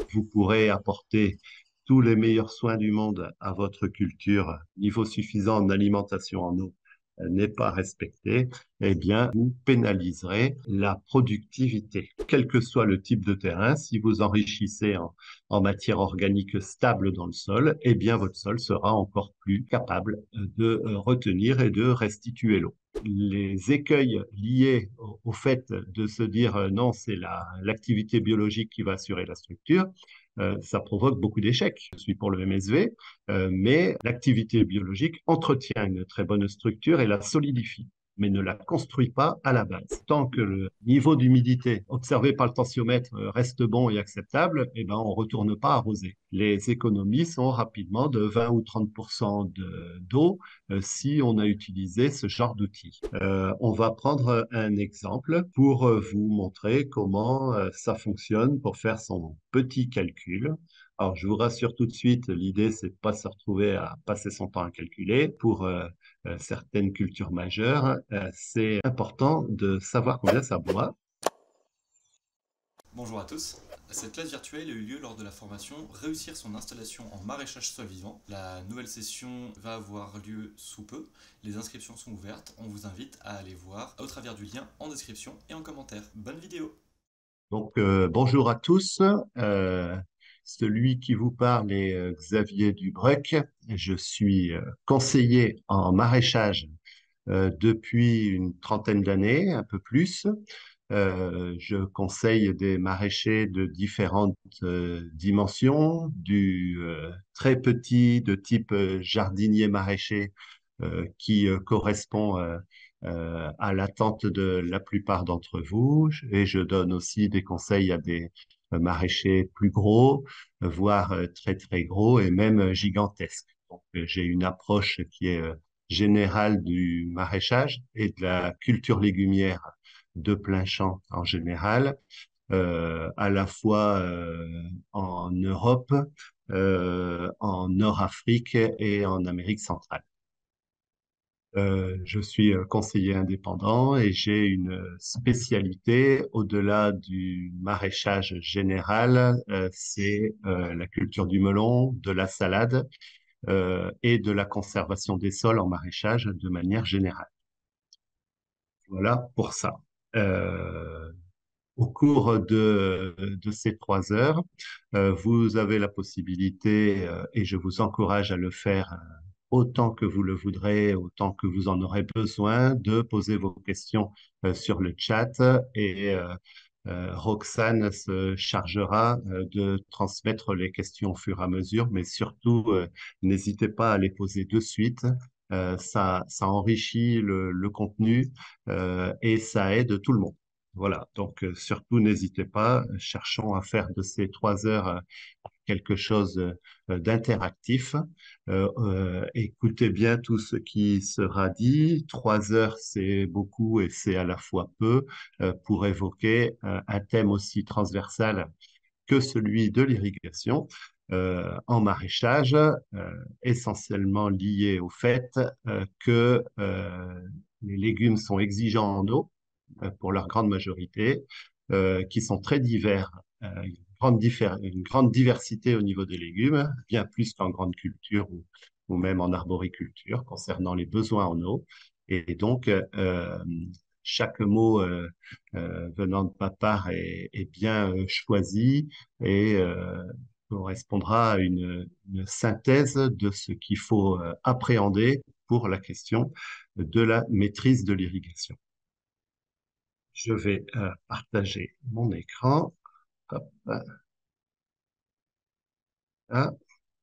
vous pourrez apporter tous les meilleurs soins du monde à votre culture, niveau suffisant en alimentation en eau n'est pas respecté, eh bien, vous pénaliserez la productivité. Quel que soit le type de terrain, si vous enrichissez en matière organique stable dans le sol, eh bien, votre sol sera encore plus capable de retenir et de restituer l'eau. Les écueils liés au fait de se dire non, c'est l'activité biologique qui va assurer la structure, ça provoque beaucoup d'échecs. Je suis pour le MSV, mais l'activité biologique entretient une très bonne structure et la solidifie, mais ne la construit pas à la base. Tant que le niveau d'humidité observé par le tensiomètre reste bon et acceptable, eh ben, on ne retourne pas arroser. Les économies sont rapidement de 20 ou 30% d'eau si on a utilisé ce genre d'outils. On va prendre un exemple pour vous montrer comment ça fonctionne pour faire son petit calcul. Alors, je vous rassure tout de suite, l'idée, c'est pas se retrouver à passer son temps à calculer. Pour certaines cultures majeures, c'est important de savoir combien ça boit. Bonjour à tous. Cette classe virtuelle a eu lieu lors de la formation Réussir son installation en maraîchage sol vivant. La nouvelle session va avoir lieu sous peu. Les inscriptions sont ouvertes. On vous invite à aller voir au travers du lien en description et en commentaire. Bonne vidéo! Donc, bonjour à tous. Celui qui vous parle est Xavier Dubreuc. Je suis conseiller en maraîchage depuis une trentaine d'années, un peu plus. Je conseille des maraîchers de différentes dimensions, du très petit de type jardinier maraîcher qui correspond à l'attente de la plupart d'entre vous. Et je donne aussi des conseils à des maraîchers plus gros, voire très très gros et même gigantesques. Donc, j'ai une approche qui est générale du maraîchage et de la culture légumière de plein champ en général, à la fois en Europe, en Nord-Afrique et en Amérique centrale. Je suis conseiller indépendant et j'ai une spécialité au-delà du maraîchage général, c'est la culture du melon, de la salade et de la conservation des sols en maraîchage de manière générale. Voilà pour ça. Euh, Au cours de ces 3 heures, vous avez la possibilité, et je vous encourage à le faire autant que vous le voudrez, autant que vous en aurez besoin, de poser vos questions sur le chat et Roxane se chargera de transmettre les questions au fur et à mesure, mais surtout, n'hésitez pas à les poser de suite. Ça enrichit le contenu et ça aide tout le monde. Voilà, donc surtout n'hésitez pas, cherchons à faire de ces 3 heures quelque chose d'interactif. Écoutez bien tout ce qui sera dit. 3 heures, c'est beaucoup et c'est à la fois peu pour évoquer un thème aussi transversal que celui de l'irrigation en maraîchage, essentiellement lié au fait que les légumes sont exigeants en eau pour leur grande majorité, qui sont très divers, une grande diversité au niveau des légumes, bien plus qu'en grande culture ou même en arboriculture, concernant les besoins en eau. Et donc, chaque mot venant de ma part est bien choisi et correspondra à une synthèse de ce qu'il faut appréhender pour la question de la maîtrise de l'irrigation. Je vais partager mon écran. Hop, là.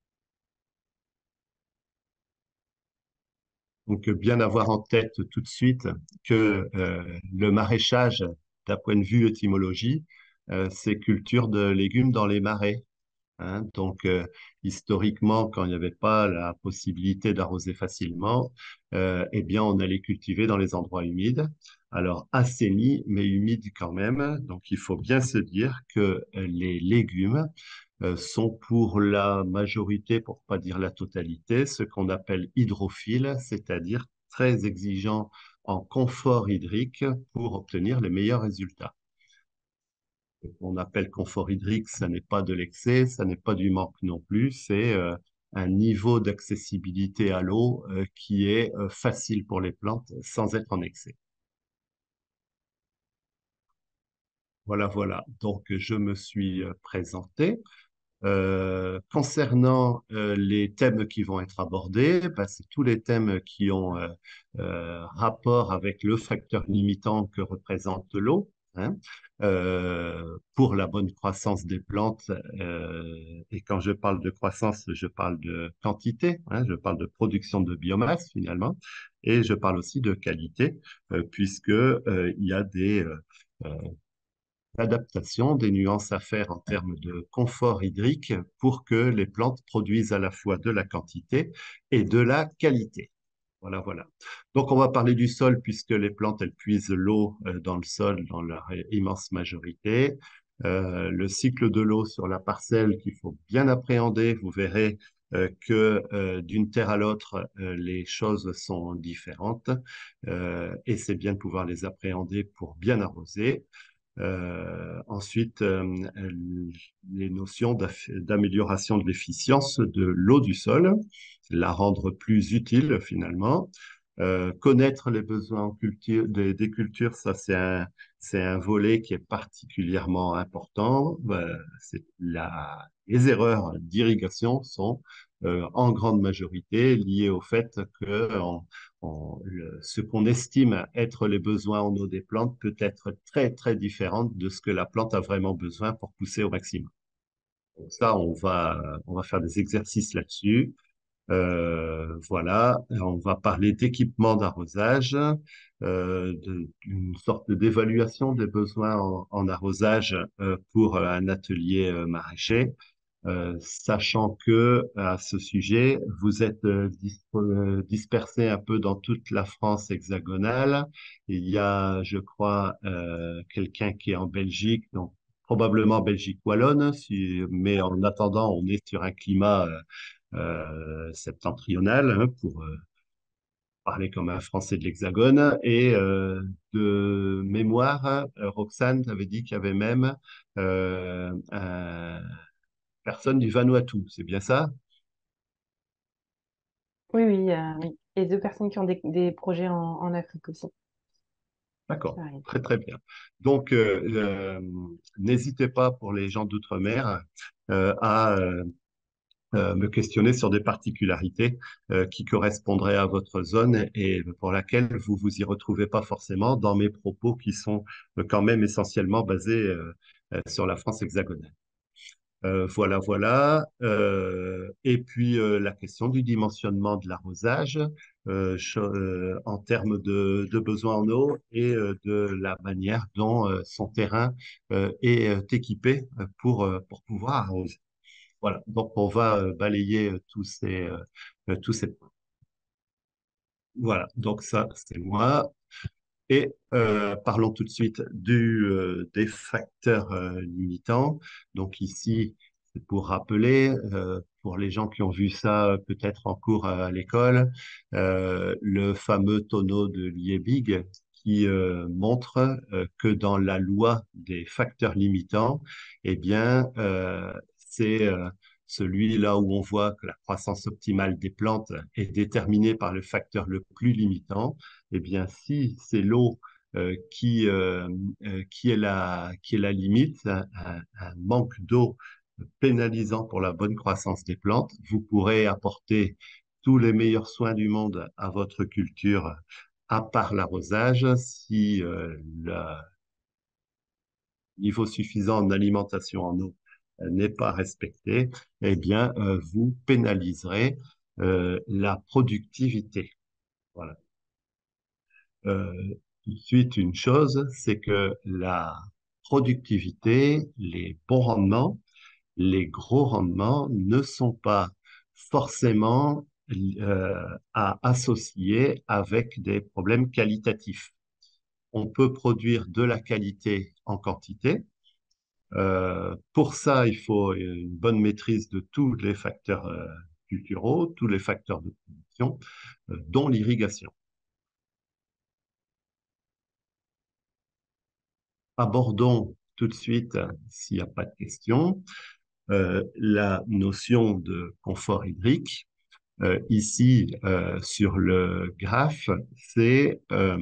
Donc, bien avoir en tête tout de suite que le maraîchage, d'un point de vue étymologie, c'est culture de légumes dans les marais. Hein. Donc, historiquement, quand il n'y avait pas la possibilité d'arroser facilement, eh bien, on allait cultiver dans les endroits humides. Alors, assainis, mais humides quand même. Donc, il faut bien se dire que les légumes sont pour la majorité, pour pas dire la totalité, ce qu'on appelle hydrophiles, c'est-à-dire très exigeants en confort hydrique pour obtenir les meilleurs résultats. qu'on appelle confort hydrique, ça n'est pas de l'excès, ça n'est pas du manque non plus, c'est un niveau d'accessibilité à l'eau qui est facile pour les plantes sans être en excès. Voilà, voilà. Donc, je me suis présenté. Concernant les thèmes qui vont être abordés, ben, c'est tous les thèmes qui ont rapport avec le facteur limitant que représente l'eau, hein, pour la bonne croissance des plantes. Et quand je parle de croissance, je parle de quantité, hein, je parle de production de biomasse finalement, et je parle aussi de qualité, puisque il y a euh, adaptation, des nuances à faire en termes de confort hydrique pour que les plantes produisent à la fois de la quantité et de la qualité. Voilà, voilà. Donc, on va parler du sol puisque les plantes, elles puisent l'eau dans le sol dans leur immense majorité. Le cycle de l'eau sur la parcelle qu'il faut bien appréhender, vous verrez que d'une terre à l'autre, les choses sont différentes et c'est bien de pouvoir les appréhender pour bien arroser. Ensuite, les notions d'amélioration de l'efficience de l'eau du sol, la rendre plus utile finalement. Connaître les besoins en culture, des cultures, ça c'est un volet qui est particulièrement important. Les erreurs d'irrigation sont en grande majorité liées au fait que ce qu'on estime être les besoins en eau des plantes peut être très, très différent de ce que la plante a vraiment besoin pour pousser au maximum. Donc ça, on va faire des exercices là-dessus. Voilà, on va parler d'équipement d'arrosage, d'une sorte d'évaluation des besoins en arrosage pour un atelier maraîcher. Sachant que à ce sujet, vous êtes dispersés un peu dans toute la France hexagonale. Il y a, je crois, quelqu'un qui est en Belgique, donc probablement Belgique wallonne, mais en attendant, on est sur un climat septentrional, hein, pour parler comme un Français de l'Hexagone. Et de mémoire, Roxane avait dit qu'il y avait même personne du Vanuatu, c'est bien ça? Oui, oui, oui. Et deux personnes qui ont des projets en Afrique aussi. Ça D'accord, arrive. très très bien. Donc, n'hésitez pas pour les gens d'outre-mer à me questionner sur des particularités qui correspondraient à votre zone et pour laquelle vous vous y retrouvez pas forcément dans mes propos qui sont quand même essentiellement basés sur la France hexagonale. Voilà, voilà. Et puis la question du dimensionnement de l'arrosage en termes de besoins en eau et de la manière dont son terrain est équipé pour pouvoir arroser. Voilà, donc on va balayer tous ces points. Voilà, donc ça, c'est moi. Et parlons tout de suite des facteurs limitants. Donc ici, c'est pour rappeler, pour les gens qui ont vu ça peut-être en cours à l'école, le fameux tonneau de Liebig qui montre que dans la loi des facteurs limitants, eh bien, c'est celui là où on voit que la croissance optimale des plantes est déterminée par le facteur le plus limitant. Eh bien, si c'est l'eau qui est la limite, un manque d'eau pénalisant pour la bonne croissance des plantes, vous pourrez apporter tous les meilleurs soins du monde à votre culture, à part l'arrosage. Si le niveau suffisant d'alimentation en eau n'est pas respecté, eh bien, vous pénaliserez la productivité. Voilà. Euh, Tout de suite, une chose, c'est que la productivité, les bons rendements, les gros rendements ne sont pas forcément à associer avec des problèmes qualitatifs. On peut produire de la qualité en quantité. Pour ça, il faut une bonne maîtrise de tous les facteurs culturaux, tous les facteurs de production, dont l'irrigation. Abordons tout de suite, s'il n'y a pas de questions, la notion de confort hydrique. Ici, sur le graphe, c'est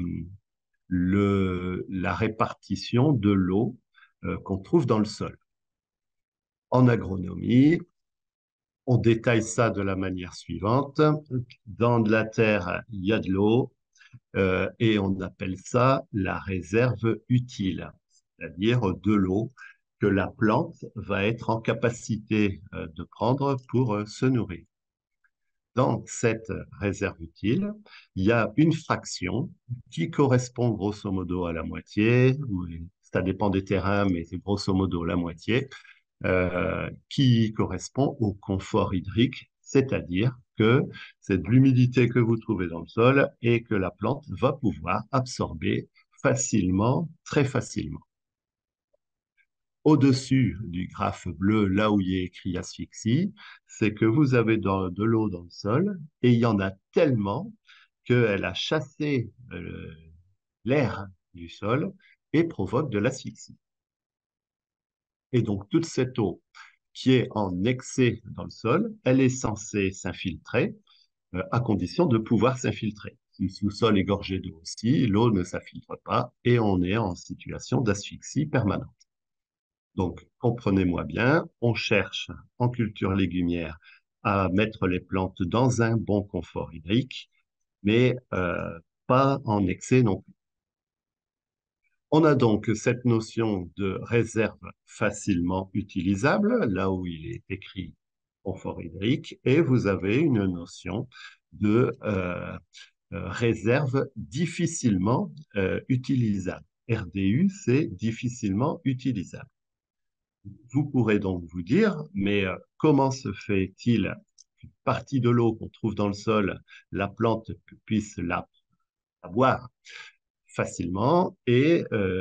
la répartition de l'eau qu'on trouve dans le sol. En agronomie, on détaille ça de la manière suivante. Dans de la terre, il y a de l'eau et on appelle ça la réserve utile, c'est-à-dire de l'eau que la plante va être en capacité de prendre pour se nourrir. Dans cette réserve utile, il y a une fraction qui correspond grosso modo à la moitié, ça dépend des terrains, mais c'est grosso modo la moitié, qui correspond au confort hydrique, c'est-à-dire que c'est de l'humidité que vous trouvez dans le sol et que la plante va pouvoir absorber facilement, très facilement. Au-dessus du graphe bleu, là où il est écrit asphyxie, c'est que vous avez de l'eau dans le sol et il y en a tellement qu'elle a chassé l'air du sol et provoque de l'asphyxie. Et donc toute cette eau qui est en excès dans le sol, elle est censée s'infiltrer à condition de pouvoir s'infiltrer. Si le sous-sol est gorgé d'eau aussi, l'eau ne s'infiltre pas et on est en situation d'asphyxie permanente. Donc, comprenez-moi bien, on cherche en culture légumière à mettre les plantes dans un bon confort hydrique, mais pas en excès non plus. On a donc cette notion de réserve facilement utilisable, là où il est écrit confort hydrique, et vous avez une notion de réserve difficilement utilisable. RDU, c'est difficilement utilisable. Vous pourrez donc vous dire, mais comment se fait-il qu'une partie de l'eau qu'on trouve dans le sol, la plante puisse la boire facilement et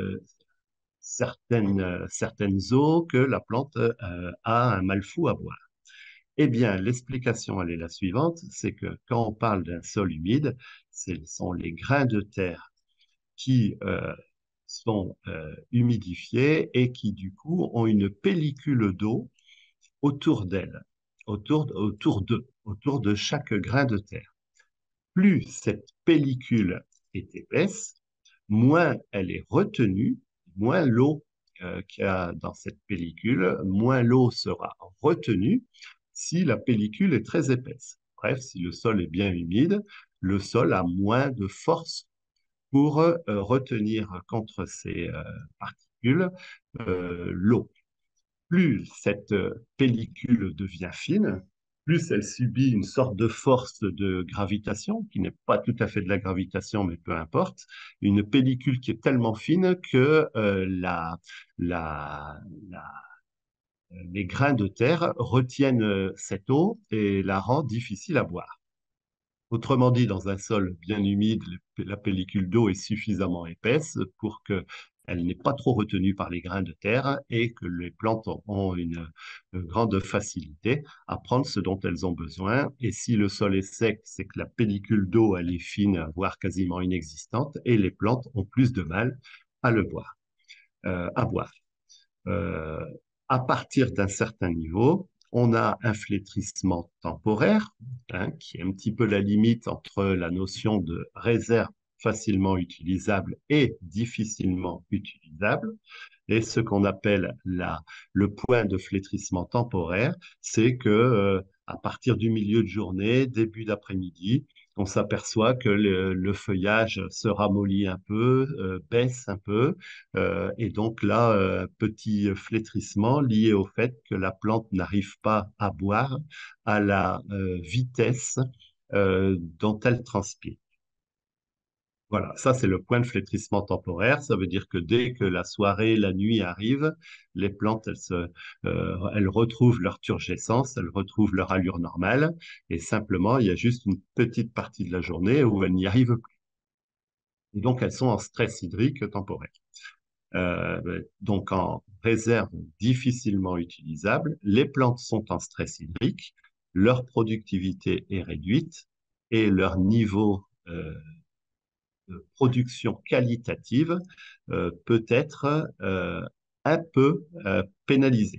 certaines eaux que la plante a un mal fou à boire. Eh bien, l'explication, elle est la suivante, c'est que quand on parle d'un sol humide, ce sont les grains de terre qui sont humidifiés et qui, du coup, ont une pellicule d'eau autour d'elle, autour de chaque grain de terre. Plus cette pellicule est épaisse, moins elle est retenue, moins l'eau qu'il y a dans cette pellicule, moins l'eau sera retenue si la pellicule est très épaisse. Bref, si le sol est bien humide, le sol a moins de force pour retenir contre ces particules l'eau. Plus cette pellicule devient fine, plus elle subit une sorte de force de gravitation, qui n'est pas tout à fait de la gravitation, mais peu importe, une pellicule qui est tellement fine que les grains de terre retiennent cette eau et la rendent difficile à boire. Autrement dit, dans un sol bien humide, la pellicule d'eau est suffisamment épaisse pour qu'elle n'est pas trop retenue par les grains de terre et que les plantes ont une grande facilité à prendre ce dont elles ont besoin. Et si le sol est sec, c'est que la pellicule d'eau, elle est fine, voire quasiment inexistante, et les plantes ont plus de mal à le boire, à boire. Euh, à partir d'un certain niveau, on a un flétrissement temporaire, hein, qui est un petit peu la limite entre la notion de réserve facilement utilisable et difficilement utilisable. Et ce qu'on appelle le point de flétrissement temporaire, c'est que à partir du milieu de journée, début d'après-midi, on s'aperçoit que le feuillage se ramollit un peu, baisse un peu, et donc là, petit flétrissement lié au fait que la plante n'arrive pas à boire à la vitesse dont elle transpire. Voilà, ça c'est le point de flétrissement temporaire. Ça veut dire que dès que la soirée, la nuit arrive, les plantes, elles retrouvent leur turgescence, elles retrouvent leur allure normale, et simplement, il y a juste une petite partie de la journée où elles n'y arrivent plus. Et donc, elles sont en stress hydrique temporaire. Donc, en réserve difficilement utilisable, les plantes sont en stress hydrique, leur productivité est réduite et leur niveau de production qualitative peut être un peu pénalisée.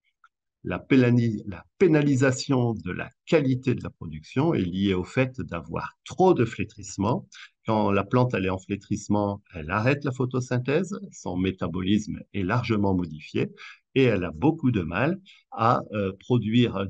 La pénalisation de la qualité de la production est liée au fait d'avoir trop de flétrissement. Quand la plante elle est en flétrissement, elle arrête la photosynthèse, son métabolisme est largement modifié et elle a beaucoup de mal à produire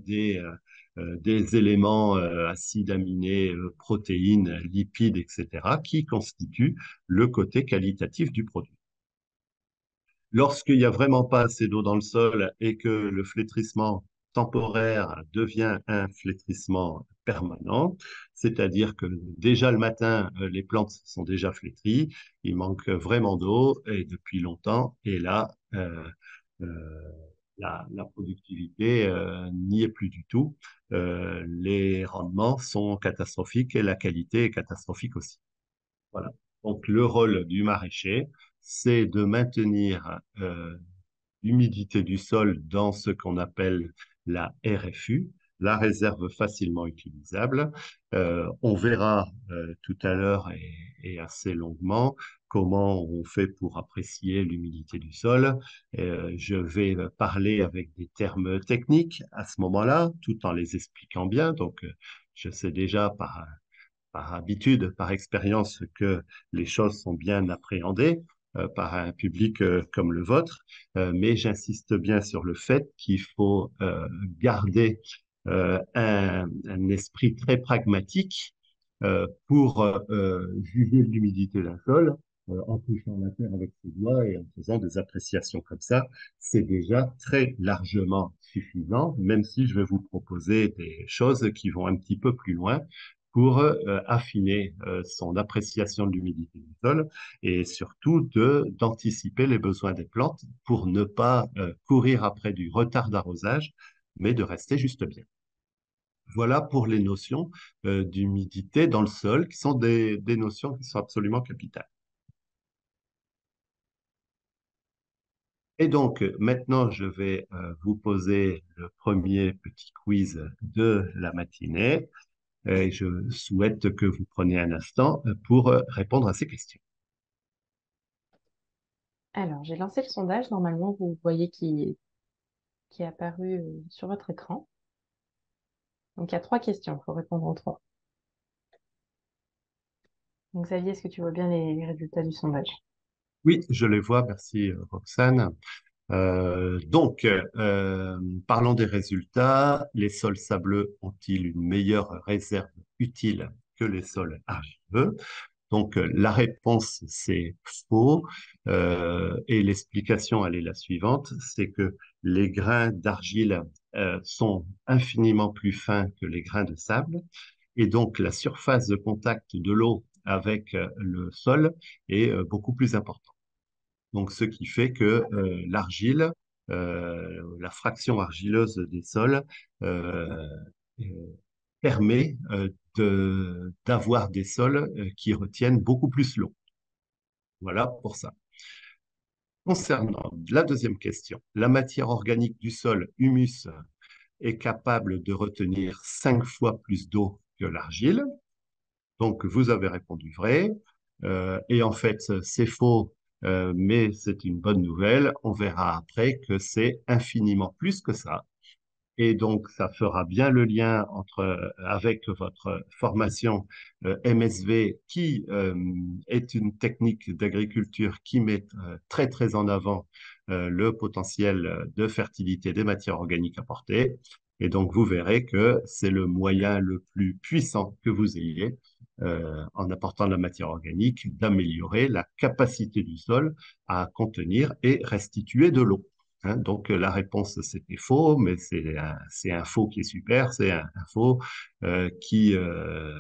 des éléments acides aminés, protéines, lipides, etc., qui constituent le côté qualitatif du produit. Lorsqu'il n'y a vraiment pas assez d'eau dans le sol et que le flétrissement temporaire devient un flétrissement permanent, c'est-à-dire que déjà le matin, les plantes sont déjà flétries, il manque vraiment d'eau et depuis longtemps, et là, euh, la productivité n'y est plus du tout. Les rendements sont catastrophiques et la qualité est catastrophique aussi. Voilà. Donc, le rôle du maraîcher, c'est de maintenir l'humidité du sol dans ce qu'on appelle la RFU, la réserve facilement utilisable. On verra tout à l'heure et assez longuement comment on fait pour apprécier l'humidité du sol. Je vais parler avec des termes techniques à ce moment-là, tout en les expliquant bien. Donc, je sais déjà par habitude, par expérience, que les choses sont bien appréhendées par un public comme le vôtre, mais j'insiste bien sur le fait qu'il faut garder un esprit très pragmatique pour juger de l'humidité d'un sol en touchant la terre avec ses doigts et en faisant des appréciations comme ça. C'est déjà très largement suffisant, même si je vais vous proposer des choses qui vont un petit peu plus loin pour affiner son appréciation de l'humidité du sol et surtout d'anticiper les besoins des plantes pour ne pas courir après du retard d'arrosage, mais de rester juste bien. Voilà pour les notions d'humidité dans le sol, qui sont des notions qui sont absolument capitales. Et donc, maintenant, je vais vous poser le premier petit quiz de la matinée. Et je souhaite que vous preniez un instant pour répondre à ces questions. Alors, j'ai lancé le sondage. Normalement, vous voyez qui est apparu sur votre écran. Donc, il y a trois questions. Il faut répondre en trois. Donc, Xavier, est-ce que tu vois bien les résultats du sondage? Oui, je les vois. Merci, Roxane. Parlons des résultats. Les sols sableux ont-ils une meilleure réserve utile que les sols argileux? Donc, la réponse, c'est faux. Et l'explication, elle est la suivante, c'est que les grains d'argile sont infiniment plus fins que les grains de sable. Et donc, la surface de contact de l'eau avec le sol est beaucoup plus importante. Donc, ce qui fait que l'argile, la fraction argileuse des sols, euh, euh, permet d'avoir des sols qui retiennent beaucoup plus l'eau. Voilà pour ça. Concernant la deuxième question, la matière organique du sol, humus, est capable de retenir 5 fois plus d'eau que l'argile. Donc, vous avez répondu vrai. Et en fait, c'est faux, mais c'est une bonne nouvelle. On verra après que c'est infiniment plus que ça. Et donc, ça fera bien le lien avec votre formation MSV, qui est une technique d'agriculture qui met très, très en avant le potentiel de fertilité des matières organiques apportées. Et donc, vous verrez que c'est le moyen le plus puissant que vous ayez en apportant de la matière organique d'améliorer la capacité du sol à contenir et restituer de l'eau. Hein, donc, la réponse, c'était faux, mais c'est un faux qui est super, c'est un faux euh, qui, euh,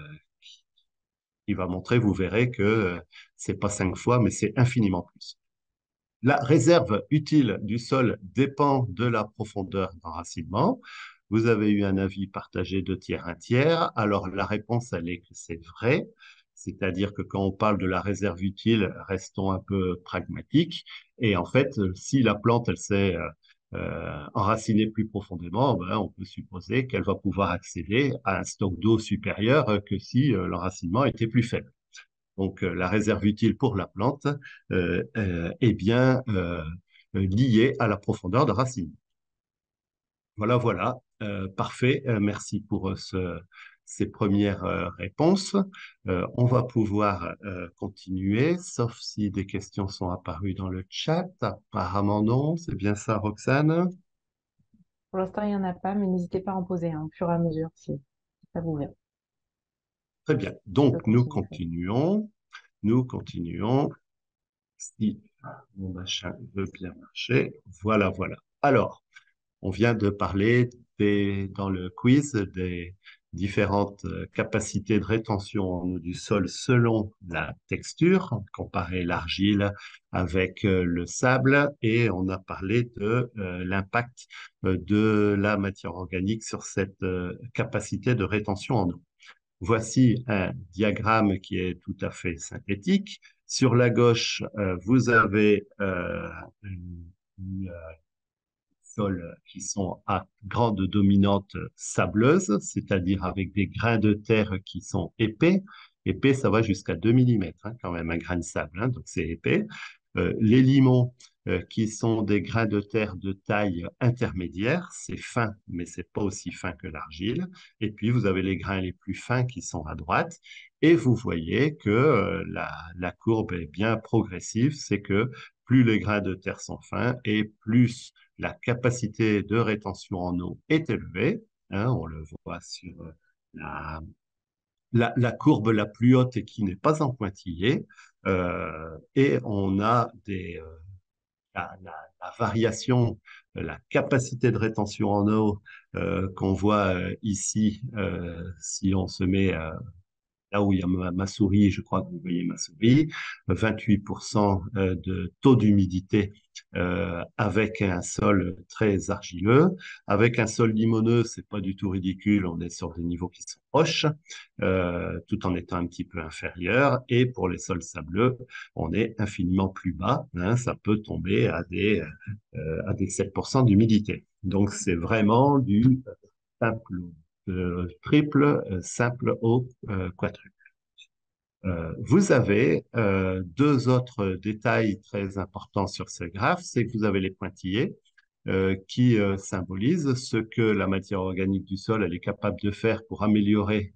qui va montrer, vous verrez que c'est pas 5 fois, mais c'est infiniment plus. La réserve utile du sol dépend de la profondeur d'enracinement. Vous avez eu un avis partagé 2 tiers, 1 tiers. Alors, la réponse, elle est que c'est vrai. C'est-à-dire que quand on parle de la réserve utile, restons un peu pragmatiques. Et en fait, si la plante, elle s'est enracinée plus profondément, ben, on peut supposer qu'elle va pouvoir accéder à un stock d'eau supérieur que si l'enracinement était plus faible. Donc, la réserve utile pour la plante est bien liées à la profondeur de racine. Voilà, voilà. Parfait. Merci pour ces premières réponses. On va pouvoir continuer, sauf si des questions sont apparues dans le chat. Apparemment non. C'est bien ça, Roxane? Pour l'instant, il n'y en a pas, mais n'hésitez pas à en poser un au fur et à mesure si ça vous va. Très bien. On peut Donc, nous continuer. continuons. Nous continuons. Si mon machin veut bien marcher. Voilà, voilà. Alors, on vient de parler dans le quiz des différentes capacités de rétention en eau du sol selon la texture, comparer l'argile avec le sable, et on a parlé de l'impact de la matière organique sur cette capacité de rétention en eau. Voici un diagramme qui est tout à fait synthétique. Sur la gauche, vous avez une sols qui sont à grande dominante sableuse, c'est-à-dire avec des grains de terre qui sont épais. Épais, ça va jusqu'à 2 millimètres, hein, quand même, un grain de sable, hein, donc c'est épais. Les limons, qui sont des grains de terre de taille intermédiaire, c'est fin, mais c'est pas aussi fin que l'argile. Et puis, vous avez les grains les plus fins qui sont à droite. Et vous voyez que la courbe est bien progressive, c'est que plus les grains de terre sont fins et plus la capacité de rétention en eau est élevée. Hein, on le voit sur la, la courbe la plus haute et qui n'est pas en pointillé. Et on a la variation, la capacité de rétention en eau qu'on voit ici, si on se met là où il y a ma souris, je crois que vous voyez ma souris, 28% de taux d'humidité avec un sol très argileux. Avec un sol limoneux, c'est pas du tout ridicule, on est sur des niveaux qui sont proches, tout en étant un petit peu inférieur. Et pour les sols sableux, on est infiniment plus bas, hein, ça peut tomber à des 7% d'humidité. Donc c'est vraiment du simple triple, simple au quadruple. Vous avez deux autres détails très importants sur ce graphe, c'est que vous avez les pointillés qui symbolisent ce que la matière organique du sol elle est capable de faire pour améliorer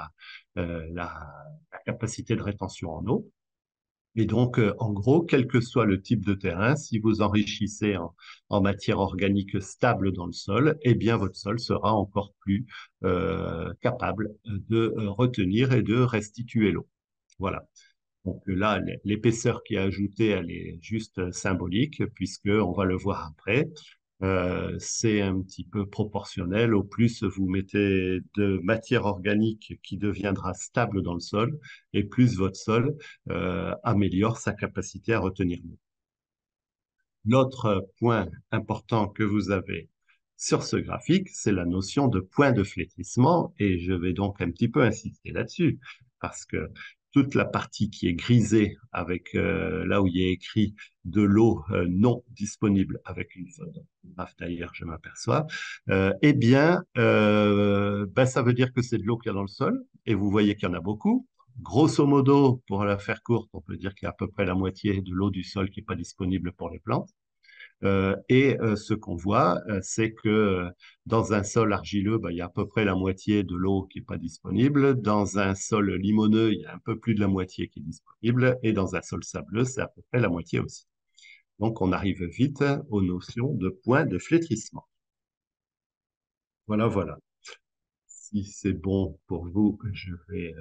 la capacité de rétention en eau. Et donc, en gros, quel que soit le type de terrain, si vous enrichissez en matière organique stable dans le sol, eh bien, votre sol sera encore plus capable de retenir et de restituer l'eau. Voilà. Donc là, l'épaisseur qui est ajoutée, elle est juste symbolique, puisque on va le voir après. C'est un petit peu proportionnel. Au plus vous mettez de matière organique qui deviendra stable dans le sol, et plus votre sol améliore sa capacité à retenir l'eau. L'autre point important que vous avez sur ce graphique, c'est la notion de point de flétrissement, et je vais donc un petit peu insister là-dessus, parce que toute la partie qui est grisée avec là où il est écrit de l'eau non disponible avec une faute graphe d'ailleurs, je m'aperçois, eh bien, ben, ça veut dire que c'est de l'eau qu'il y a dans le sol, et vous voyez qu'il y en a beaucoup. Grosso modo, pour la faire courte, on peut dire qu'il y a à peu près la moitié de l'eau du sol qui n'est pas disponible pour les plantes. Ce qu'on voit, c'est que dans un sol argileux, bah, il y a à peu près la moitié de l'eau qui n'est pas disponible. Dans un sol limoneux, il y a un peu plus de la moitié qui est disponible. Et dans un sol sableux, c'est à peu près la moitié aussi. Donc, on arrive vite aux notions de point de flétrissement. Voilà, voilà. Si c'est bon pour vous, je vais...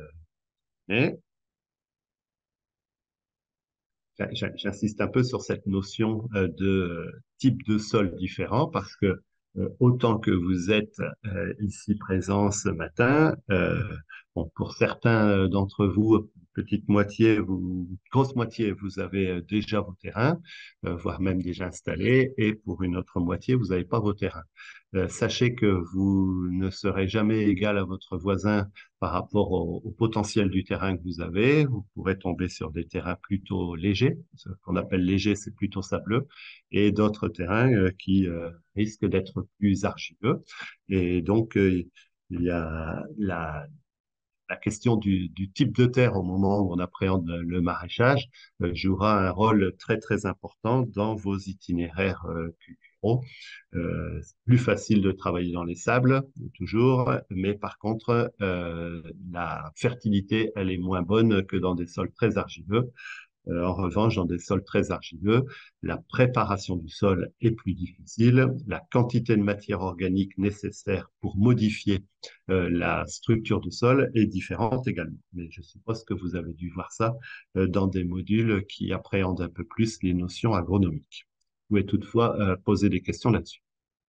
J'insiste un peu sur cette notion de type de sol différent parce que autant que vous êtes ici présents ce matin, bon, pour certains d'entre vous, petite moitié, grosse moitié, vous avez déjà vos terrains, voire même déjà installés, et pour une autre moitié, vous n'avez pas vos terrains. Sachez que vous ne serez jamais égal à votre voisin par rapport au potentiel du terrain que vous avez. Vous pourrez tomber sur des terrains plutôt légers. Ce qu'on appelle léger, c'est plutôt sableux, et d'autres terrains qui risquent d'être plus argileux. Et donc, il y a la question du type de terre au moment où on appréhende le maraîchage jouera un rôle très très important dans vos itinéraires culturaux. C'est plus facile de travailler dans les sables, toujours, mais par contre, la fertilité, elle est moins bonne que dans des sols très argileux. En revanche, dans des sols très argileux, la préparation du sol est plus difficile. La quantité de matière organique nécessaire pour modifier la structure du sol est différente également. Mais je suppose que vous avez dû voir ça dans des modules qui appréhendent un peu plus les notions agronomiques. Vous pouvez toutefois poser des questions là-dessus.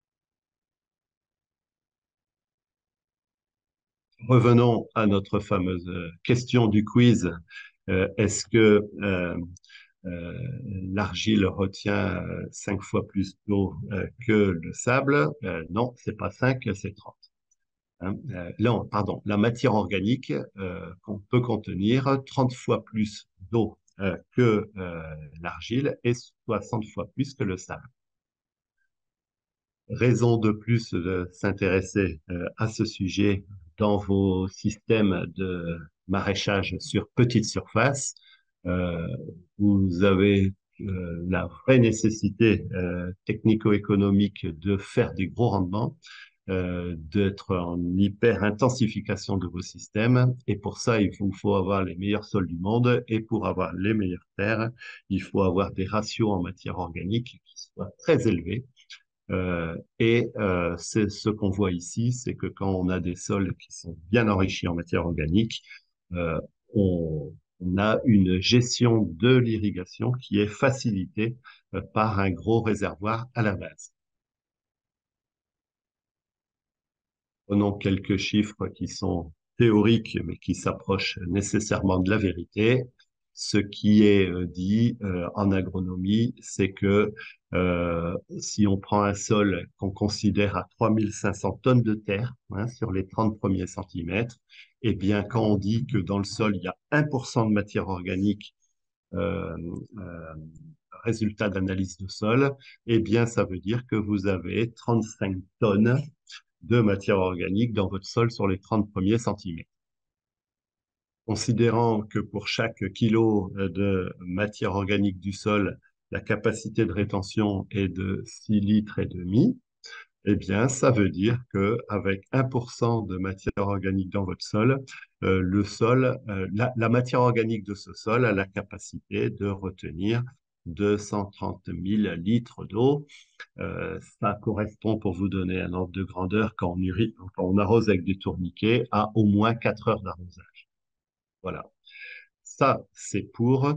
Revenons à notre fameuse question du quiz. Est-ce que Euh, l'argile retient 5 fois plus d'eau que le sable? Non, c'est pas 5, c'est 30. Hein. Non, pardon, la matière organique qu'on peut contenir 30 fois plus d'eau que l'argile et 60 fois plus que le sable. Raison de plus de s'intéresser à ce sujet dans vos systèmes de maraîchage sur petite surface. Euh, Vous avez la vraie nécessité technico-économique de faire des gros rendements, d'être en hyper intensification de vos systèmes. Et pour ça, il faut avoir les meilleurs sols du monde. Et pour avoir les meilleures terres, il faut avoir des ratios en matière organique qui soient très élevés. C'est ce qu'on voit ici, c'est que quand on a des sols qui sont bien enrichis en matière organique, euh, on a une gestion de l'irrigation qui est facilitée par un gros réservoir à la base. Prenons quelques chiffres qui sont théoriques, mais qui s'approchent nécessairement de la vérité. Ce qui est dit en agronomie, c'est que si on prend un sol qu'on considère à 3500 tonnes de terre hein, sur les 30 premiers centimètres, eh bien, quand on dit que dans le sol, il y a 1% de matière organique, euh, euh, résultat d'analyse de sol, eh bien, ça veut dire que vous avez 35 tonnes de matière organique dans votre sol sur les 30 premiers centimètres. Considérant que pour chaque kilo de matière organique du sol, la capacité de rétention est de 6 litres et demi, eh bien, ça veut dire que avec 1% de matière organique dans votre sol, le sol, la matière organique de ce sol a la capacité de retenir 230 000 litres d'eau. Ça correspond, pour vous donner un ordre de grandeur, quand on arrose avec des tourniquets, à au moins 4 heures d'arrosage. Voilà. Ça, c'est pour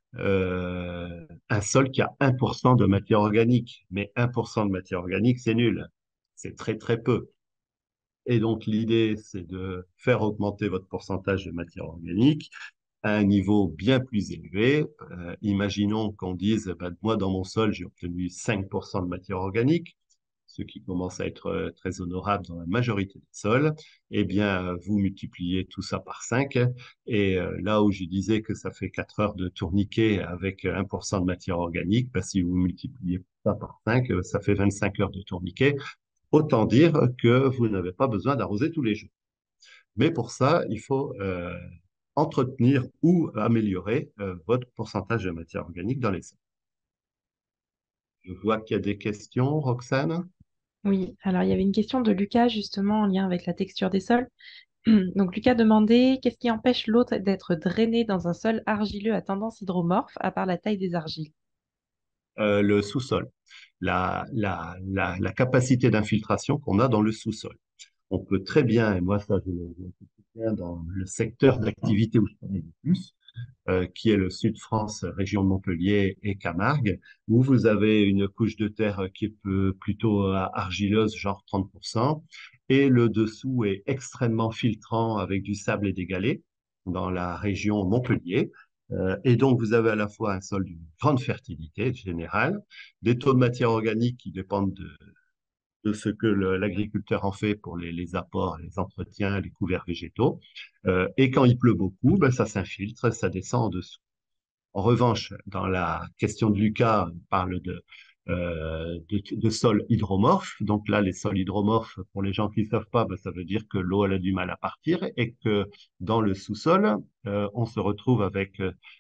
un sol qui a 1% de matière organique. Mais 1% de matière organique, c'est nul. C'est très, très peu. Et donc, l'idée, c'est de faire augmenter votre pourcentage de matière organique à un niveau bien plus élevé. Imaginons qu'on dise, bah, moi, dans mon sol, j'ai obtenu 5% de matière organique, ce qui commence à être très honorable dans la majorité des sols. Eh bien, vous multipliez tout ça par 5. Et là où je disais que ça fait 4 heures de tourniquet avec 1% de matière organique, bah, si vous multipliez ça par 5, ça fait 25 heures de tourniquet. Autant dire que vous n'avez pas besoin d'arroser tous les jours. Mais pour ça, il faut entretenir ou améliorer votre pourcentage de matière organique dans les sols. Je vois qu'il y a des questions, Roxane. Oui, alors il y avait une question de Lucas justement en lien avec la texture des sols. Donc Lucas demandait qu'est-ce qui empêche l'eau d'être drainée dans un sol argileux à tendance hydromorphe à part la taille des argiles? Le sous-sol, la capacité d'infiltration qu'on a dans le sous-sol. On peut très bien, et moi ça je le bien dans le secteur d'activité où je connais le plus, qui est le Sud-France, région de Montpellier et Camargue, où vous avez une couche de terre qui est plutôt argileuse, genre 30%, et le dessous est extrêmement filtrant avec du sable et des galets dans la région Montpellier. Et donc, vous avez à la fois un sol d'une grande fertilité générale, des taux de matière organique qui dépendent de ce que l'agriculteur en fait pour les apports, les entretiens, les couverts végétaux. Et quand il pleut beaucoup, ben, ça s'infiltre, ça descend en dessous. En revanche, dans la question de Lucas, on parle de sols hydromorphes. Donc là, les sols hydromorphes, pour les gens qui ne savent pas, ben, ça veut dire que l'eau elle a du mal à partir et que dans le sous-sol, on se retrouve avec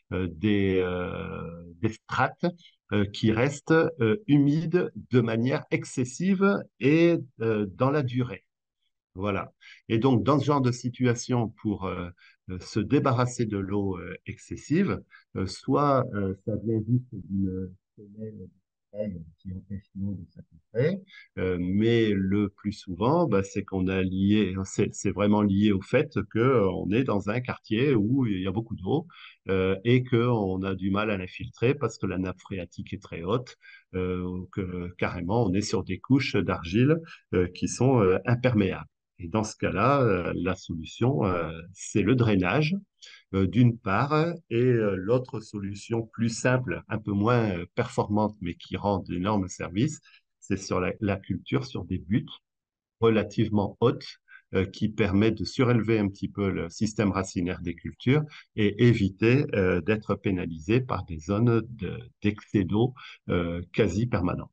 des strates qui restent humides de manière excessive et dans la durée. Voilà. Et donc, dans ce genre de situation, pour se débarrasser de l'eau excessive, soit ça vient juste d'une semelle de paille qui empêche l'eau de s'infiltrer, mais le plus souvent, bah, c'est qu'on a lié, c'est vraiment lié au fait que on est dans un quartier où il y a beaucoup d'eau et qu'on a du mal à l'infiltrer parce que la nappe phréatique est très haute, que carrément on est sur des couches d'argile qui sont imperméables. Et dans ce cas-là, la solution, c'est le drainage, d'une part, et l'autre solution plus simple, un peu moins performante, mais qui rend d'énormes services, c'est sur la culture sur des buttes relativement hautes, qui permet de surélever un petit peu le système racinaire des cultures et éviter d'être pénalisé par des zones d'excès d'eau quasi permanents.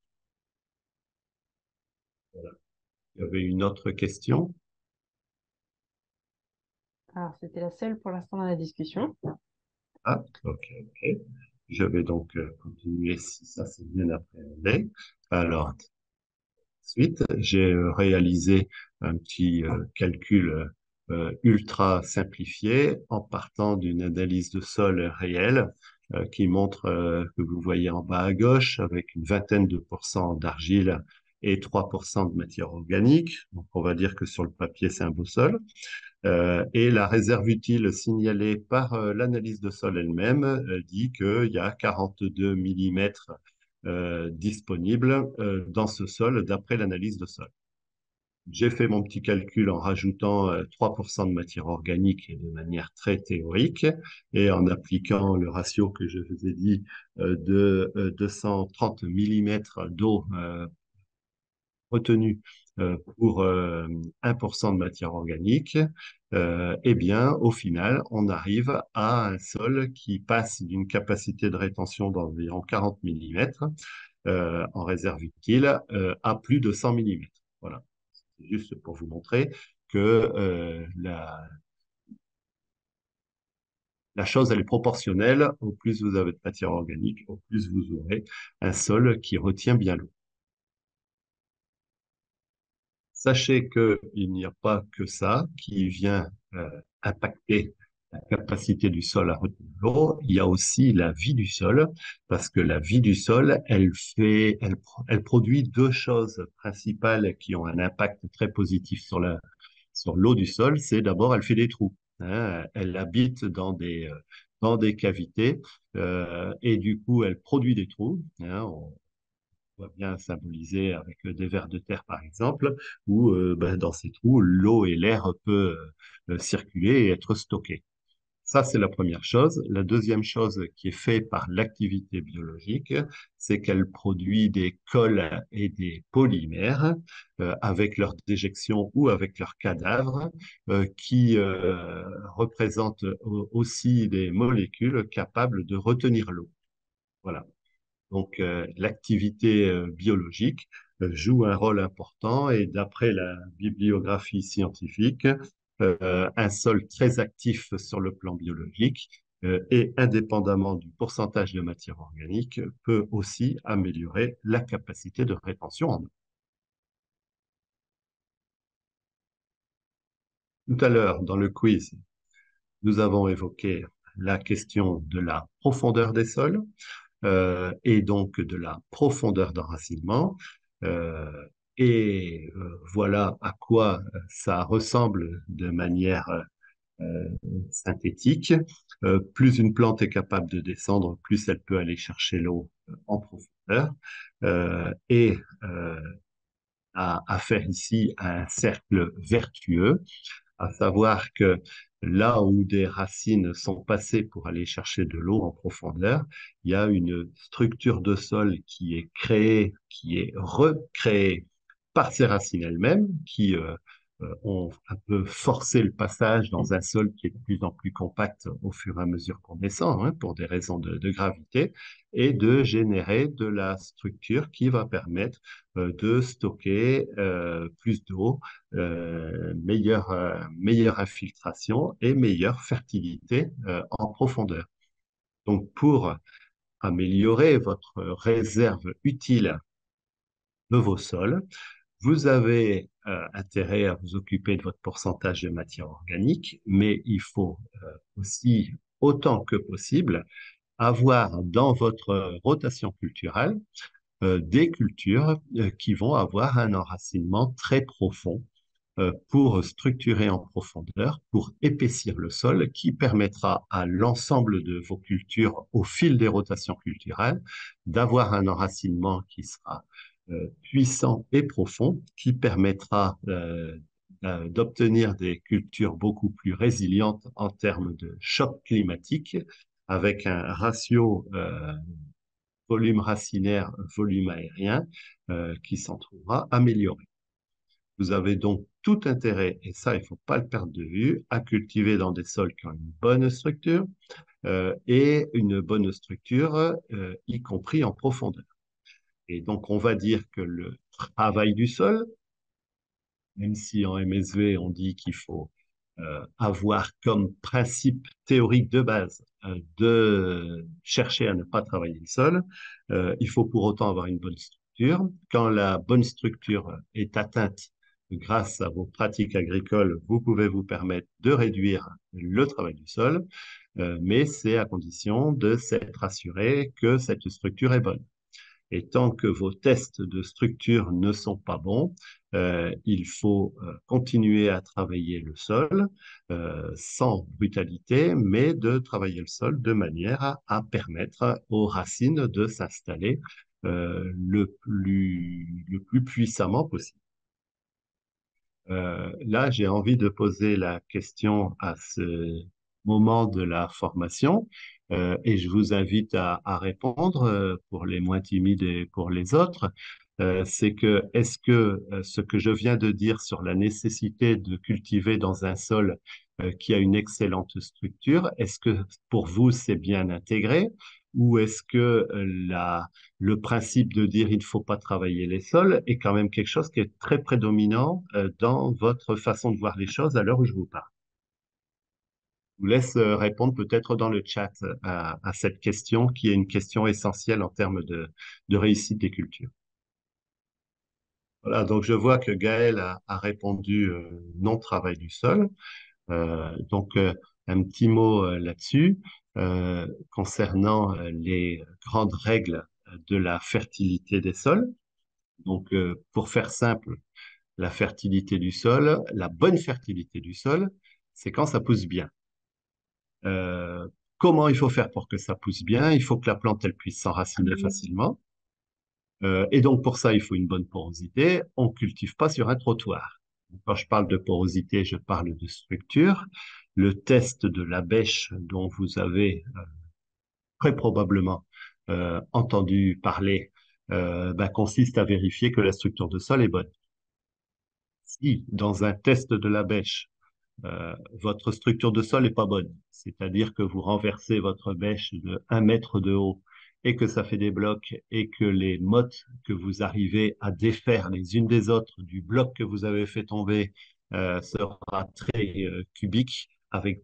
Voilà. Il y avait une autre question. Alors, c'était la seule pour l'instant dans la discussion. Ah, ok, ok. Je vais donc continuer si ça c'est bien appréhendé. Alors, ensuite, j'ai réalisé un petit calcul ultra simplifié en partant d'une analyse de sol réelle qui montre que vous voyez en bas à gauche avec une vingtaine de pourcents d'argile et 3% de matière organique. Donc, on va dire que sur le papier, c'est un beau sol. Et la réserve utile signalée par l'analyse de sol elle-même dit qu'il y a 42 millimètres disponibles dans ce sol d'après l'analyse de sol. J'ai fait mon petit calcul en rajoutant 3% de matière organique de manière très théorique et en appliquant le ratio que je vous ai dit de 230 millimètres d'eau retenu pour 1% de matière organique, eh bien, au final, on arrive à un sol qui passe d'une capacité de rétention d'environ 40 millimètres en réserve utile à plus de 100 millimètres. Voilà. C'est juste pour vous montrer que la chose, elle est proportionnelle. Au plus vous avez de matière organique, au plus vous aurez un sol qui retient bien l'eau. Sachez qu'il n'y a pas que ça qui vient impacter la capacité du sol à retenir l'eau. Il y a aussi la vie du sol, parce que la vie du sol, elle produit deux choses principales qui ont un impact très positif sur l'eau du sol. C'est d'abord, elle fait des trous. Hein. Elle habite dans des cavités et du coup, elle produit des trous. Hein. On voit bien symbolisé avec des vers de terre, par exemple, où ben, dans ces trous, l'eau et l'air peuvent circuler et être stockés. Ça, c'est la première chose. La deuxième chose qui est faite par l'activité biologique, c'est qu'elle produit des cols et des polymères avec leur déjection ou avec leurs cadavres qui représentent aussi des molécules capables de retenir l'eau. Voilà. Donc, l'activité biologique joue un rôle important et d'après la bibliographie scientifique, un sol très actif sur le plan biologique et indépendamment du pourcentage de matière organique peut aussi améliorer la capacité de rétention en eau. Tout à l'heure, dans le quiz, nous avons évoqué la question de la profondeur des sols. Et donc de la profondeur d'enracinement. Euh, voilà à quoi ça ressemble de manière euh, synthétique. Plus une plante est capable de descendre, plus elle peut aller chercher l'eau en profondeur. Et à faire ici un cercle vertueux à savoir que là où des racines sont passées pour aller chercher de l'eau en profondeur, il y a une structure de sol qui est créée, qui est recréée par ces racines elles-mêmes, qui ont un peu forcé le passage dans un sol qui est de plus en plus compact au fur et à mesure qu'on descend, hein, pour des raisons de gravité, et de générer de la structure qui va permettre de stocker plus d'eau, meilleure infiltration et meilleure fertilité en profondeur. Donc, pour améliorer votre réserve utile de vos sols, vous avez intérêt à vous occuper de votre pourcentage de matière organique, mais il faut aussi, autant que possible, avoir dans votre rotation culturelle des cultures qui vont avoir un enracinement très profond pour structurer en profondeur, pour épaissir le sol, qui permettra à l'ensemble de vos cultures, au fil des rotations culturelles, d'avoir un enracinement qui sera puissant et profond, qui permettra d'obtenir des cultures beaucoup plus résilientes en termes de choc climatique, avec un ratio volume racinaire, volume aérien, qui s'en trouvera amélioré. Vous avez donc tout intérêt, et ça, il ne faut pas le perdre de vue, à cultiver dans des sols qui ont une bonne structure, et une bonne structure, y compris en profondeur. Et donc, on va dire que le travail du sol, même si en MSV, on dit qu'il faut avoir comme principe théorique de base de chercher à ne pas travailler le sol, il faut pour autant avoir une bonne structure. Quand la bonne structure est atteinte grâce à vos pratiques agricoles, vous pouvez vous permettre de réduire le travail du sol, mais c'est à condition de s'être assuré que cette structure est bonne. Et tant que vos tests de structure ne sont pas bons, il faut continuer à travailler le sol sans brutalité, mais de travailler le sol de manière à permettre aux racines de s'installer le plus puissamment possible. Là, j'ai envie de poser la question à ce moment de la formation, et je vous invite à répondre pour les moins timides et pour les autres. C'est que, est-ce que ce que je viens de dire sur la nécessité de cultiver dans un sol qui a une excellente structure, est-ce que pour vous c'est bien intégré, ou est-ce que le principe de dire il ne faut pas travailler les sols est quand même quelque chose qui est très prédominant dans votre façon de voir les choses à l'heure où je vous parle? Je vous laisse répondre peut-être dans le chat à cette question qui est une question essentielle en termes de réussite des cultures. Voilà, donc je vois que Gaël a répondu non travail du sol. Donc un petit mot là-dessus concernant les grandes règles de la fertilité des sols. Donc, pour faire simple, la fertilité du sol, la bonne fertilité du sol, c'est quand ça pousse bien. Euh, Comment il faut faire pour que ça pousse bien? Il faut que la plante, elle puisse s'enraciner facilement. Et donc, pour ça, il faut une bonne porosité. On ne cultive pas sur un trottoir. Quand je parle de porosité, je parle de structure. Le test de la bêche dont vous avez très probablement entendu parler consiste à vérifier que la structure de sol est bonne. Si, dans un test de la bêche, votre structure de sol n'est pas bonne, c'est-à-dire que vous renversez votre bêche de 1 mètre de haut et que ça fait des blocs et que les mottes que vous arrivez à défaire les unes des autres du bloc que vous avez fait tomber sera très cubique avec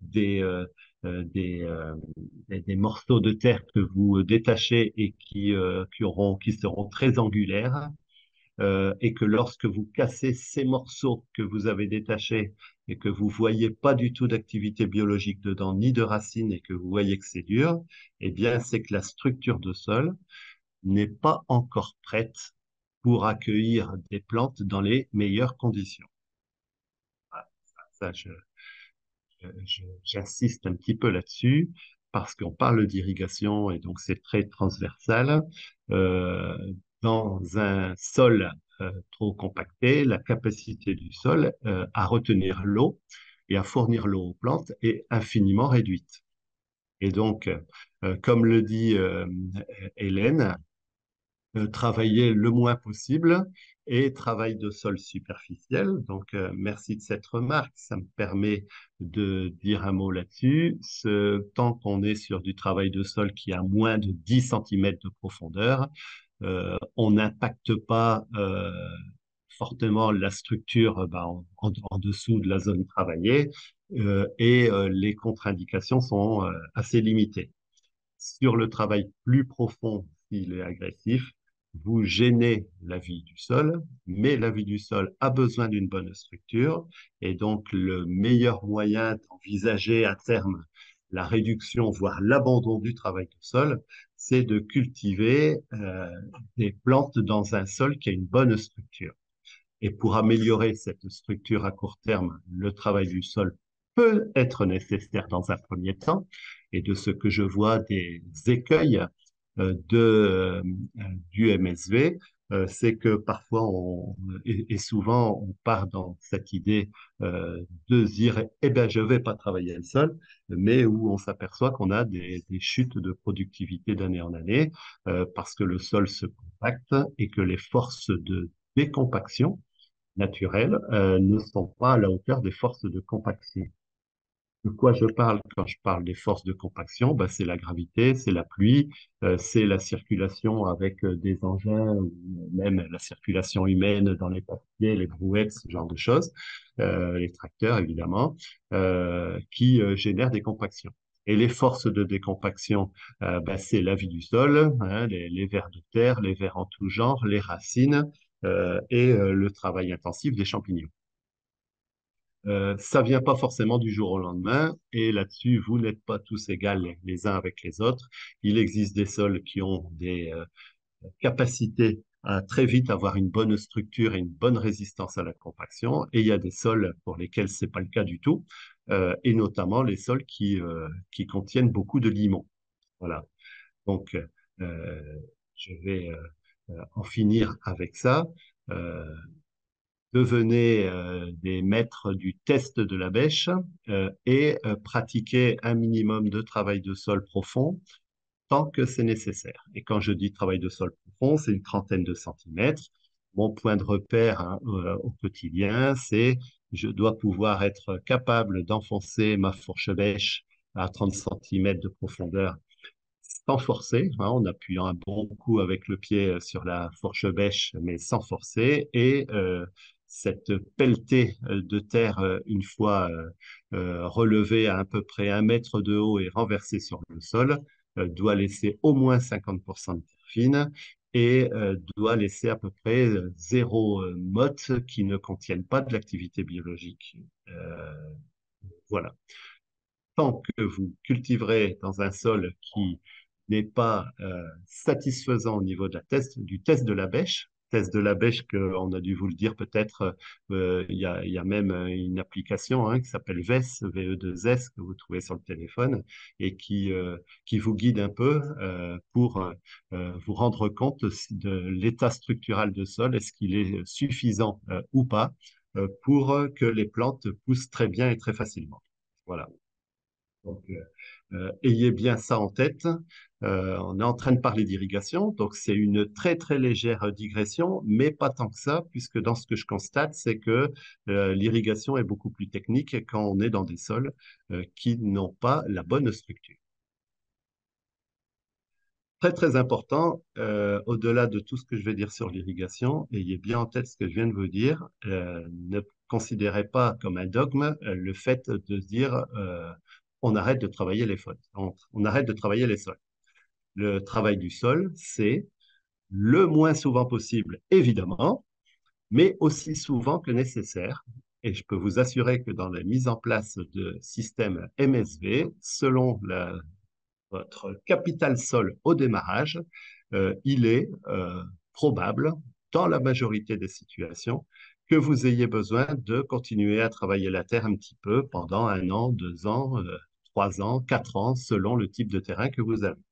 des morceaux de terre que vous détachez et qui seront très angulaires, et que lorsque vous cassez ces morceaux que vous avez détachés et que vous voyez pas du tout d'activité biologique dedans, ni de racines, et que vous voyez que c'est dur, eh bien, c'est que la structure de sol n'est pas encore prête pour accueillir des plantes dans les meilleures conditions. Voilà, ça, j'insiste un petit peu là-dessus parce qu'on parle d'irrigation et donc c'est très transversal. Euh, dans un sol trop compacté, la capacité du sol à retenir l'eau et à fournir l'eau aux plantes est infiniment réduite. Et donc, comme le dit Hélène, travailler le moins possible et travail de sol superficiel. Donc, merci de cette remarque. Ça me permet de dire un mot là-dessus. Tant qu'on est sur du travail de sol qui a moins de 10 centimètres de profondeur, on n'impacte pas fortement la structure en dessous de la zone travaillée et les contre-indications sont assez limitées. Sur le travail plus profond, s'il est agressif, vous gênez la vie du sol, mais la vie du sol a besoin d'une bonne structure et donc le meilleur moyen d'envisager à terme la réduction, voire l'abandon du travail du sol, c'est de cultiver des plantes dans un sol qui a une bonne structure. Et pour améliorer cette structure à court terme, le travail du sol peut être nécessaire dans un premier temps. Et de ce que je vois des écueils du MSV, c'est que parfois et souvent on part dans cette idée de se dire eh ben je vais pas travailler le sol, mais où on s'aperçoit qu'on a des chutes de productivité d'année en année parce que le sol se compacte et que les forces de décompaction naturelles ne sont pas à la hauteur des forces de compaction. De quoi je parle quand je parle des forces de compaction? Ben, c'est la gravité, c'est la pluie, c'est la circulation avec des engins, ou même la circulation humaine dans les papiers, les brouettes, ce genre de choses, les tracteurs évidemment, qui génèrent des compactions. Et les forces de décompaction, ben, c'est la vie du sol, hein, les vers de terre, les vers en tout genre, les racines et le travail intensif des champignons. Ça vient pas forcément du jour au lendemain, et là-dessus, vous n'êtes pas tous égaux les uns avec les autres. Il existe des sols qui ont des capacités à très vite avoir une bonne structure et une bonne résistance à la compaction, et il y a des sols pour lesquels c'est pas le cas du tout, et notamment les sols qui contiennent beaucoup de limon. Voilà. Donc, je vais en finir avec ça. Euh, Devenez des maîtres du test de la bêche et pratiquez un minimum de travail de sol profond tant que c'est nécessaire. Et quand je dis travail de sol profond, c'est une trentaine de centimètres. Mon point de repère hein, au quotidien, c'est je dois pouvoir être capable d'enfoncer ma fourche bêche à 30 centimètres de profondeur sans forcer, hein, en appuyant un bon coup avec le pied sur la fourche bêche, mais sans forcer. Et cette pelletée de terre, une fois relevée à peu près 1 mètre de haut et renversée sur le sol, doit laisser au moins 50% de terre fine et doit laisser à peu près zéro motte qui ne contiennent pas de l'activité biologique. Euh, voilà. Tant que vous cultiverez dans un sol qui n'est pas satisfaisant au niveau de du test de la bêche, test de la bêche qu'on a dû vous le dire peut-être, il y a même une application hein, qui s'appelle VES, VE2S, que vous trouvez sur le téléphone et qui vous guide un peu pour vous rendre compte de l'état structural de sol, est-ce qu'il est suffisant ou pas pour que les plantes poussent très bien et très facilement. Voilà. Donc, ayez bien ça en tête. On est en train de parler d'irrigation, donc c'est une très très légère digression, mais pas tant que ça, puisque dans ce que je constate, c'est que l'irrigation est beaucoup plus technique quand on est dans des sols qui n'ont pas la bonne structure. Très très important, au-delà de tout ce que je vais dire sur l'irrigation, ayez bien en tête ce que je viens de vous dire. Ne considérez pas comme un dogme le fait de se dire on arrête de travailler les sols. On arrête de travailler les sols. Le travail du sol, c'est le moins souvent possible, évidemment, mais aussi souvent que nécessaire. Et je peux vous assurer que dans la mise en place de systèmes MSV, selon votre capital sol au démarrage, il est probable, dans la majorité des situations, que vous ayez besoin de continuer à travailler la terre un petit peu pendant 1 an, 2 ans, 3 ans, 4 ans, selon le type de terrain que vous avez.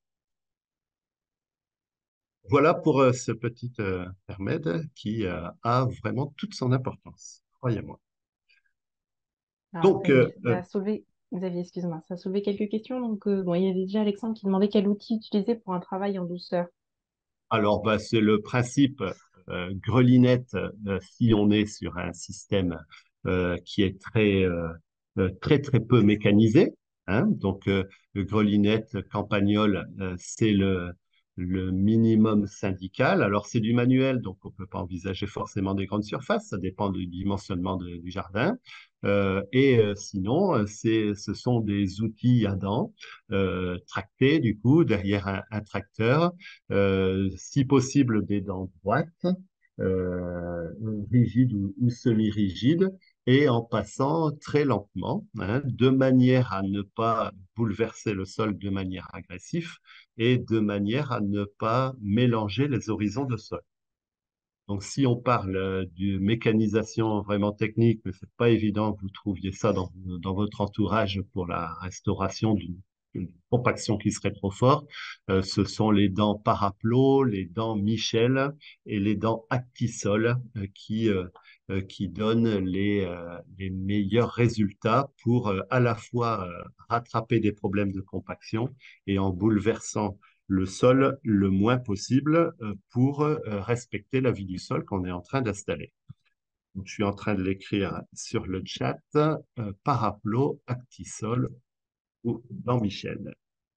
Voilà pour ce petit intermède qui a vraiment toute son importance, croyez-moi. Alors, Donc, ça a soulevé, Xavier, excuse-moi, ça a soulevé quelques questions. Donc, bon, il y avait déjà Alexandre qui demandait quel outil utiliser pour un travail en douceur. alors bah, c'est le principe grelinette si on est sur un système qui est très peu mécanisé. Hein. Donc, grelinette, campagnole, c'est le minimum syndical. Alors, c'est du manuel, donc on ne peut pas envisager forcément des grandes surfaces. Ça dépend du dimensionnement du jardin. Sinon, ce sont des outils à dents tractés, du coup, derrière un tracteur. Si possible, des dents droites, euh, rigides ou semi-rigides, et en passant très lentement, hein, de manière à ne pas bouleverser le sol de manière agressive et de manière à ne pas mélanger les horizons de sol. Donc, si on parle de mécanisation vraiment technique, mais c'est pas évident que vous trouviez ça dans votre entourage pour la restauration d'une compaction qui serait trop forte, ce sont les dents Paraplo, les dents Michel et les dents Actisol qui donnent les meilleurs résultats pour à la fois rattraper des problèmes de compaction et en bouleversant le sol le moins possible pour respecter la vie du sol qu'on est en train d'installer. Donc, je suis en train de l'écrire sur le chat, Paraplo, Actisol ou dans Michel.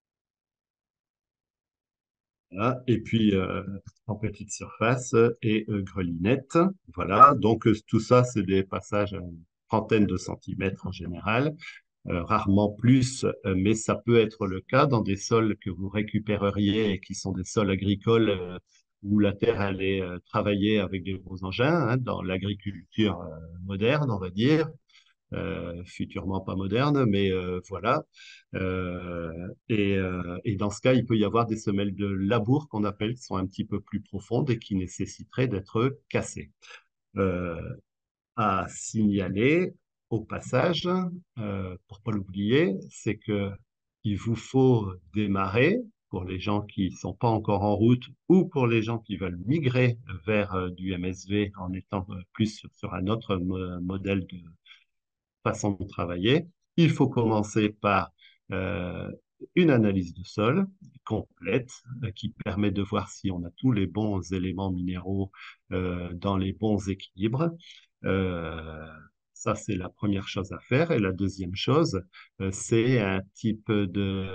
Voilà. Et puis, en petite surface et grelinette. Voilà. Donc, tout ça, c'est des passages à une trentaine de centimètres en général. Rarement plus, mais ça peut être le cas dans des sols que vous récupéreriez et qui sont des sols agricoles où la terre elle est travaillée avec des gros engins, hein, dans l'agriculture moderne, on va dire, futurement pas moderne, mais voilà. Et dans ce cas, il peut y avoir des semelles de labour qu'on appelle, qui sont un petit peu plus profondes et qui nécessiteraient d'être cassées. Euh, à signaler au passage, pour pas l'oublier, c'est que il vous faut démarrer pour les gens qui sont pas encore en route ou pour les gens qui veulent migrer vers du MSV en étant plus sur un autre modèle de façon de travailler. Il faut commencer par euh, une analyse de sol complète qui permet de voir si on a tous les bons éléments minéraux dans les bons équilibres. Euh, Ça, c'est la première chose à faire. Et la deuxième chose, c'est un type de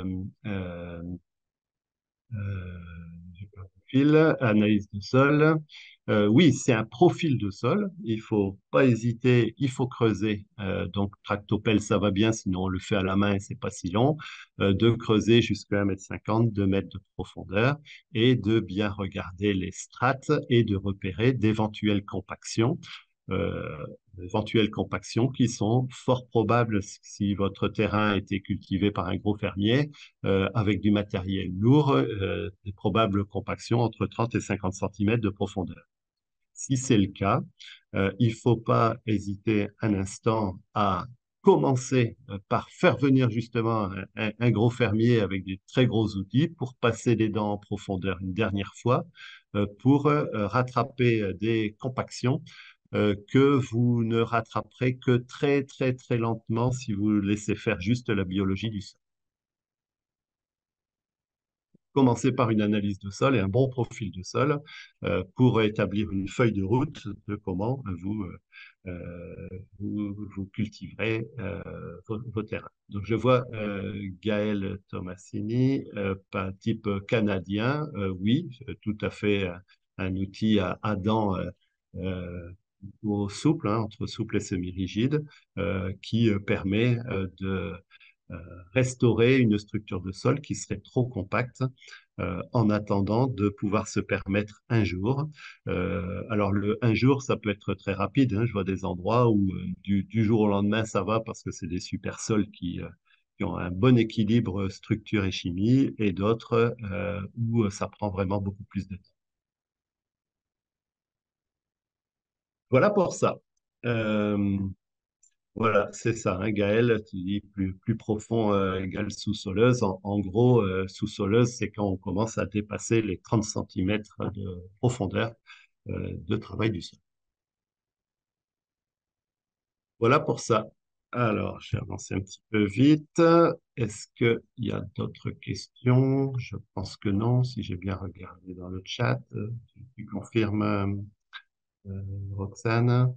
euh, j'ai pas de fil, analyse de sol. Oui, c'est un profil de sol. Il faut pas hésiter, il faut creuser. Donc, tractopelle, ça va bien, sinon on le fait à la main et c'est pas si long. De creuser jusqu'à 1,50 m, 2 mètres de profondeur et de bien regarder les strates et de repérer d'éventuelles compactions euh, éventuelles compactions qui sont fort probables si votre terrain a été cultivé par un gros fermier avec du matériel lourd, des probables compactions entre 30 et 50 cm de profondeur. Si c'est le cas, il ne faut pas hésiter un instant à commencer par faire venir justement un gros fermier avec des très gros outils pour passer les dents en profondeur une dernière fois, pour rattraper des compactions que vous ne rattraperez que très lentement si vous laissez faire juste la biologie du sol. Commencer par une analyse de sol et un bon profil de sol pour établir une feuille de route de comment vous cultiverez vos terrains. Donc, je vois Gaël Tomassini, pas type canadien, oui, tout à fait un outil à dents souple, hein, entre souple et semi-rigide, qui permet de euh, restaurer une structure de sol qui serait trop compacte en attendant de pouvoir se permettre un jour. Alors, un jour, ça peut être très rapide. Hein. Je vois des endroits où du jour au lendemain, ça va parce que c'est des super sols qui ont un bon équilibre structure et chimie, et d'autres où ça prend vraiment beaucoup plus de temps. Voilà pour ça. Euh, Voilà, c'est ça, hein, Gaël, tu dis plus profond égale sous-soleuse. En gros, sous-soleuse, c'est quand on commence à dépasser les 30 centimètres de profondeur de travail du sol. Voilà pour ça. Alors, j'ai avancé un petit peu vite. Est-ce qu'il y a d'autres questions? Je pense que non, si j'ai bien regardé dans le chat. Tu confirmes? Roxane?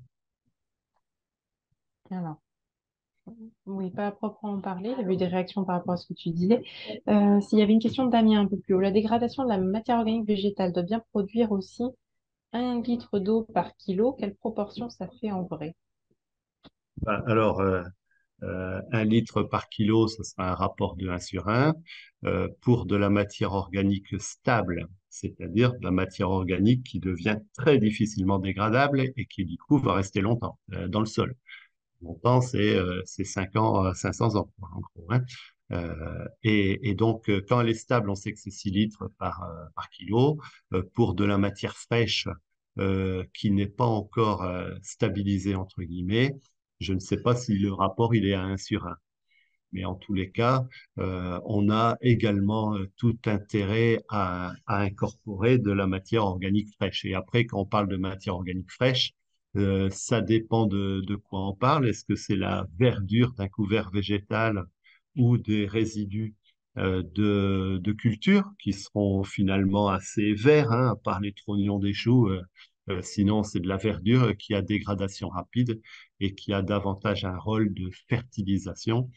Alors, oui, pas à proprement parler. Il y avait eu des réactions par rapport à ce que tu disais. S'il y avait une question de Damien un peu plus haut, la dégradation de la matière organique végétale doit bien produire aussi 1 litre d'eau par kilo. Quelle proportion ça fait en vrai? Bah, alors, 1 litre par kilo, ce sera un rapport de 1 sur 1. Pour de la matière organique stable, c'est-à-dire de la matière organique qui devient très difficilement dégradable et qui, du coup, va rester longtemps dans le sol. Longtemps, c'est 5 ans, 500 ans, quoi, en gros, hein. Et donc, quand elle est stable, on sait que c'est 6 litres par kilo. Pour de la matière fraîche qui n'est pas encore stabilisée, entre guillemets, je ne sais pas si le rapport il est à 1 sur 1. Mais en tous les cas, on a également tout intérêt à incorporer de la matière organique fraîche. Et après, quand on parle de matière organique fraîche, ça dépend de quoi on parle. Est-ce que c'est la verdure d'un couvert végétal ou des résidus de culture qui seront finalement assez verts, hein, à part les trognons des choux. Sinon, c'est de la verdure qui a dégradation rapide et qui a davantage un rôle de fertilisation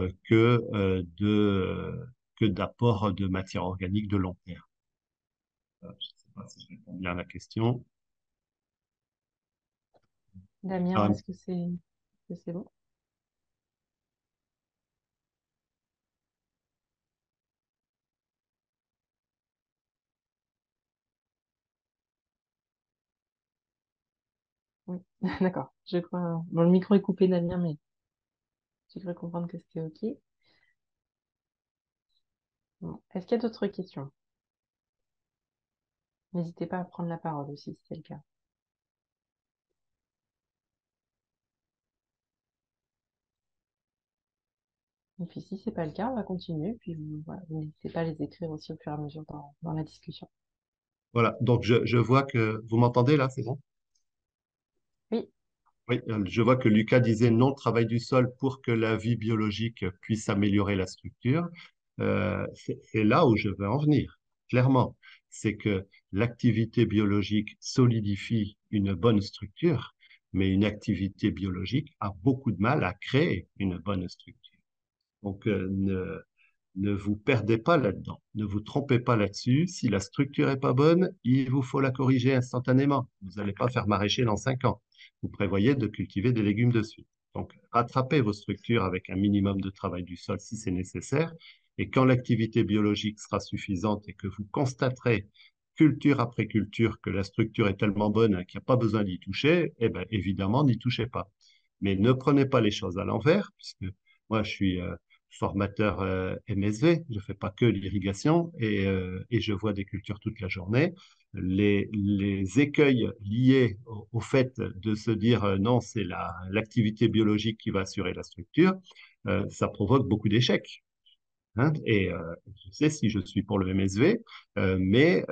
que d'apport de matière organique de long terme. Je ne sais pas si je réponds bien à la question. Damien, Ah, est-ce que c'est bon? Oui, d'accord. Je crois. Bon, le micro est coupé, Damien, mais j'ai cru comprendre que c'était OK. Bon. Est-ce qu'il y a d'autres questions? N'hésitez pas à prendre la parole aussi, si c'est le cas. Et puis, si c'est pas le cas, on va continuer. Puis, voilà, vous n'hésitez pas à les écrire aussi au fur et à mesure dans la discussion. voilà, donc je vois que vous m'entendez là, c'est bon? Oui, Oui, je vois que Lucas disait non, travail du sol pour que la vie biologique puisse améliorer la structure. C'est là où je veux en venir, clairement. C'est que l'activité biologique solidifie une bonne structure, mais une activité biologique a beaucoup de mal à créer une bonne structure. Donc, ne vous perdez pas là-dedans. Ne vous trompez pas là-dessus. Si la structure est pas bonne, il vous faut la corriger instantanément. Vous n'allez pas faire maraîcher dans 5 ans. Vous prévoyez de cultiver des légumes dessus. Donc, rattrapez vos structures avec un minimum de travail du sol si c'est nécessaire. Et quand l'activité biologique sera suffisante et que vous constaterez culture après culture que la structure est tellement bonne qu'il n'y a pas besoin d'y toucher, eh bien, évidemment, n'y touchez pas. Mais ne prenez pas les choses à l'envers, puisque moi, je suis formateur MSV, je ne fais pas que l'irrigation et je vois des cultures toute la journée. Les écueils liés au fait de se dire non, c'est l'activité biologique qui va assurer la structure, ça provoque beaucoup d'échecs. Hein. Et je sais si je suis pour le MSV, mais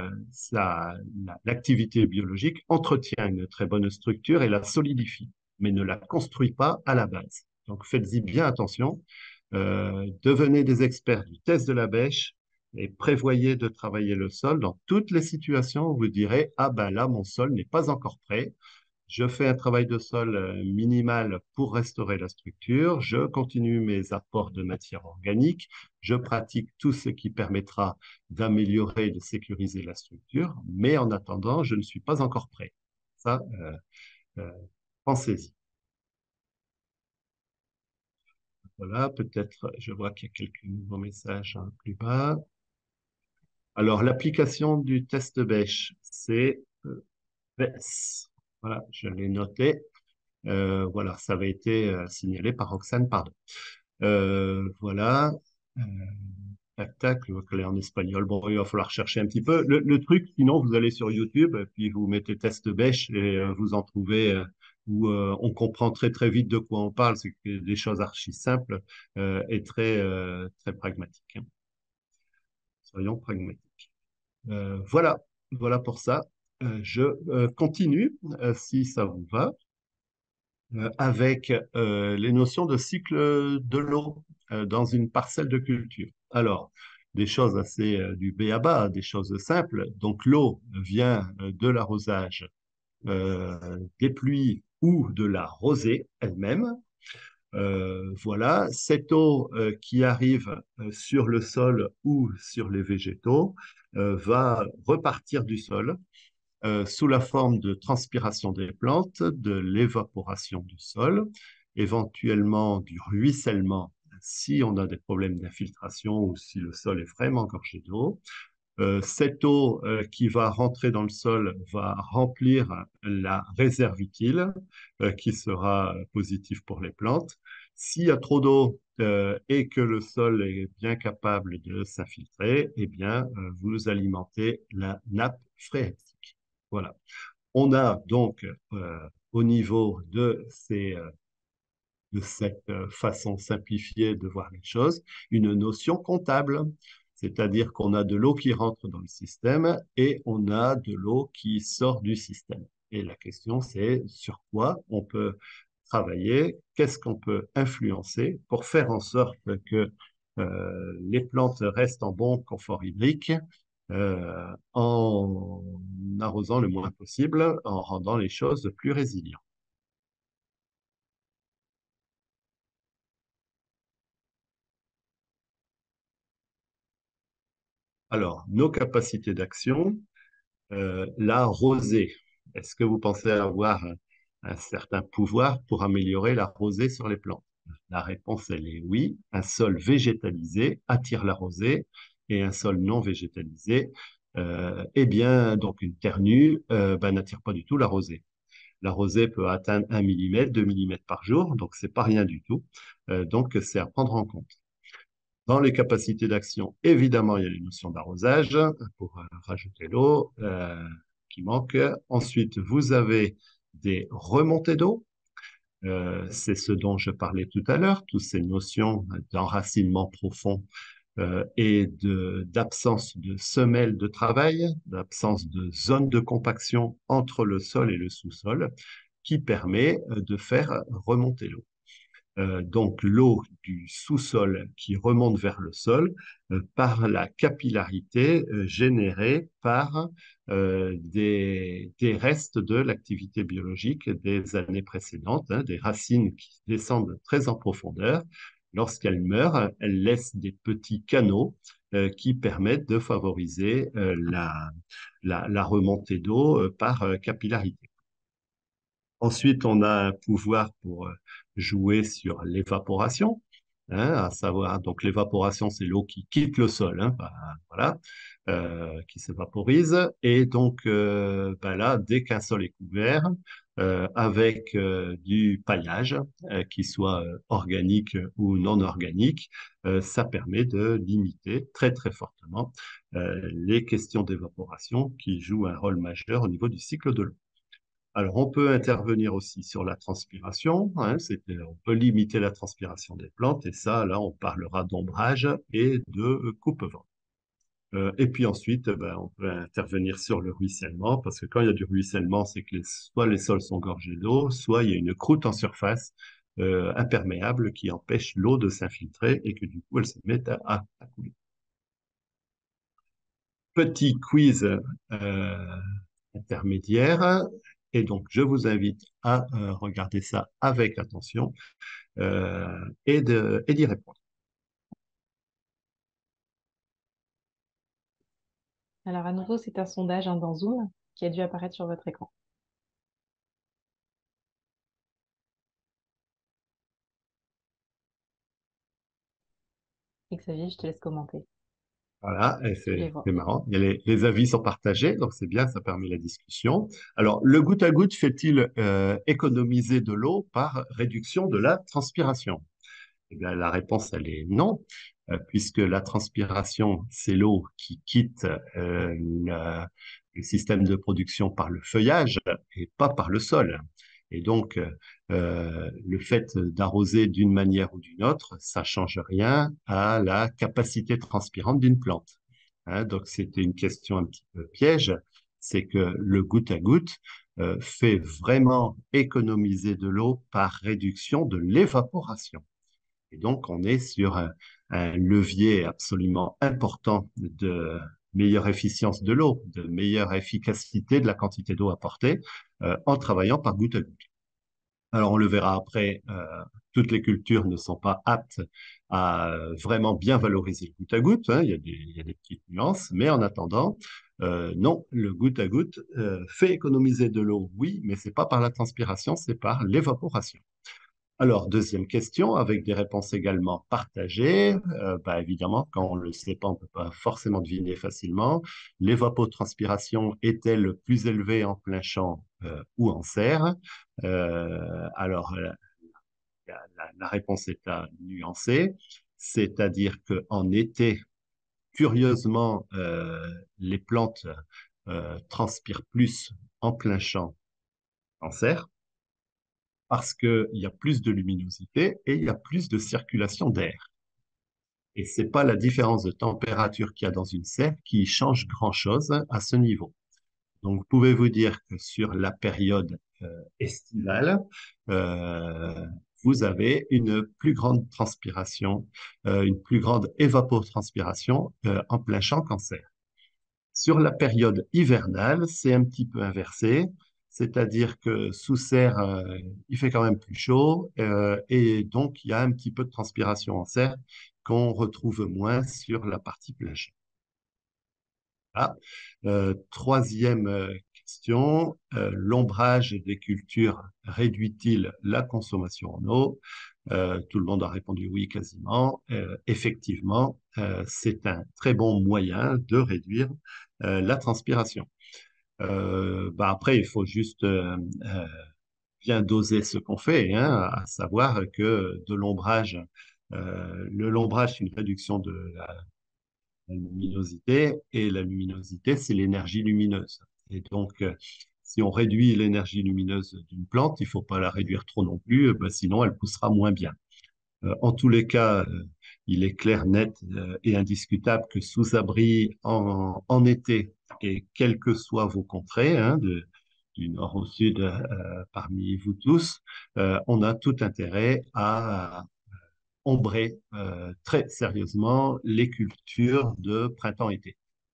l'activité biologique entretient une très bonne structure et la solidifie, mais ne la construit pas à la base. Donc faites-y bien attention. Devenez des experts du test de la bêche et prévoyez de travailler le sol dans toutes les situations où vous direz, ah ben là, mon sol n'est pas encore prêt. Je fais un travail de sol minimal pour restaurer la structure. Je continue mes apports de matière organique. Je pratique tout ce qui permettra d'améliorer et de sécuriser la structure. Mais en attendant, je ne suis pas encore prêt. Ça, euh, pensez-y. Voilà, peut-être, je vois qu'il y a quelques nouveaux messages plus bas. Alors, l'application du test bêche, c'est BES. Voilà, je l'ai noté. Voilà, ça avait été signalé par Roxane, pardon. Voilà. Euh, Tac, tac, je vois qu'elle est en espagnol. Bon, il va falloir chercher un petit peu. Le truc, sinon, vous allez sur YouTube, puis vous mettez test bêche et vous en trouvez où on comprend très, très vite de quoi on parle. C'est des choses archi simples et très pragmatiques, hein. Soyons pragmatiques. Voilà, voilà pour ça. Je continue, si ça vous va, avec les notions de cycle de l'eau dans une parcelle de culture. Alors, des choses assez du b à bas, des choses simples. Donc, l'eau vient de l'arrosage des pluies ou de la rosée elle-même. Voilà, cette eau qui arrive sur le sol ou sur les végétaux va repartir du sol sous la forme de transpiration des plantes, de l'évaporation du sol, éventuellement du ruissellement si on a des problèmes d'infiltration ou si le sol est vraiment gorgé d'eau. Cette eau qui va rentrer dans le sol va remplir la réserve utile qui sera positive pour les plantes. S'il y a trop d'eau et que le sol est bien capable de s'infiltrer, eh bien, vous alimentez la nappe phréatique. Voilà. On a donc au niveau de cette façon simplifiée de voir les choses, une notion comptable. C'est-à-dire qu'on a de l'eau qui rentre dans le système et on a de l'eau qui sort du système. Et la question, c'est sur quoi on peut travailler, qu'est-ce qu'on peut influencer pour faire en sorte que les plantes restent en bon confort hydrique en arrosant le moins possible, en rendant les choses plus résilientes. Alors, nos capacités d'action, la rosée. Est-ce que vous pensez avoir un certain pouvoir pour améliorer la rosée sur les plantes? La réponse, elle est oui. Un sol végétalisé attire la rosée et un sol non végétalisé, eh bien, donc une terre nue, ben, n'attire pas du tout la rosée. La rosée peut atteindre 1 millimètre, 2 millimètres par jour, donc c'est pas rien du tout. Donc, c'est à prendre en compte. Dans les capacités d'action, évidemment, il y a les notions d'arrosage pour rajouter l'eau qui manque. Ensuite, vous avez des remontées d'eau. C'est ce dont je parlais tout à l'heure, toutes ces notions d'enracinement profond et d'absence de semelles de travail, d'absence de zone de compaction entre le sol et le sous-sol, qui permet de faire remonter l'eau. Donc l'eau du sous-sol qui remonte vers le sol par la capillarité générée par des restes de l'activité biologique des années précédentes, hein, des racines qui descendent très en profondeur. Lorsqu'elles meurent, elles laissent des petits canaux qui permettent de favoriser la remontée d'eau par capillarité. Ensuite, on a un pouvoir pour jouer sur l'évaporation, hein, à savoir, donc l'évaporation, c'est l'eau qui quitte le sol, hein, bah, voilà, qui s'évaporise. Et donc, bah là, dès qu'un sol est couvert, avec du paillage, qui soit organique ou non organique, ça permet de limiter très, très fortement les questions d'évaporation qui jouent un rôle majeur au niveau du cycle de l'eau. Alors, on peut intervenir aussi sur la transpiration, hein, on peut limiter la transpiration des plantes, et ça, là, on parlera d'ombrage et de coupe-vent. Et puis ensuite, ben, on peut intervenir sur le ruissellement, parce que quand il y a du ruissellement, c'est que soit les sols sont gorgés d'eau, soit il y a une croûte en surface imperméable qui empêche l'eau de s'infiltrer et que du coup, elle se met à couler. Petit quiz intermédiaire. Et donc, je vous invite à regarder ça avec attention et d'y répondre. Alors à nouveau, c'est un sondage hein, dans Zoom qui a dû apparaître sur votre écran. Et Xavier, je te laisse commenter. Voilà, et Tu les c'est vois. marrant. Il y a les avis sont partagés, donc c'est bien, ça permet la discussion. Alors, le goutte à goutte fait-il économiser de l'eau par réduction de la transpiration? Eh bien, la réponse, elle est non, puisque la transpiration, c'est l'eau qui quitte le système de production par le feuillage et pas par le sol. Et donc, le fait d'arroser d'une manière ou d'une autre, ça change rien à la capacité transpirante d'une plante. Hein, donc, c'était une question un petit peu piège, c'est que le goutte à goutte fait vraiment économiser de l'eau par réduction de l'évaporation. Et donc, on est sur un levier absolument important meilleure efficience de l'eau, de meilleure efficacité de la quantité d'eau apportée en travaillant par goutte à goutte. Alors, on le verra après, toutes les cultures ne sont pas aptes à vraiment bien valoriser le goutte à goutte, hein, il y a des petites nuances, mais en attendant, non, le goutte à goutte fait économiser de l'eau, oui, mais c'est pas par la transpiration, c'est par l'évaporation. Alors, deuxième question, avec des réponses également partagées. Bah, évidemment, quand on ne le sait pas, on ne peut pas forcément deviner facilement. L'évapotranspiration est-elle plus élevée en plein champ ou en serre? Alors, la réponse est à nuancer, c'est-à-dire qu'en été, curieusement, les plantes transpirent plus en plein champ en serre parce qu'il y a plus de luminosité et il y a plus de circulation d'air. Et ce n'est pas la différence de température qu'il y a dans une serre qui change grand-chose à ce niveau. Donc, vous pouvez vous dire que sur la période estivale, euh, vous avez une plus grande transpiration, une plus grande évapotranspiration en plein champ qu'en serre. Sur la période hivernale, c'est un petit peu inversé, c'est-à-dire que sous serre, il fait quand même plus chaud et donc il y a un petit peu de transpiration en serre qu'on retrouve moins sur la partie plein champ. Ah. Troisième question, l'ombrage des cultures réduit-il la consommation en eau? Tout le monde a répondu oui quasiment. Effectivement, c'est un très bon moyen de réduire la transpiration. Bah après, il faut juste bien doser ce qu'on fait, hein, à savoir que de l'ombrage, le l'ombrage, c'est une réduction de la luminosité, et la luminosité, c'est l'énergie lumineuse. Et donc, si on réduit l'énergie lumineuse d'une plante, il ne faut pas la réduire trop non plus, sinon elle poussera moins bien. En tous les cas, il est clair, net et indiscutable que sous abri en été, et quelles que soient vos contrées, hein, du nord au sud parmi vous tous, on a tout intérêt à ombrer très sérieusement les cultures de printemps-été.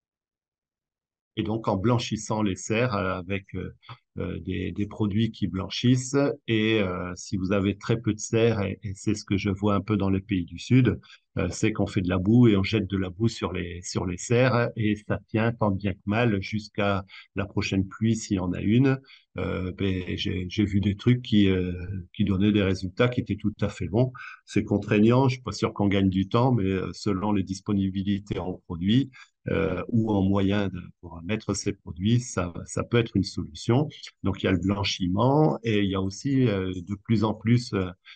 Et donc en blanchissant les serres avec des produits qui blanchissent. Et si vous avez très peu de serres, et c'est ce que je vois un peu dans les pays du Sud, c'est qu'on fait de la boue et on jette de la boue sur les serres et ça tient tant bien que mal jusqu'à la prochaine pluie s'il y en a une. J'ai vu des trucs qui donnaient des résultats qui étaient tout à fait bons. C'est contraignant, je suis pas sûr qu'on gagne du temps, mais selon les disponibilités en produits, ou en moyen pour mettre ces produits, ça peut être une solution. Donc, il y a le blanchiment et il y a aussi de plus en plus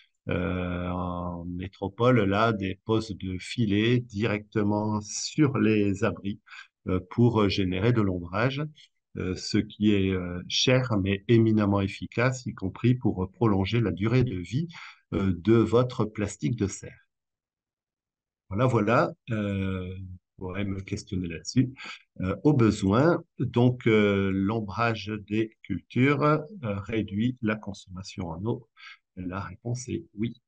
en métropole, là, des postes de filets directement sur les abris pour générer de l'ombrage, ce qui est cher mais éminemment efficace, y compris pour prolonger la durée de vie de votre plastique de serre. Voilà, voilà. Vous pourrez me questionner là-dessus. Au besoin, donc l'ombrage des cultures réduit la consommation en eau. La réponse est oui.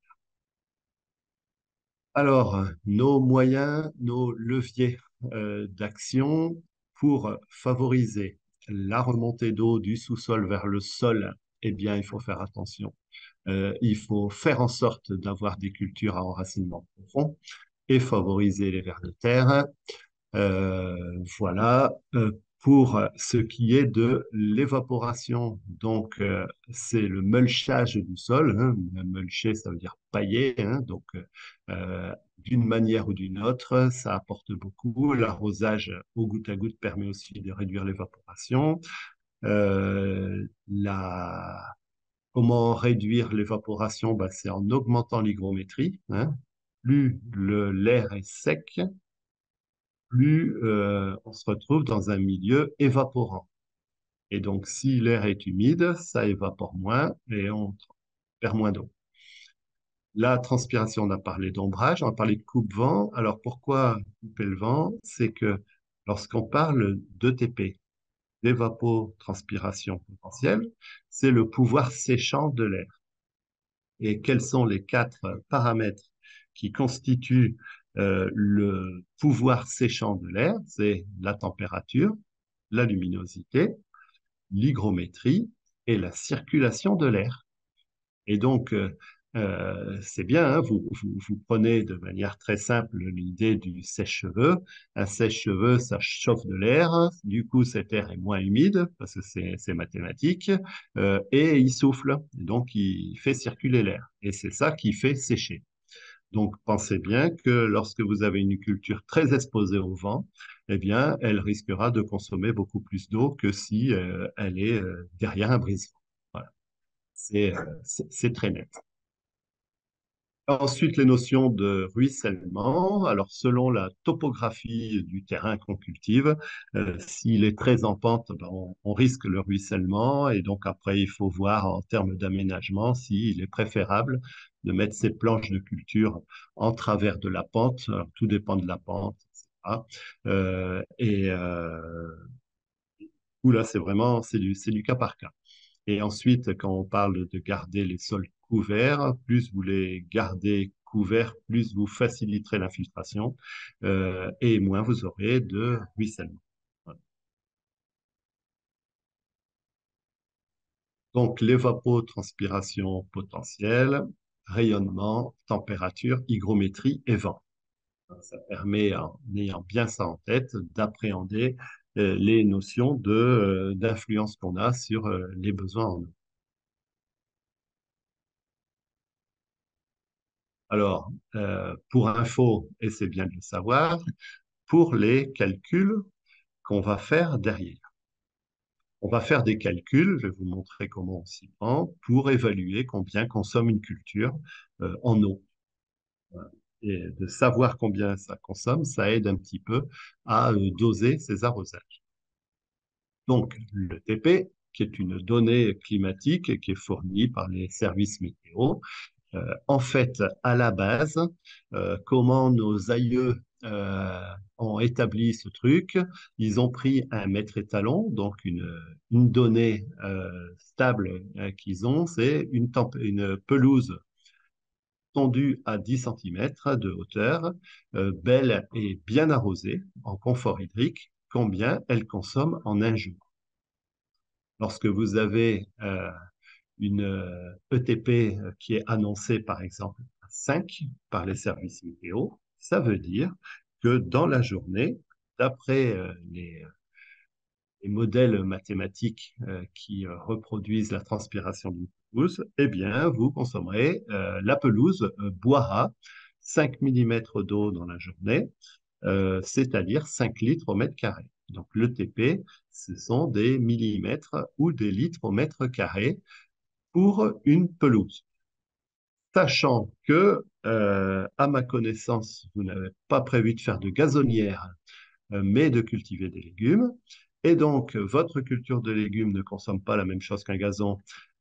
Alors, nos moyens, nos leviers d'action pour favoriser la remontée d'eau du sous-sol vers le sol, eh bien, il faut faire attention. Il faut faire en sorte d'avoir des cultures à enracinement profond et favoriser les vers de terre. Voilà. Pour ce qui est de l'évaporation, donc c'est le mulchage du sol, hein. Mulcher, ça veut dire pailler, hein. Donc d'une manière ou d'une autre, ça apporte beaucoup. L'arrosage au goutte à goutte permet aussi de réduire l'évaporation. La Comment réduire l'évaporation? Ben, c'est en augmentant l'hygrométrie, hein. Plus l'air est sec, plus on se retrouve dans un milieu évaporant. Et donc, si l'air est humide, ça évapore moins et on perd moins d'eau. La transpiration, on a parlé d'ombrage, on a parlé de coupe-vent. Alors, pourquoi couper le vent? C'est que lorsqu'on parle d'ETP, d'évapotranspiration potentielle, c'est le pouvoir séchant de l'air. Et quels sont les quatre paramètres qui constituent le pouvoir séchant de l'air, c'est la température, la luminosité, l'hygrométrie et la circulation de l'air. Et donc, c'est bien, hein, vous prenez de manière très simple l'idée du sèche-cheveux. Un sèche-cheveux, ça chauffe de l'air. Du coup, cet air est moins humide parce que c'est mathématique. Et il souffle. Donc, il fait circuler l'air. Et c'est ça qui fait sécher. Donc, pensez bien que lorsque vous avez une culture très exposée au vent, eh bien, elle risquera de consommer beaucoup plus d'eau que si elle est derrière un brise-vent. Voilà. C'est très net. Ensuite, les notions de ruissellement. Alors, selon la topographie du terrain qu'on cultive, s'il est très en pente, ben, on risque le ruissellement. Et donc, après, il faut voir en termes d'aménagement s'il est préférable de mettre ces planches de culture en travers de la pente. Alors, tout dépend de la pente, etc. Où là, c'est du cas par cas. Et ensuite, quand on parle de garder les sols couverts, plus vous les gardez couverts, plus vous faciliterez l'infiltration et moins vous aurez de ruissellement. Voilà. Donc, l'évapotranspiration potentielle, rayonnement, température, hygrométrie et vent. Ça permet, en ayant bien ça en tête, d'appréhender les notions d'influence qu'on a sur les besoins en eau. Alors, pour info, et c'est bien de le savoir, pour les calculs qu'on va faire derrière. On va faire des calculs, je vais vous montrer comment on s'y prend, pour évaluer combien consomme une culture en eau. Voilà. Et de savoir combien ça consomme, ça aide un petit peu à doser ses arrosages. Donc, le TP, qui est une donnée climatique qui est fournie par les services météo, en fait, à la base, comment nos aïeux ont établi ce truc, ils ont pris un mètre étalon, donc une donnée stable qu'ils ont, c'est une pelouse tendue à 10 centimètres de hauteur, belle et bien arrosée, en confort hydrique, combien elle consomme en un jour. Lorsque vous avez une ETP qui est annoncée par exemple à 5 par les services météo, ça veut dire que dans la journée, d'après les modèles mathématiques qui reproduisent la transpiration d'une pelouse, eh bien, vous consommerez, la pelouse boira 5 millimètres d'eau dans la journée, c'est-à-dire 5 litres au mètre carré. Donc, le TP, ce sont des millimètres ou des litres au mètre carré pour une pelouse. Sachant que, à ma connaissance, vous n'avez pas prévu de faire de gazonnière, mais de cultiver des légumes. Et donc, votre culture de légumes ne consomme pas la même chose qu'un gazon,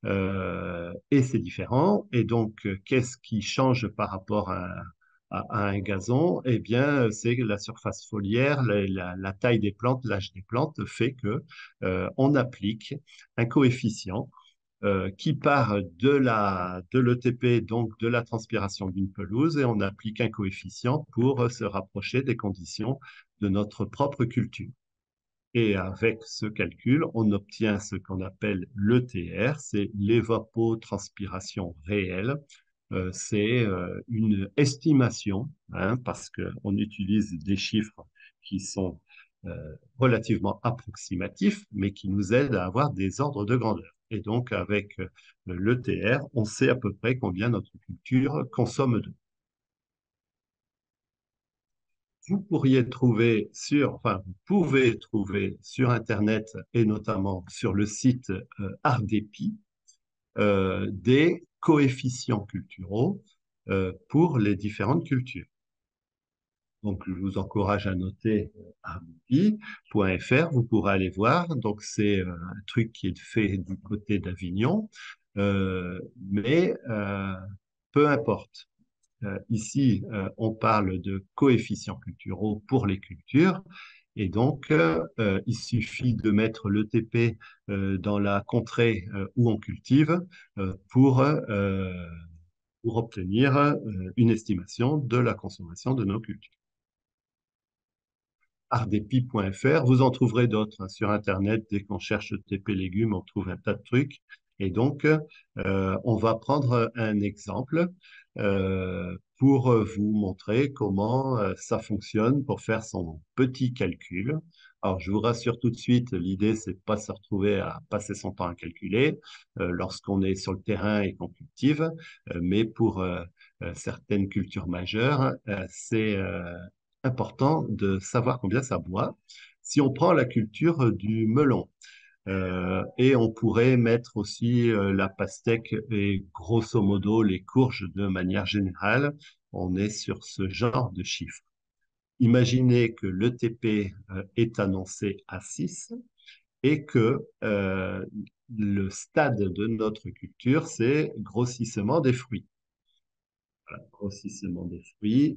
et c'est différent. Et donc, qu'est-ce qui change par rapport à un gazon? Eh bien, c'est la surface foliaire, la taille des plantes, l'âge des plantes fait que on applique un coefficient qui part de l'ETP, donc de la transpiration d'une pelouse, et on applique un coefficient pour se rapprocher des conditions de notre propre culture. Et avec ce calcul, on obtient ce qu'on appelle l'ETR, c'est l'évapotranspiration réelle. C'est une estimation, hein, parce qu'on utilise des chiffres qui sont relativement approximatifs, mais qui nous aident à avoir des ordres de grandeur. Et donc, avec l'ETR, on sait à peu près combien notre culture consomme d'eau. Vous pouvez trouver sur Internet et notamment sur le site Ardépi des coefficients culturaux pour les différentes cultures. Donc, je vous encourage à noter ardépi.fr, vous pourrez aller voir. Donc, c'est un truc qui est fait du côté d'Avignon, mais peu importe. Ici, on parle de coefficients culturaux pour les cultures. Et donc, il suffit de mettre le TP dans la contrée où on cultive pour pour obtenir une estimation de la consommation de nos cultures. Ardepi.fr, vous en trouverez d'autres hein, sur Internet. Dès qu'on cherche TP légumes, on trouve un tas de trucs. Et donc, on va prendre un exemple pour vous montrer comment ça fonctionne pour faire son petit calcul. Alors, je vous rassure tout de suite, l'idée, c'est de pas se retrouver à passer son temps à calculer lorsqu'on est sur le terrain et qu'on cultive, mais pour certaines cultures majeures, c'est important de savoir combien ça boit. Si on prend la culture du melon, et on pourrait mettre aussi la pastèque et grosso modo les courges de manière générale, on est sur ce genre de chiffres. Imaginez que l'ETP est annoncé à 6 et que le stade de notre culture, c'est grossissement des fruits. Voilà, grossissement des fruits.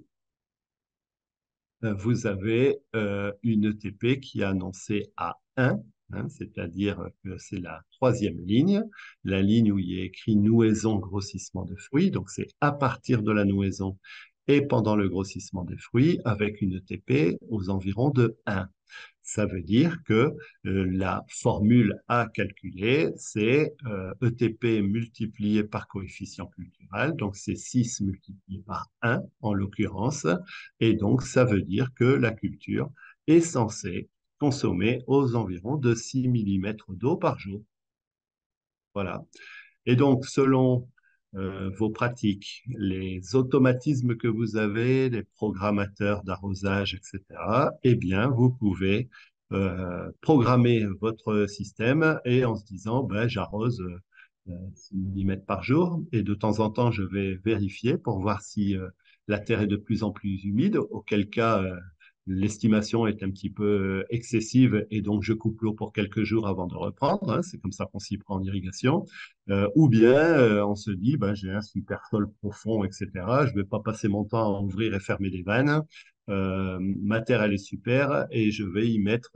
Vous avez une ETP qui est annoncée à 1, hein, c'est-à-dire que c'est la troisième ligne, la ligne où il est écrit nouaison, grossissement de fruits. Donc, c'est à partir de la nouaison et pendant le grossissement des fruits avec une ETP aux environs de 1. Ça veut dire que la formule à calculer, c'est ETP multiplié par coefficient culturel, donc c'est 6 multiplié par 1 en l'occurrence, et donc ça veut dire que la culture est censée consommer aux environs de 6 millimètres d'eau par jour. Voilà. Et donc, selon vos pratiques, les automatismes que vous avez, les programmateurs d'arrosage, etc., eh bien, vous pouvez programmer votre système et en se disant, ben, j'arrose 6 millimètres par jour et de temps en temps, je vais vérifier pour voir si la terre est de plus en plus humide, auquel cas l'estimation est un petit peu excessive et donc je coupe l'eau pour quelques jours avant de reprendre. Hein, c'est comme ça qu'on s'y prend en irrigation. Ou bien on se dit, ben, j'ai un super sol profond, etc. Je ne vais pas passer mon temps à ouvrir et fermer les vannes. Ma terre, elle est super et je vais y mettre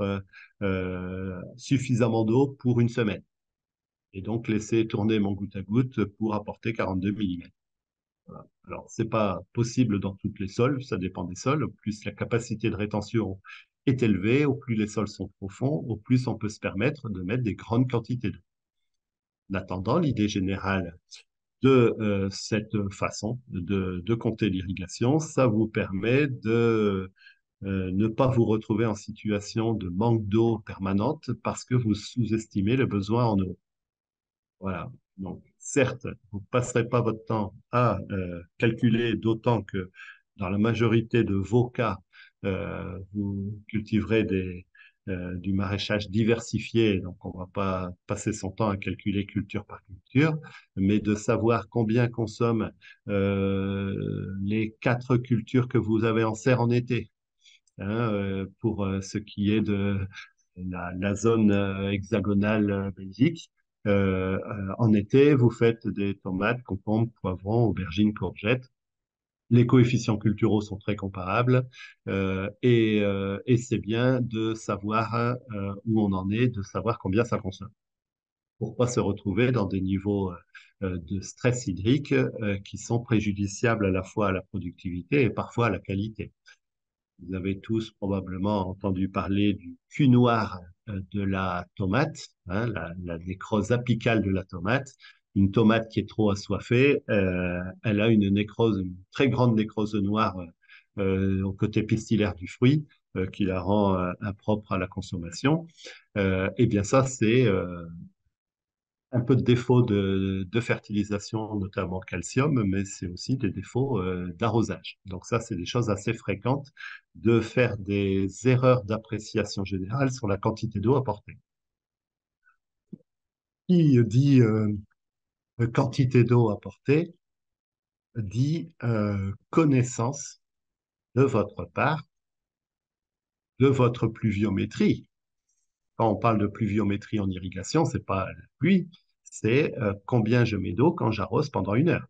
suffisamment d'eau pour une semaine. Et donc laisser tourner mon goutte à goutte pour apporter 42 millimètres. Voilà. Alors, c'est pas possible dans tous les sols, ça dépend des sols. Au plus la capacité de rétention est élevée, au plus les sols sont profonds, au plus on peut se permettre de mettre des grandes quantités d'eau. En attendant, l'idée générale de cette façon de compter l'irrigation, ça vous permet de ne pas vous retrouver en situation de manque d'eau permanente parce que vous sous-estimez le besoin en eau. Voilà. Donc, certes, vous ne passerez pas votre temps à calculer, d'autant que dans la majorité de vos cas, vous cultiverez du maraîchage diversifié, donc on ne va pas passer son temps à calculer culture par culture, mais de savoir combien consomment les 4 cultures que vous avez en serre en été, hein, pour ce qui est de la zone hexagonale Belgique. En été, vous faites des tomates, concombres, poivrons, aubergines, courgettes. Les coefficients culturaux sont très comparables et c'est bien de savoir où on en est, de savoir combien ça consomme pour pas se retrouver dans des niveaux de stress hydrique qui sont préjudiciables à la fois à la productivité et parfois à la qualité. Vous avez tous probablement entendu parler du cul noir de la tomate, hein, la nécrose apicale de la tomate. Une tomate qui est trop assoiffée, elle a une nécrose, une très grande nécrose noire au côté pistillaire du fruit qui la rend impropre à la consommation. Eh bien ça, c'est un peu de défauts de fertilisation, notamment calcium, mais c'est aussi des défauts d'arrosage. Donc ça, c'est des choses assez fréquentes de faire des erreurs d'appréciation générale sur la quantité d'eau apportée. Qui dit quantité d'eau apportée dit connaissance de votre part de votre pluviométrie. Quand on parle de pluviométrie en irrigation, c'est pas la pluie, c'est combien je mets d'eau quand j'arrose pendant 1 heure.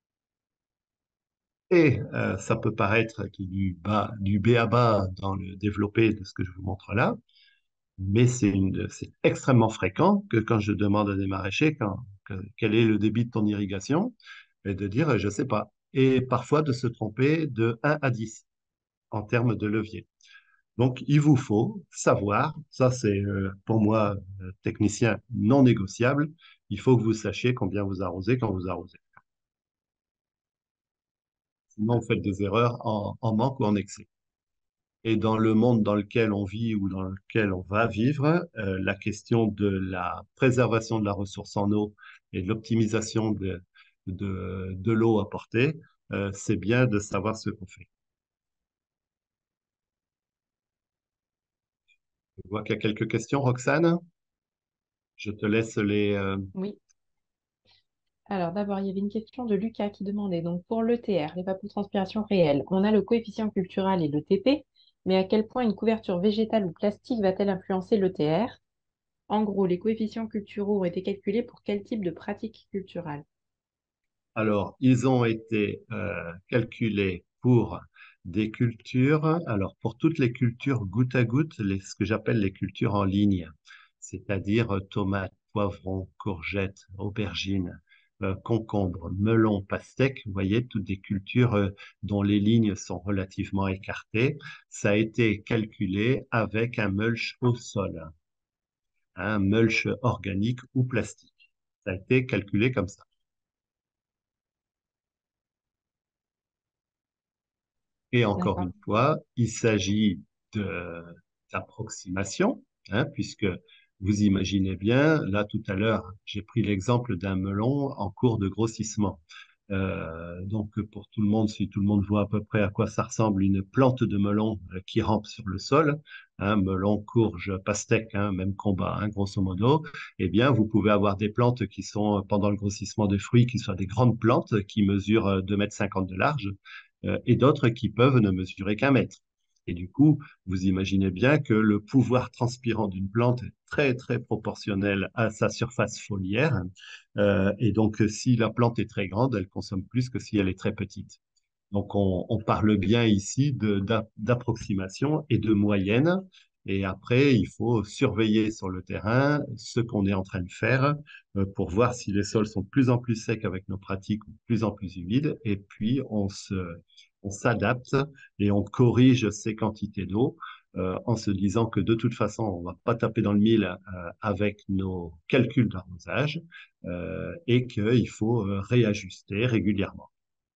Et ça peut paraître du B à bas dans le développé de ce que je vous montre là, mais c'est extrêmement fréquent que quand je demande à des maraîchers quel est le débit de ton irrigation, et de dire, je ne sais pas. Et parfois de se tromper de 1 à 10 en termes de levier. Donc, il vous faut savoir, ça c'est pour moi, technicien non négociable, il faut que vous sachiez combien vous arrosez quand vous arrosez. Sinon, vous faites des erreurs en manque ou en excès. Et dans le monde dans lequel on vit ou dans lequel on va vivre, la question de la préservation de la ressource en eau et de l'optimisation de l'eau apportée, c'est bien de savoir ce qu'on fait. Je vois qu'il y a quelques questions, Roxane. Je te laisse les... Oui. Alors d'abord, il y avait une question de Lucas qui demandait, donc pour l'ETR, l'évapotranspiration réelle, on a le coefficient cultural et le TP, mais à quel point une couverture végétale ou plastique va-t-elle influencer l'ETR? En gros, les coefficients culturaux ont été calculés pour quel type de pratique culturelle? Alors, ils ont été calculés pour des cultures, alors pour toutes les cultures goutte à goutte, ce que j'appelle les cultures en ligne, c'est-à-dire tomates, poivrons, courgettes, aubergines, concombres, melons, pastèques, vous voyez, toutes des cultures dont les lignes sont relativement écartées. Ça a été calculé avec un mulch au sol, un mulch organique ou plastique. Ça a été calculé comme ça. Et encore D'accord. une fois, il s'agit d'approximation, hein, puisque vous imaginez bien, là tout à l'heure, j'ai pris l'exemple d'un melon en cours de grossissement. Donc pour tout le monde, si tout le monde voit à peu près à quoi ça ressemble une plante de melon qui rampe sur le sol, hein, melon, courge, pastèque, hein, même combat, hein, grosso modo, eh bien vous pouvez avoir des plantes qui sont pendant le grossissement des fruits, qui soient des grandes plantes qui mesurent 2,50 m de large, et d'autres qui peuvent ne mesurer qu'1 mètre. Et du coup, vous imaginez bien que le pouvoir transpirant d'une plante est très, très proportionnel à sa surface foliaire. Et donc, si la plante est très grande, elle consomme plus que si elle est très petite. Donc, on parle bien ici d'approximation et de moyenne. Et après, il faut surveiller sur le terrain ce qu'on est en train de faire pour voir si les sols sont de plus en plus secs avec nos pratiques ou de plus en plus humides. Et puis, on s'adapte et on corrige ces quantités d'eau en se disant que de toute façon, on ne va pas taper dans le mille avec nos calculs d'arrosage et qu'il faut réajuster régulièrement.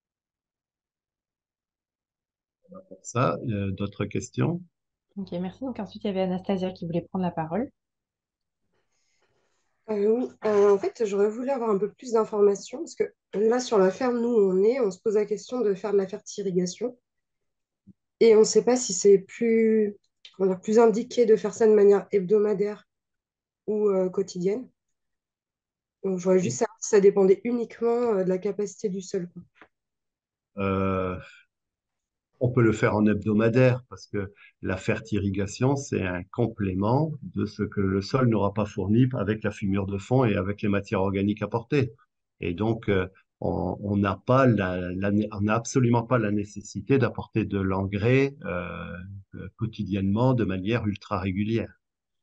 Pour ça, d'autres questions? Ok, merci. Donc ensuite, il y avait Anastasia qui voulait prendre la parole. Oui, en fait, j'aurais voulu avoir un peu plus d'informations parce que là, sur la ferme, nous, on se pose la question de faire de la fertirrigation et on ne sait pas si c'est plus, comment dire, plus indiqué de faire ça de manière hebdomadaire ou quotidienne. Donc, j'aurais juste savoir si ça dépendait uniquement de la capacité du sol, quoi. Euh, on peut le faire en hebdomadaire parce que la fertirrigation, c'est un complément de ce que le sol n'aura pas fourni avec la fumure de fond et avec les matières organiques apportées. Et donc, on n'a pas on n'a absolument pas la nécessité d'apporter de l'engrais quotidiennement de manière ultra régulière.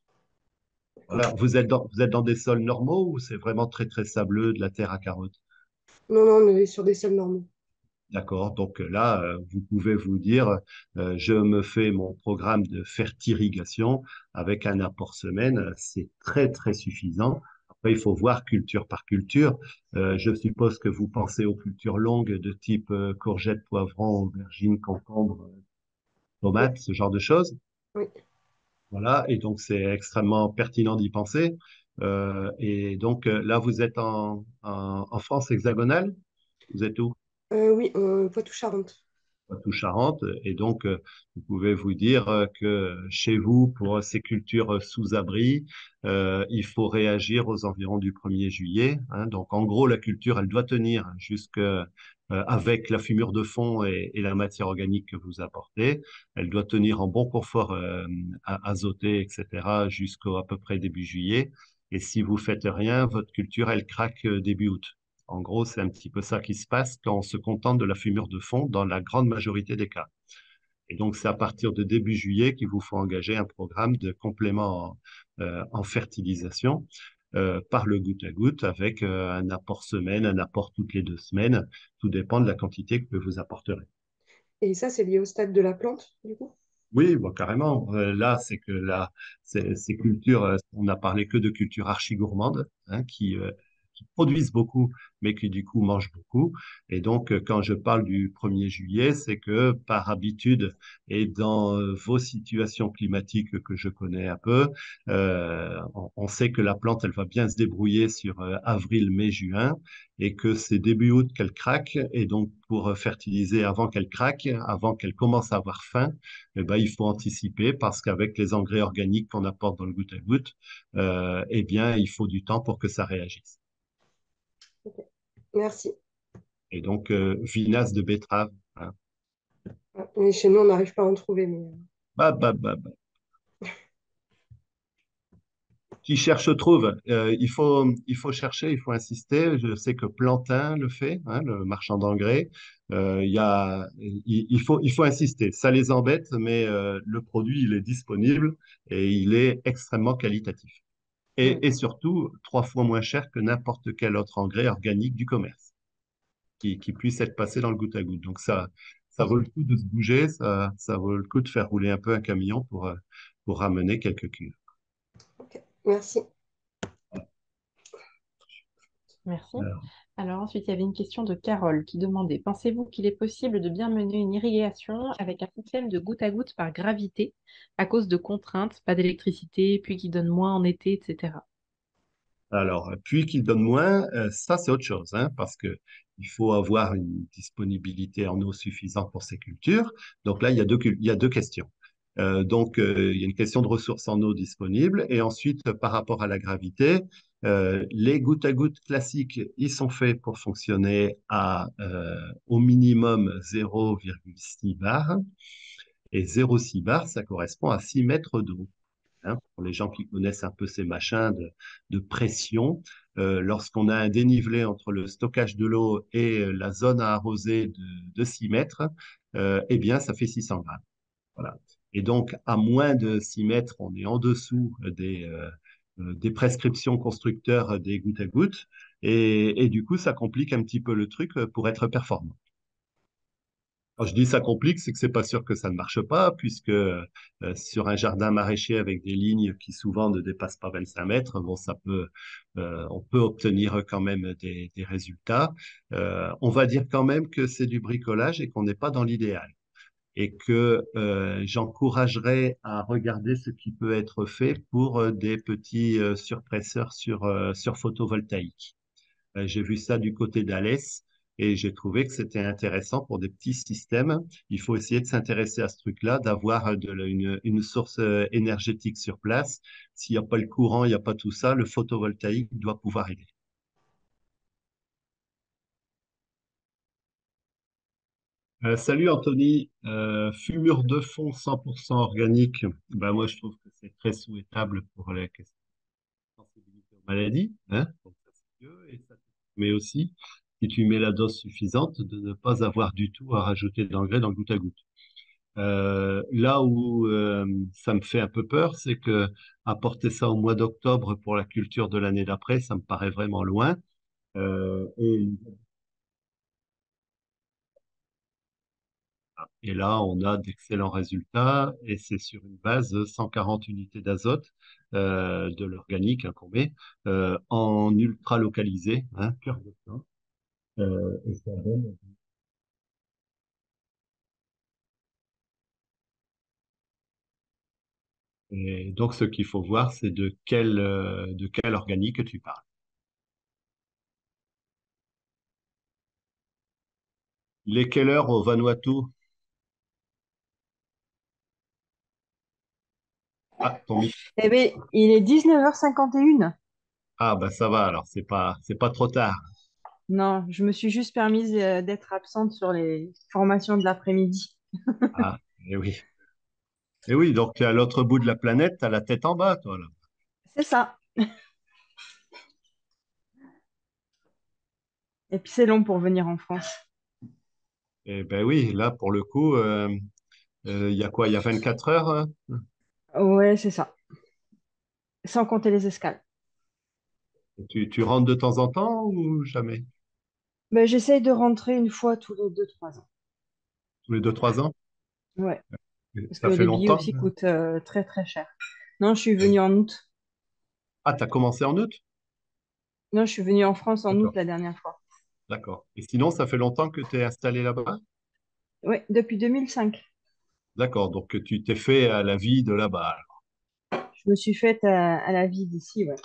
Voilà. Vous êtes dans des sols normaux ou c'est vraiment très, très sableux, de la terre à carottes? Non, non, on est sur des sols normaux. D'accord. Donc là, vous pouvez vous dire, je me fais mon programme de fertirrigation avec un apport semaine. C'est très, très suffisant. Après, il faut voir culture par culture. Je suppose que vous pensez aux cultures longues de type courgettes, poivrons, aubergines, concombres, Oui, tomates, ce genre de choses. oui. Voilà. Et donc, c'est extrêmement pertinent d'y penser. Et donc, là, vous êtes en France hexagonale? Vous êtes où? Oui, Poitou-Charentes. Poitou-Charentes. Et donc, vous pouvez vous dire que chez vous, pour ces cultures sous-abri, il faut réagir aux environs du 1er juillet, hein. Donc, en gros, la culture, elle doit tenir jusque avec la fumure de fond et la matière organique que vous apportez. Elle doit tenir en bon confort azoté, etc., jusqu'au à peu près début juillet. Et si vous faites rien, votre culture, elle craque début août. En gros, c'est un petit peu ça qui se passe quand on se contente de la fumure de fond dans la grande majorité des cas. Et donc, c'est à partir de début juillet qu'il vous faut engager un programme de complément en fertilisation. par le goutte à goutte avec un apport semaine, un apport toutes les 2 semaines. Tout dépend de la quantité que vous apporterez. Et ça, c'est lié au stade de la plante, du coup? Oui, bon, carrément. Là, c'est que là, ces cultures, on n'a parlé que de cultures archi-gourmandes, hein, qui produisent beaucoup, mais qui du coup mangent beaucoup. Et donc, quand je parle du 1er juillet, c'est que par habitude et dans vos situations climatiques que je connais un peu, on sait que la plante, elle va bien se débrouiller sur avril, mai, juin, et que c'est début août qu'elle craque. Et donc, pour fertiliser avant qu'elle craque, avant qu'elle commence à avoir faim, eh ben, il faut anticiper parce qu'avec les engrais organiques qu'on apporte dans le goutte à goutte, eh bien, il faut du temps pour que ça réagisse. Ok. Merci. Et donc, vinasse de betterave, hein. Ah, mais chez nous, on n'arrive pas à en trouver. Mais... Bah, bah, bah, bah. Qui cherche trouve. Il faut chercher, il faut insister. Je sais que Plantin le fait, hein, le marchand d'engrais. Il faut insister. Ça les embête, mais le produit, il est disponible et il est extrêmement qualitatif. Mm. Et surtout 3 fois moins cher que n'importe quel autre engrais organique du commerce qui puisse être passé dans le goutte à goutte. Donc ça vaut le coup de se bouger, ça vaut le coup de faire rouler un peu un camion pour ramener quelques kilos. Ok. Merci. Merci. Alors, Alors ensuite, il y avait une question de Carole qui demandait, pensez-vous qu'il est possible de bien mener une irrigation avec un système de goutte à goutte par gravité à cause de contraintes, pas d'électricité, puis qui donne moins en été, etc. puis qu'il donne moins, ça c'est autre chose, hein, parce que il faut avoir une disponibilité en eau suffisante pour ces cultures. Donc là, il y a deux questions. Il y a une question de ressources en eau disponibles. Et ensuite, par rapport à la gravité, les gouttes à gouttes classiques, ils sont faits pour fonctionner au minimum 0,6 bar. Et 0,6 bar, ça correspond à 6 mètres d'eau, hein, pour les gens qui connaissent un peu ces machins de pression. Lorsqu'on a un dénivelé entre le stockage de l'eau et la zone à arroser de 6 mètres, eh bien, ça fait 600 grammes. Voilà. Et donc, à moins de 6 mètres, on est en dessous des prescriptions constructeurs des gouttes à gouttes. Et du coup, ça complique un petit peu le truc pour être performant. Quand je dis ça complique, c'est que c'est pas sûr que ça ne marche pas, puisque sur un jardin maraîcher avec des lignes qui souvent ne dépassent pas 25 mètres, bon, on peut obtenir quand même des résultats. On va dire quand même que c'est du bricolage et qu'on n'est pas dans l'idéal. Et que j'encouragerais à regarder ce qui peut être fait pour des petits surpresseurs sur photovoltaïque. J'ai vu ça du côté d'Alès et j'ai trouvé que c'était intéressant pour des petits systèmes. Il faut essayer de s'intéresser à ce truc-là, d'avoir une source énergétique sur place. S'il n'y a pas le courant, il n'y a pas tout ça, le photovoltaïque doit pouvoir aider. Salut Anthony. Fumure de fond 100% organique. Ben moi je trouve que c'est très souhaitable pour la question de sensibilité aux maladies, hein. Donc ça c'est mieux et ça te permet aussi, si tu mets la dose suffisante, de ne pas avoir du tout à rajouter d'engrais dans le goutte à goutte. Là où ça me fait un peu peur, c'est que apporter ça au mois d'octobre pour la culture de l'année d'après, ça me paraît vraiment loin. Et là, on a d'excellents résultats et c'est sur une base de 140 unités d'azote de l'organique, hein, qu'on met en ultra localisé, hein, cœur de plant. Et ça donne- et donc, ce qu'il faut voir, c'est de quel organique tu parles. Il est quelle heure au Vanuatu? Ah, ton micro. Eh bien, il est 19h51. Ah, bah ça va, alors c'est pas trop tard. Non, je me suis juste permise d'être absente sur les formations de l'après-midi. Ah, et oui. Et oui, donc tu es à l'autre bout de la planète, tu as la tête en bas, toi, là. C'est ça. Et puis c'est long pour venir en France. Et ben oui, là, pour le coup, il y a quoi? Il y a 24 heures, hein. Ouais, c'est ça. Sans compter les escales. Tu rentres de temps en temps ou jamais? Ben, j'essaye de rentrer une fois tous les 2, 3 ans. Tous les 2, 3 ans? Ouais, parce que Ça fait les billets longtemps? aussi coûtent très très cher. Non, je suis venue en août. Ah, tu as commencé en août? Non, je suis venue en France en août D'accord, la dernière fois. d'accord. Et sinon, ça fait longtemps que tu es installé là-bas? Oui, depuis 2005. D'accord, donc tu t'es fait à la vie de là-bas. Je me suis faite à la vie d'ici, ouais.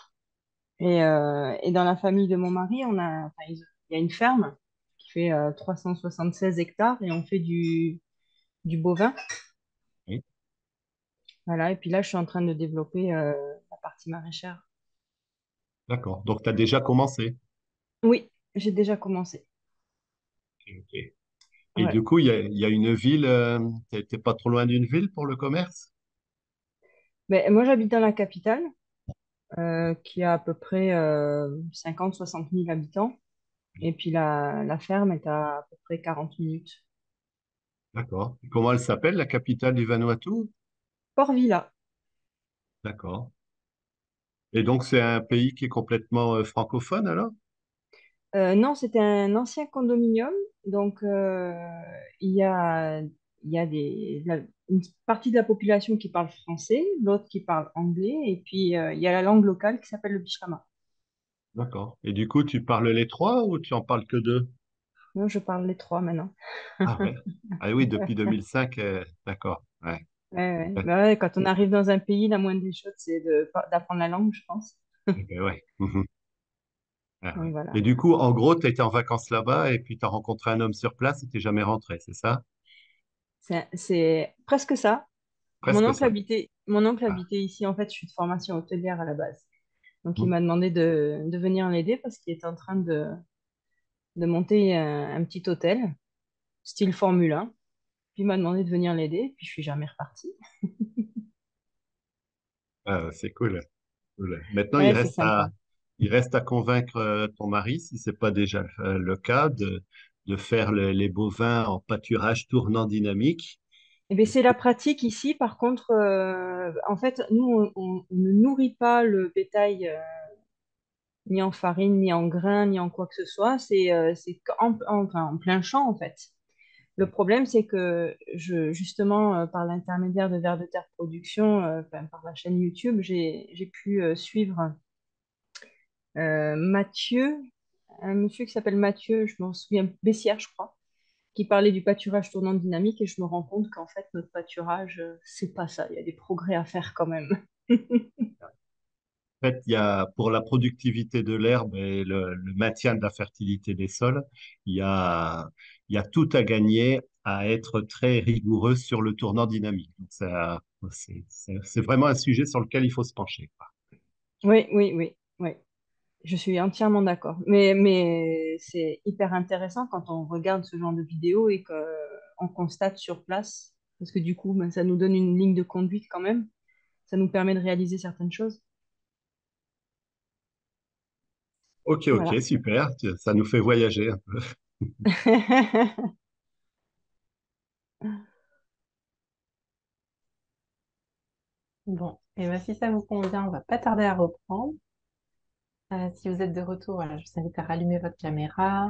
Et dans la famille de mon mari, il y a une ferme qui fait 376 hectares et on fait du bovin. Oui. Voilà, et puis là, je suis en train de développer la partie maraîchère. D'accord, donc tu as déjà commencé. Oui, j'ai déjà commencé. Ok, ok. Et Ouais. du coup, il y a une ville, t'es pas trop loin d'une ville pour le commerce? Ben, moi, j'habite dans la capitale, qui a à peu près 50-60 000 habitants. Et puis la ferme est à peu près 40 minutes. D'accord. Et comment elle s'appelle, la capitale du Vanuatu? Port Vila. D'accord. Et donc, c'est un pays qui est complètement francophone alors? Non, c'était un ancien condominium. Donc, il y a, il y a une partie de la population qui parle français, l'autre qui parle anglais, et puis il y a la langue locale qui s'appelle le Bishkama. D'accord. Et du coup, tu parles les trois ou tu en parles que deux? Moi, je parle les trois maintenant. Ah ouais. Ah oui, depuis 2005, d'accord. Ouais. Ouais, ouais. Ouais. Bah ouais, quand on arrive dans un pays, la moindre des choses, c'est d'apprendre la langue, je pense. Ouais. Mhm. Ah Donc ouais. voilà. Et du coup, en gros, tu étais en vacances là-bas et puis tu as rencontré un homme sur place et tu jamais rentré, c'est ça? C'est presque ça. Presque ça. Mon oncle Ah. habitait ici. En fait, je suis de formation hôtelière à la base. Donc, il Mhm. m'a demandé de venir l'aider parce qu'il était en train de monter un petit hôtel, style Formule 1. Puis, il m'a demandé de venir l'aider. Puis, je suis jamais repartie. Ah, c'est cool. Cool. Maintenant, Ouais, c'est sympa. il reste à convaincre ton mari, si c'est pas déjà le cas, de faire les bovins en pâturage tournant dynamique. Et bien, c'est la pratique ici. Par contre, en fait, nous, on ne nourrit pas le bétail ni en farine, ni en grains, ni en quoi que ce soit. C'est enfin, en plein champ, en fait. Le problème, c'est que justement, par l'intermédiaire de Vers de Terre Production, enfin, par la chaîne YouTube, j'ai pu suivre Mathieu, un monsieur qui s'appelle Mathieu, je m'en souviens, Bessière, je crois, qui parlait du pâturage tournant dynamique et je me rends compte qu'en fait, notre pâturage, c'est pas ça. Il y a des progrès à faire quand même. En fait, il y a, pour la productivité de l'herbe et le maintien de la fertilité des sols, il y a, il y a tout à gagner à être très rigoureux sur le tournant dynamique. Donc, ça, c'est vraiment un sujet sur lequel il faut se pencher, quoi. Oui, oui, oui, oui. Je suis entièrement d'accord. Mais c'est hyper intéressant quand on regarde ce genre de vidéos et qu'on constate sur place, parce que du coup, ben, ça nous donne une ligne de conduite quand même. Ça nous permet de réaliser certaines choses. Ok, Voilà. ok, super. Ça nous fait voyager un peu. Bon, et ben si ça vous convient, on va pas tarder à reprendre. Si vous êtes de retour, voilà, je vous invite à rallumer votre caméra.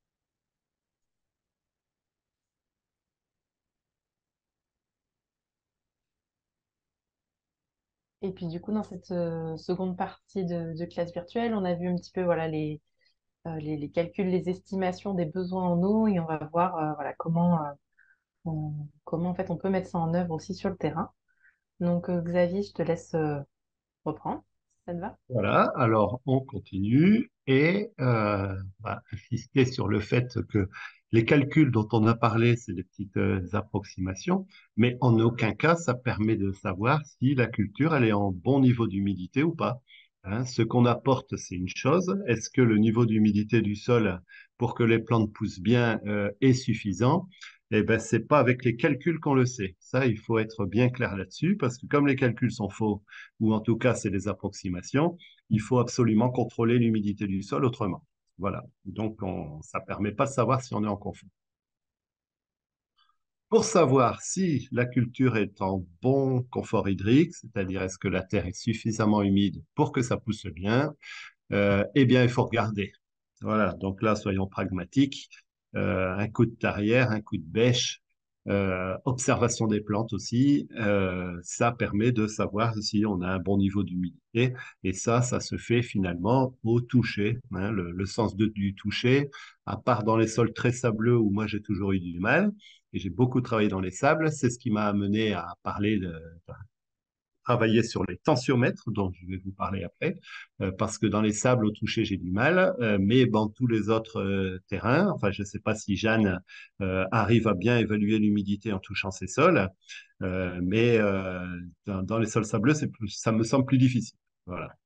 Et puis du coup, dans cette seconde partie de classe virtuelle, on a vu un petit peu voilà, les calculs, les estimations des besoins en eau et on va voir voilà, comment en fait, on peut mettre ça en œuvre aussi sur le terrain. Donc Xavier, je te laisse reprendre, si ça te va. Voilà, alors on continue et insister sur le fait que les calculs dont on a parlé, c'est des petites approximations, mais en aucun cas ça permet de savoir si la culture elle est en bon niveau d'humidité ou pas. Hein, ce qu'on apporte, c'est une chose. Est-ce que le niveau d'humidité du sol pour que les plantes poussent bien est suffisant? Eh ben, c'est pas avec les calculs qu'on le sait. Ça, il faut être bien clair là-dessus parce que comme les calculs sont faux, ou en tout cas c'est des approximations, il faut absolument contrôler l'humidité du sol autrement. Voilà. Donc, ça ne permet pas de savoir si on est en conflit. Pour savoir si la culture est en bon confort hydrique, c'est-à-dire est-ce que la terre est suffisamment humide pour que ça pousse bien, eh bien, il faut regarder. Voilà, donc là, soyons pragmatiques. Un coup de tarière, un coup de bêche, observation des plantes aussi, ça permet de savoir si on a un bon niveau d'humidité. Et ça se fait finalement au toucher, hein, le sens du toucher, à part dans les sols très sableux où moi j'ai toujours eu du mal, et j'ai beaucoup travaillé dans les sables, c'est ce qui m'a amené à parler de travailler sur les tensiomètres, dont je vais vous parler après, parce que dans les sables au toucher, j'ai du mal, mais dans tous les autres terrains, enfin, je ne sais pas si Jeanne arrive à bien évaluer l'humidité en touchant ces sols, mais dans les sols sableux, ça me semble plus difficile. Voilà.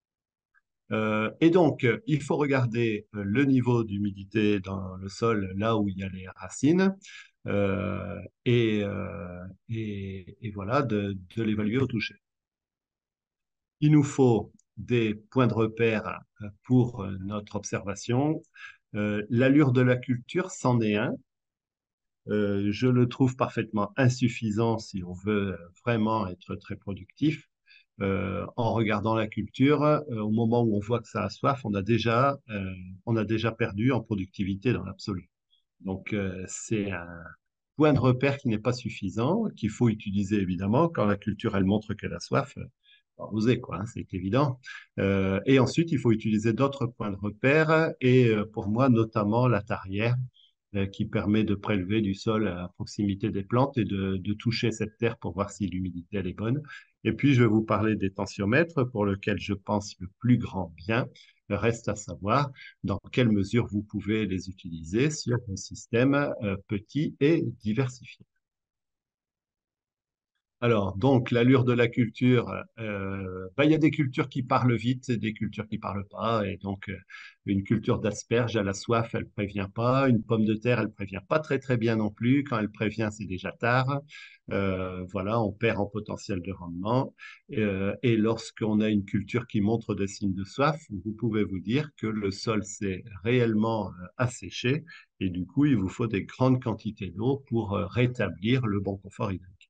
Et donc, il faut regarder le niveau d'humidité dans le sol, là où il y a les racines, euh, et, euh, et voilà, de l'évaluer au toucher. Il nous faut des points de repère pour notre observation. L'allure de la culture, c'en est un. Je le trouve parfaitement insuffisant si on veut vraiment être très productif. En regardant la culture, au moment où on voit que ça a soif, on a déjà perdu en productivité dans l'absolu. Donc, c'est un point de repère qui n'est pas suffisant, qu'il faut utiliser évidemment quand la culture, elle montre qu'elle a soif. Oser, quoi, hein, c'est évident. Et ensuite, il faut utiliser d'autres points de repère, et pour moi, notamment la tarière, qui permet de prélever du sol à proximité des plantes et de toucher cette terre pour voir si l'humidité elle est bonne. Et puis, je vais vous parler des tensiomètres pour lequel je pense le plus grand bien. Reste à savoir dans quelle mesure vous pouvez les utiliser sur un système petit et diversifié. Alors, donc, l'allure de la culture, il y a des cultures qui parlent vite et des cultures qui parlent pas. Et donc, une culture d'asperge à la soif, elle prévient pas. Une pomme de terre, elle prévient pas très très bien non plus. Quand elle prévient, c'est déjà tard. Voilà, on perd en potentiel de rendement. Et lorsqu'on a une culture qui montre des signes de soif, vous pouvez vous dire que le sol s'est réellement asséché. Et du coup, il vous faut des grandes quantités d'eau pour rétablir le bon confort hydrique.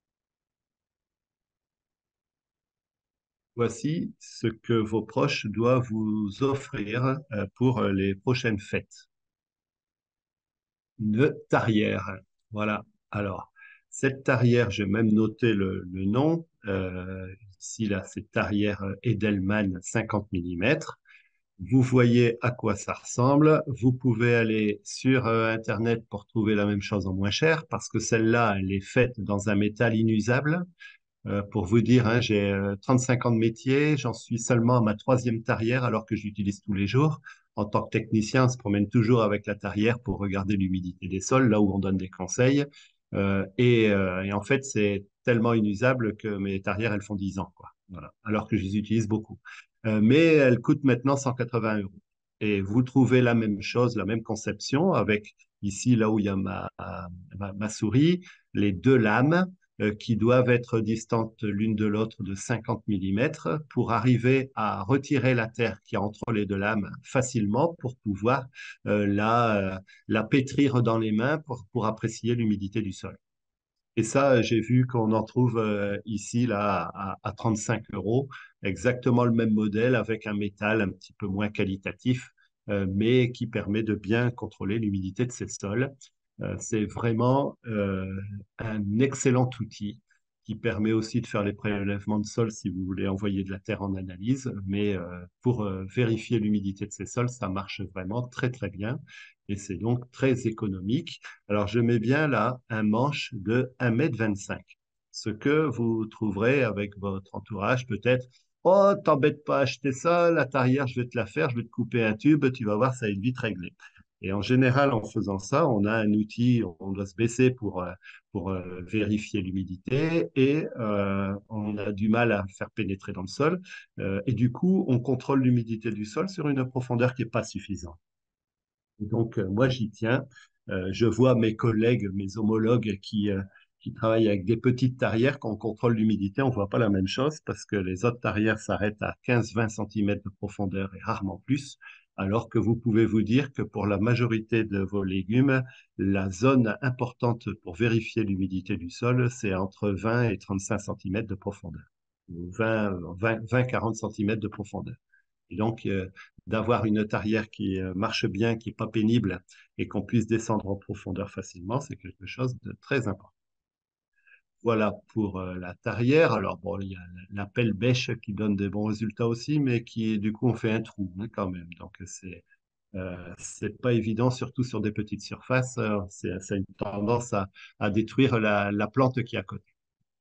Voici ce que vos proches doivent vous offrir pour les prochaines fêtes. Une tarière. Voilà. Alors, cette tarière, j'ai même noté le nom. Ici, là, c'est tarière Edelman 50 mm. Vous voyez à quoi ça ressemble. Vous pouvez aller sur Internet pour trouver la même chose en moins cher parce que celle-là, elle est faite dans un métal inusable. Pour vous dire, hein, j'ai 35 ans de métier, j'en suis seulement à ma troisième tarière alors que j'utilise tous les jours. En tant que technicien, on se promène toujours avec la tarière pour regarder l'humidité des sols, là où on donne des conseils. Et en fait, c'est tellement inusable que mes tarières, elles font 10 ans, quoi. Voilà. Alors que je les utilise beaucoup. Mais elles coûtent maintenant 180 euros. Et vous trouvez la même chose, la même conception avec ici, là où il y a ma souris, les deux lames qui doivent être distantes l'une de l'autre de 50 mm pour arriver à retirer la terre qui est entre les deux lames facilement pour pouvoir la pétrir dans les mains pour apprécier l'humidité du sol. Et ça, j'ai vu qu'on en trouve ici là à 35 euros, exactement le même modèle avec un métal un petit peu moins qualitatif, mais qui permet de bien contrôler l'humidité de ces sols. C'est vraiment un excellent outil qui permet aussi de faire les prélèvements de sol si vous voulez envoyer de la terre en analyse, mais pour vérifier l'humidité de ces sols, ça marche vraiment très très bien et c'est donc très économique. Alors, je mets bien là un manche de 1,25 m. Ce que vous trouverez avec votre entourage, peut-être. Oh, t'embête pas à acheter ça, la tarière, je vais te la faire, je vais te couper un tube, tu vas voir, ça va être vite réglé. Et en général, en faisant ça, on a un outil, on doit se baisser pour vérifier l'humidité et on a du mal à faire pénétrer dans le sol. Et du coup, on contrôle l'humidité du sol sur une profondeur qui n'est pas suffisante. Donc, moi, j'y tiens. Je vois mes collègues, mes homologues qui travaillent avec des petites tarières. Quand on contrôle l'humidité, on ne voit pas la même chose parce que les autres tarières s'arrêtent à 15-20 cm de profondeur et rarement plus. Alors que vous pouvez vous dire que pour la majorité de vos légumes, la zone importante pour vérifier l'humidité du sol, c'est entre 20 et 35 cm de profondeur. 20-40 cm de profondeur. Et donc, d'avoir une tarière qui marche bien, qui n'est pas pénible et qu'on puisse descendre en profondeur facilement, c'est quelque chose de très important. Voilà pour la tarière. Alors, bon, il y a la pelle bêche qui donne des bons résultats aussi, mais qui, du coup, on fait un trou hein, quand même. Donc, c'est pas évident, surtout sur des petites surfaces. Ça a une tendance à détruire la plante qui est à côté.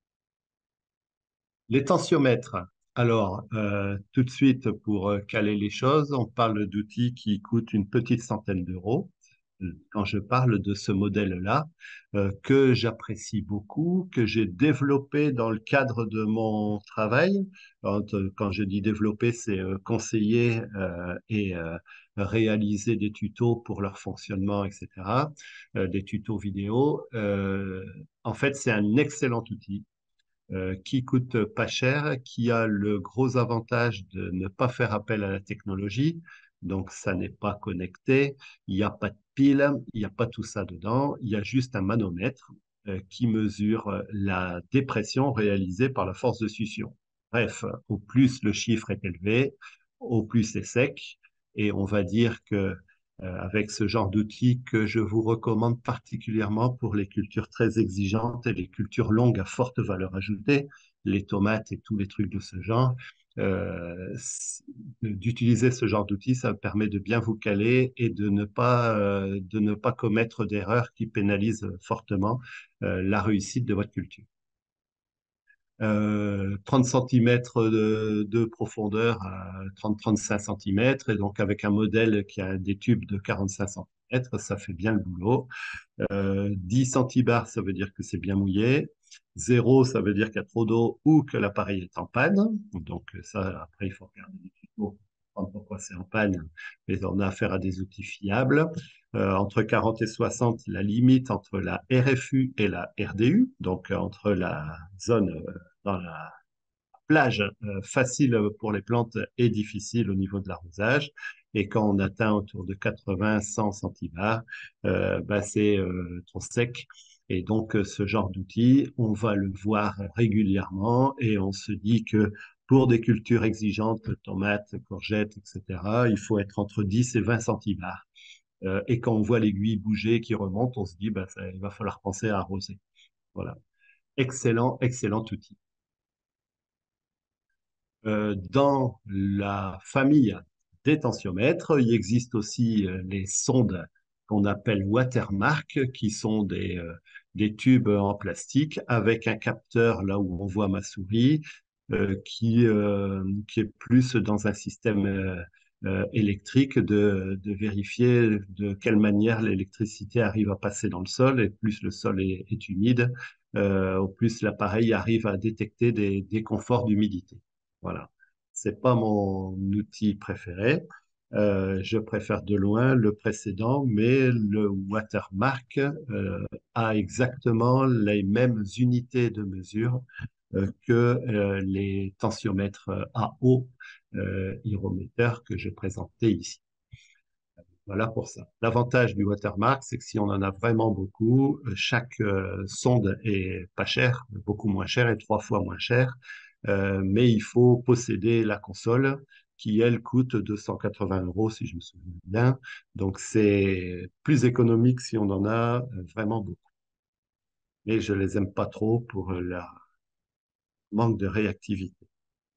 Les tensiomètres. Alors, tout de suite, pour caler les choses, on parle d'outils qui coûtent une petite centaine d'euros. Quand je parle de ce modèle-là, que j'apprécie beaucoup, que j'ai développé dans le cadre de mon travail. Quand je dis développer, c'est conseiller et réaliser des tutos pour leur fonctionnement, etc., des tutos vidéo. En fait, c'est un excellent outil qui coûte pas cher, qui a le gros avantage de ne pas faire appel à la technologie. Donc, ça n'est pas connecté, il n'y a pas de pile, il n'y a pas tout ça dedans. Il y a juste un manomètre qui mesure la dépression réalisée par la force de succion. Bref, au plus le chiffre est élevé, au plus c'est sec. Et on va dire que avec ce genre d'outils que je vous recommande particulièrement pour les cultures très exigeantes et les cultures longues à forte valeur ajoutée, les tomates et tous les trucs de ce genre. D'utiliser ce genre d'outils, ça permet de bien vous caler et de ne pas commettre d'erreurs qui pénalisent fortement la réussite de votre culture. 30 cm de profondeur à 30-35 cm, et donc avec un modèle qui a des tubes de 45 cm, ça fait bien le boulot. 10 centibars, ça veut dire que c'est bien mouillé. 0, ça veut dire qu'il y a trop d'eau ou que l'appareil est en panne. Donc ça, après, il faut regarder les tutos pour comprendre pourquoi c'est en panne, mais on a affaire à des outils fiables. Entre 40 et 60, la limite entre la RFU et la RDU, donc entre la zone dans la plage facile pour les plantes et difficile au niveau de l'arrosage. Et quand on atteint autour de 80-100 centibars, bah, c'est trop sec. Et donc, ce genre d'outil, on va le voir régulièrement et on se dit que pour des cultures exigeantes, tomates, courgettes, etc., il faut être entre 10 et 20 centibars. Et quand on voit l'aiguille bouger qui remonte, on se dit, bah, il va falloir penser à arroser. Voilà. Excellent, excellent outil. Dans la famille des tensiomètres, il existe aussi les sondes qu'on appelle watermark, qui sont des tubes en plastique avec un capteur là où on voit ma souris, qui est plus dans un système électrique de vérifier de quelle manière l'électricité arrive à passer dans le sol, et plus le sol est humide, au plus l'appareil arrive à détecter des déconforts d'humidité. Voilà. C'est pas mon outil préféré. Je préfère de loin le précédent, mais le watermark a exactement les mêmes unités de mesure que les tensiomètres à eau hyrométeurs que je présentais ici. Voilà pour ça. L'avantage du watermark, c'est que si on en a vraiment beaucoup, chaque sonde est pas chère, beaucoup moins chère et 3 fois moins chère. Mais il faut posséder la console qui, elle, coûte 280 euros si je me souviens bien. Donc, c'est plus économique si on en a vraiment beaucoup. Mais je les aime pas trop pour leur manque de réactivité.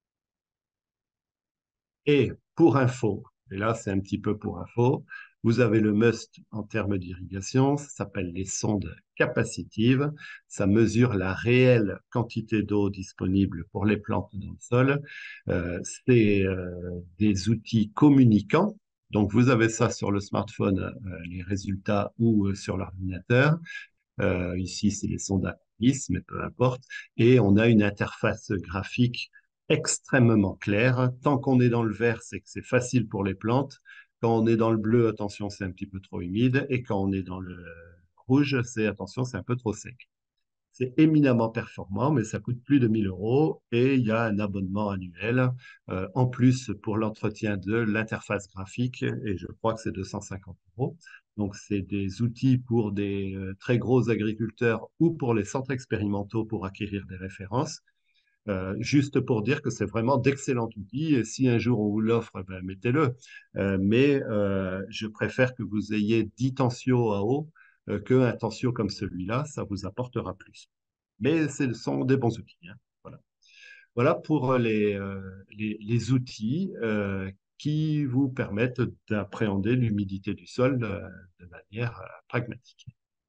Et pour info, et là c'est un petit peu pour info, vous avez le must en termes d'irrigation, ça s'appelle les sondes capacitives, ça mesure la réelle quantité d'eau disponible pour les plantes dans le sol. C'est des outils communicants, donc vous avez ça sur le smartphone, les résultats, ou sur l'ordinateur. Ici, c'est les sondages, mais peu importe. Et on a une interface graphique extrêmement claire. Tant qu'on est dans le vert, c'est que c'est facile pour les plantes. Quand on est dans le bleu, attention, c'est un petit peu trop humide. Et quand on est dans le rouge, c'est attention, c'est un peu trop sec. C'est éminemment performant, mais ça coûte plus de 1000 euros et il y a un abonnement annuel en plus pour l'entretien de l'interface graphique et je crois que c'est 250 euros. Donc, c'est des outils pour des très gros agriculteurs ou pour les centres expérimentaux pour acquérir des références. Juste pour dire que c'est vraiment d'excellents outils. Et si un jour on vous l'offre, ben, mettez-le. Mais je préfère que vous ayez 10 tensios à eau qu'un tensio comme celui-là. Ça vous apportera plus. Mais ce sont des bons outils, hein. Voilà. Voilà pour les outils qui vous permettent d'appréhender l'humidité du sol de manière pragmatique.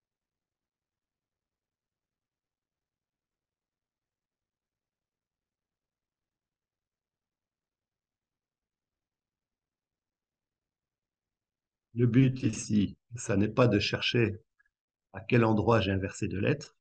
Le but ici, ça n'est pas de chercher à quel endroit j'ai inversé de lettres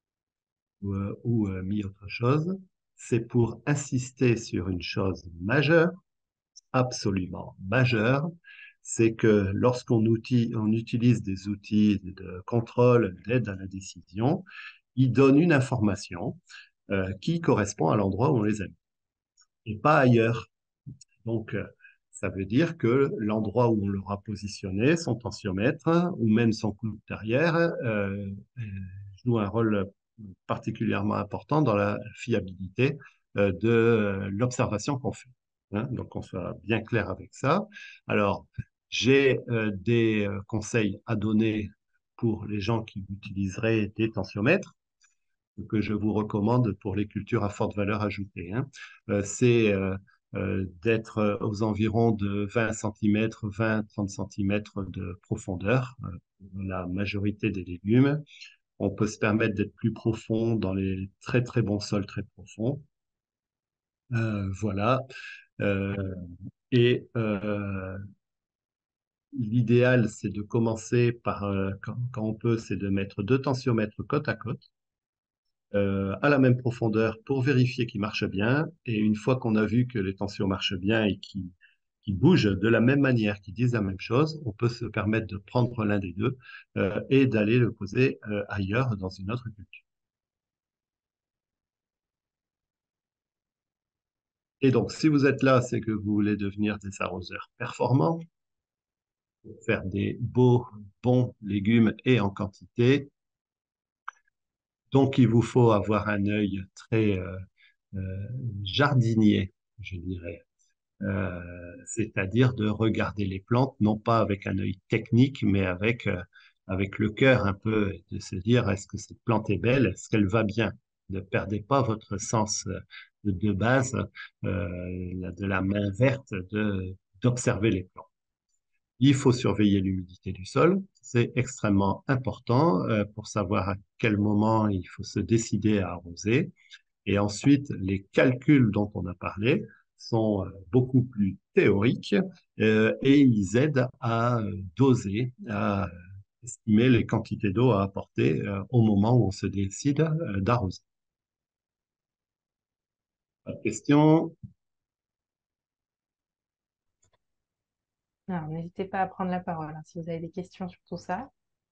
ou mis autre chose. C'est pour insister sur une chose majeure, absolument majeure, c'est que on utilise des outils de contrôle, d'aide à la décision, ils donnent une information qui correspond à l'endroit où on les a mis et pas ailleurs. Donc, ça veut dire que l'endroit où on l'aura positionné, son tensiomètre ou même son coup derrière, joue un rôle particulièrement important dans la fiabilité de l'observation qu'on fait, hein. Donc, qu'on soit bien clair avec ça. Alors, j'ai des conseils à donner pour les gens qui utiliseraient des tensiomètres que je vous recommande pour les cultures à forte valeur ajoutée, hein. C'est d'être aux environs de 20 cm, 20-30 cm de profondeur pour la majorité des légumes. On peut se permettre d'être plus profond dans les très très bons sols très profonds. Voilà. Euh, et l'idéal, c'est de commencer par, quand on peut, c'est de mettre deux tensiomètres côte à côte à la même profondeur pour vérifier qu'ils marchent bien. Et une fois qu'on a vu que les tensions marchent bien et qui bougent de la même manière, qui disent la même chose, on peut se permettre de prendre l'un des deux et d'aller le poser ailleurs dans une autre culture. Et donc, si vous êtes là, c'est que vous voulez devenir des arroseurs performants, faire des beaux, bons légumes et en quantité. Donc, il vous faut avoir un œil très euh, jardinier, je dirais. Euh, C'est-à-dire de regarder les plantes, non pas avec un œil technique, mais avec le cœur un peu, de se dire, est-ce que cette plante est belle, est-ce qu'elle va bien? Ne perdez pas votre sens de base, de la main verte, d'observer les plantes. Il faut surveiller l'humidité du sol. C'est extrêmement important pour savoir à quel moment il faut se décider à arroser. Et ensuite, les calculs dont on a parlé sont beaucoup plus théoriques et ils aident à doser, à estimer les quantités d'eau à apporter au moment où on se décide d'arroser. Pas de question? Alors, n'hésitez pas à prendre la parole hein, si vous avez des questions sur tout ça.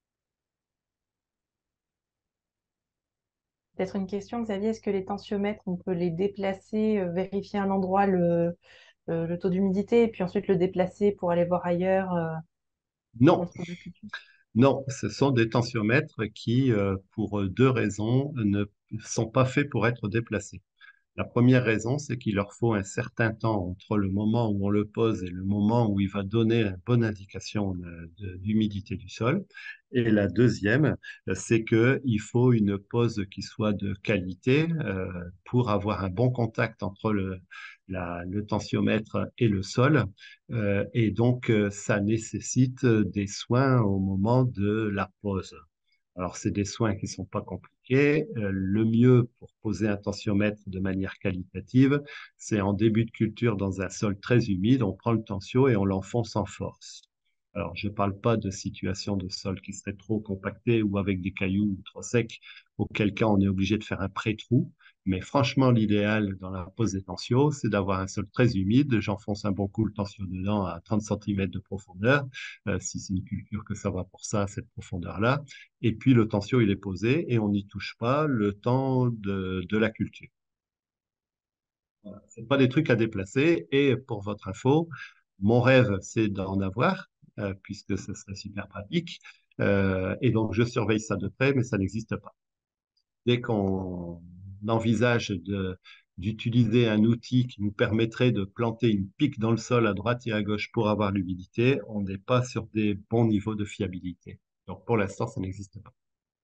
Peut-être une question, Xavier, est-ce que les tensiomètres, on peut les déplacer, vérifier un endroit le taux d'humidité et puis ensuite le déplacer pour aller voir ailleurs Non, entre deux cultures? non, ce sont des tensiomètres qui, pour deux raisons, ne sont pas faits pour être déplacés. La première raison, c'est qu'il leur faut un certain temps entre le moment où on le pose et le moment où il va donner une bonne indication d'humidité du sol. Et la deuxième, c'est qu'il faut une pose qui soit de qualité pour avoir un bon contact entre le tensiomètre et le sol. Et donc, ça nécessite des soins au moment de la pose. Alors, c'est des soins qui ne sont pas compliqués. Le mieux pour poser un tensiomètre de manière qualitative, c'est en début de culture dans un sol très humide, on prend le tensio et on l'enfonce en force. Alors, je ne parle pas de situation de sol qui serait trop compacté ou avec des cailloux trop secs, auquel cas on est obligé de faire un pré-trou. Mais franchement, l'idéal dans la pose des tensios, c'est d'avoir un sol très humide. J'enfonce un bon coup le tensio dedans à 30 cm de profondeur, si c'est une culture que ça va pour ça, cette profondeur-là. Et puis le tensio, il est posé et on n'y touche pas le temps de la culture. Voilà. C'est pas des trucs à déplacer. Et pour votre info, mon rêve, c'est d'en avoir, puisque ce serait super pratique. Et donc, je surveille ça de près, mais ça n'existe pas. Dès qu'on envisage d'utiliser un outil qui nous permettrait de planter une pique dans le sol à droite et à gauche pour avoir l'humidité, on n'est pas sur des bons niveaux de fiabilité. Donc pour l'instant, ça n'existe pas.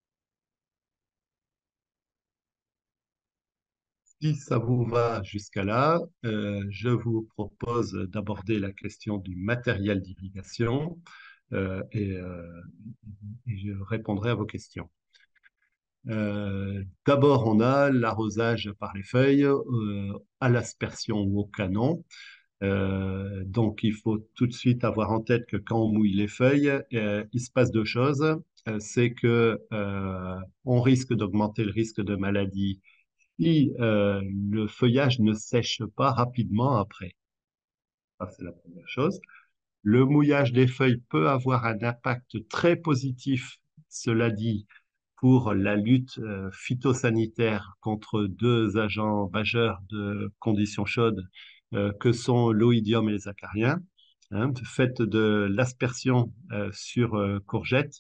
Si ça vous va jusqu'à là, je vous propose d'aborder la question du matériel d'irrigation euh, et, euh, et je répondrai à vos questions. D'abord, on a l'arrosage par les feuilles à l'aspersion ou au canon. Donc, il faut tout de suite avoir en tête que quand on mouille les feuilles, il se passe deux choses. C'est que on risque d'augmenter le risque de maladie si le feuillage ne sèche pas rapidement après. Ça, c'est la première chose. Le mouillage des feuilles peut avoir un impact très positif, cela dit, pour la lutte phytosanitaire contre deux agents majeurs de conditions chaudes que sont l'oïdium et les acariens. Hein. Faites de l'aspersion sur courgettes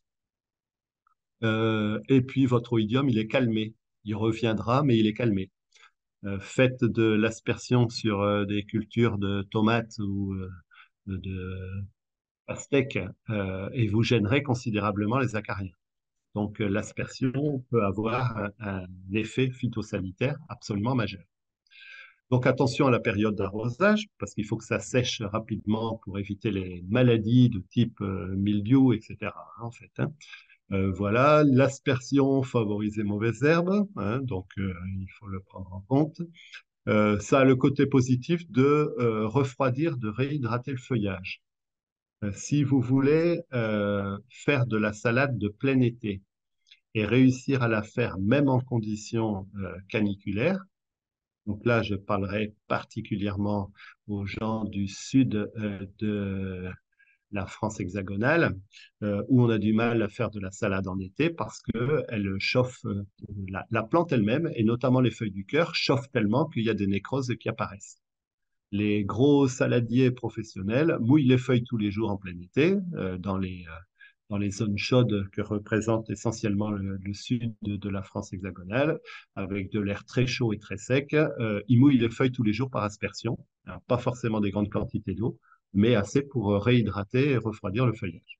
et puis votre oïdium, il est calmé. Il reviendra, mais il est calmé. Faites de l'aspersion sur des cultures de tomates ou de pastèques et vous gênerez considérablement les acariens. Donc, l'aspersion peut avoir un effet phytosanitaire absolument majeur. Donc, attention à la période d'arrosage, parce qu'il faut que ça sèche rapidement pour éviter les maladies de type mildiou, etc. En fait, hein. Voilà, l'aspersion favorise les mauvaises herbes, hein, donc il faut le prendre en compte. Ça a le côté positif de refroidir, de réhydrater le feuillage. Si vous voulez faire de la salade de plein été, et réussir à la faire même en conditions caniculaires. Donc là, je parlerai particulièrement aux gens du sud de la France hexagonale, où on a du mal à faire de la salade en été parce qu'elle chauffe, la plante elle-même, et notamment les feuilles du cœur, chauffent tellement qu'il y a des nécroses qui apparaissent. Les gros saladiers professionnels mouillent les feuilles tous les jours en plein été, dans les zones chaudes que représente essentiellement le sud de la France hexagonale, avec de l'air très chaud et très sec. Ils mouillent les feuilles tous les jours par aspersion. Alors, pas forcément des grandes quantités d'eau, mais assez pour réhydrater et refroidir le feuillage.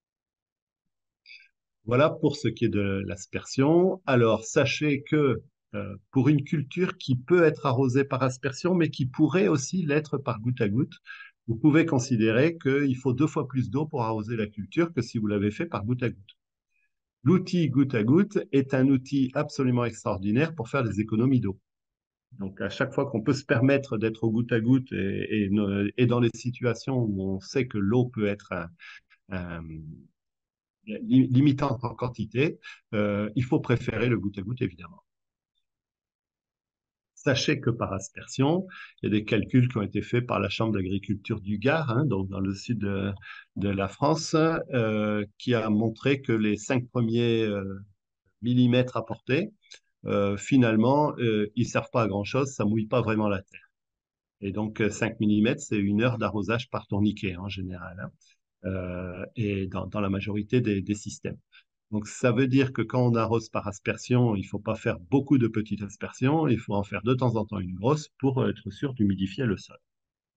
Voilà pour ce qui est de l'aspersion. Alors, sachez que pour une culture qui peut être arrosée par aspersion, mais qui pourrait aussi l'être par goutte à goutte, vous pouvez considérer qu'il faut 2 fois plus d'eau pour arroser la culture que si vous l'avez fait par goutte à goutte. L'outil goutte à goutte est un outil absolument extraordinaire pour faire des économies d'eau. Donc, à chaque fois qu'on peut se permettre d'être au goutte à goutte et dans les situations où on sait que l'eau peut être un limitante en quantité, il faut préférer le goutte à goutte, évidemment. Sachez que par aspersion, il y a des calculs qui ont été faits par la Chambre d'agriculture du Gard, hein, donc dans le sud de la France, qui a montré que les 5 premiers millimètres apportés, finalement, ils ne servent pas à grand-chose, ça ne mouille pas vraiment la terre. Et donc, 5 millimètres, c'est 1 heure d'arrosage par tourniquet en général, hein, et dans la majorité des systèmes. Donc, ça veut dire que quand on arrose par aspersion, il ne faut pas faire beaucoup de petites aspersions, il faut en faire de temps en temps une grosse pour être sûr d'humidifier le sol.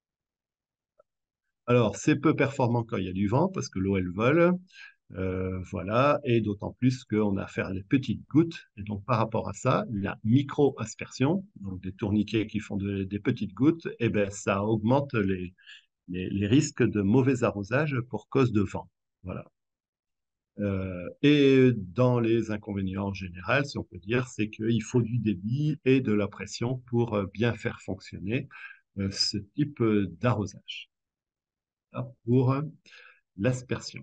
Alors, c'est peu performant quand il y a du vent parce que l'eau, elle vole. Voilà, et d'autant plus qu'on a affaire à des petites gouttes. Et donc, par rapport à ça, la micro-aspersion, donc des tourniquets qui font des petites gouttes, eh ben, ça augmente les risques de mauvais arrosage pour cause de vent. Voilà. Et dans les inconvénients en général, si on peut dire, c'est qu'il faut du débit et de la pression pour bien faire fonctionner ce type d'arrosage. Pour l'aspersion.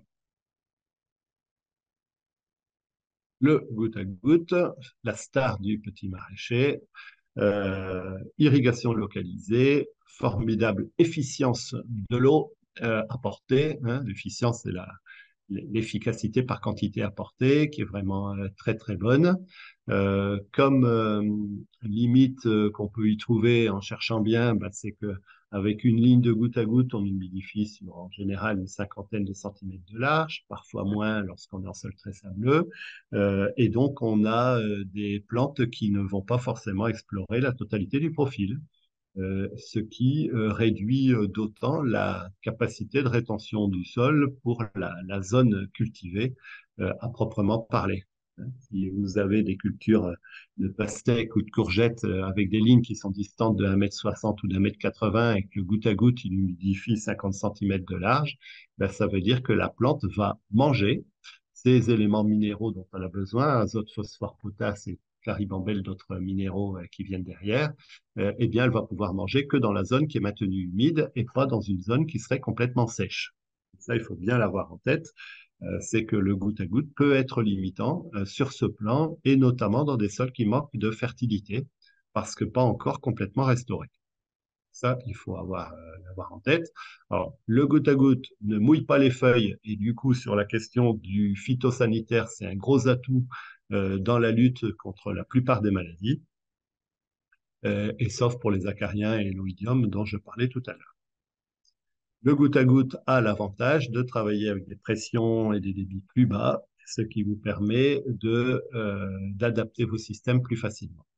Le goutte à goutte, la star du petit maraîcher, irrigation localisée, formidable efficience de l'eau apportée. Hein, l'efficience, c'est l'efficacité par quantité apportée, qui est vraiment très très bonne. Comme limite qu'on peut y trouver en cherchant bien, bah, c'est que Avec une ligne de goutte à goutte, on humidifie sur en général une cinquantaine de centimètres de large, parfois moins lorsqu'on est en sol très sableux. Et donc, on a des plantes qui ne vont pas forcément explorer la totalité du profil, ce qui réduit d'autant la capacité de rétention du sol pour la zone cultivée à proprement parler. Si vous avez des cultures de pastèques ou de courgettes avec des lignes qui sont distantes de 1,60 m ou d'1,80 m et que le goutte à goutte, il humidifie 50 centimètres de large, ben, ça veut dire que la plante va manger ces éléments minéraux dont elle a besoin, azote, phosphore, potasse et claribambelle, d'autres minéraux qui viennent derrière, eh bien, elle va pouvoir manger que dans la zone qui est maintenue humide et pas dans une zone qui serait complètement sèche. Ça, il faut bien l'avoir en tête. C'est que le goutte à goutte peut être limitant sur ce plan et notamment dans des sols qui manquent de fertilité parce que pas encore complètement restaurés. Ça, il faut l'avoir en tête. Alors, le goutte à goutte ne mouille pas les feuilles et du coup, sur la question du phytosanitaire, c'est un gros atout dans la lutte contre la plupart des maladies, et sauf pour les acariens et l'oïdium dont je parlais tout à l'heure. Le goutte à goutte a l'avantage de travailler avec des pressions et des débits plus bas, ce qui vous permet d'adapter vos systèmes plus facilement.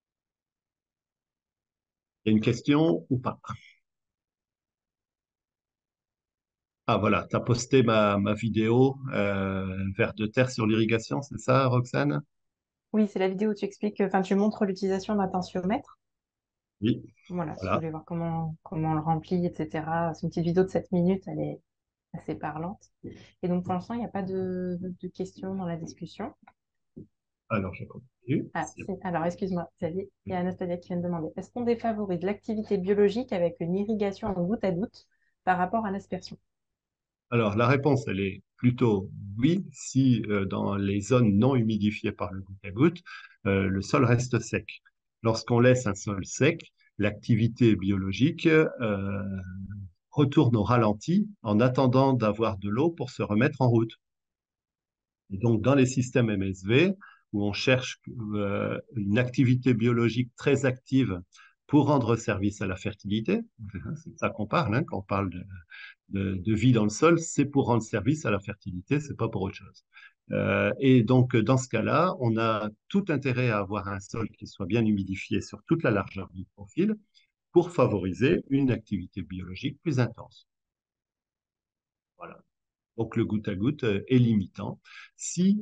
Il y a une question ou pas? Ah voilà, tu as posté ma vidéo vers de terre sur l'irrigation, c'est ça, Roxane? Oui, c'est la vidéo où tu expliques, enfin, tu montres l'utilisation d'un tensiomètre. Oui, Voilà, si vous voilà. voulez voir comment on le remplit, etc. C'est une petite vidéo de 7 minutes, elle est assez parlante. Et donc, pour l'instant, il n'y a pas de questions dans la discussion. Alors, je continue. Ah, si. Alors, excuse-moi, Xavier, il y a Anastasia qui vient de demander, est-ce qu'on défavorise l'activité biologique avec une irrigation en goutte à goutte par rapport à l'aspersion? Alors, la réponse, elle est plutôt oui, si dans les zones non humidifiées par le goutte à goutte, le sol reste sec. Lorsqu'on laisse un sol sec, l'activité biologique retourne au ralenti en attendant d'avoir de l'eau pour se remettre en route. Et donc, dans les systèmes MSV, où on cherche une activité biologique très active pour rendre service à la fertilité, c'est de ça qu'on parle, hein, quand on parle de vie dans le sol, c'est pour rendre service à la fertilité, c'est pas pour autre chose. Et donc, dans ce cas-là, on a tout intérêt à avoir un sol qui soit bien humidifié sur toute la largeur du profil pour favoriser une activité biologique plus intense. Voilà. Donc, le goutte à goutte est limitant. Si,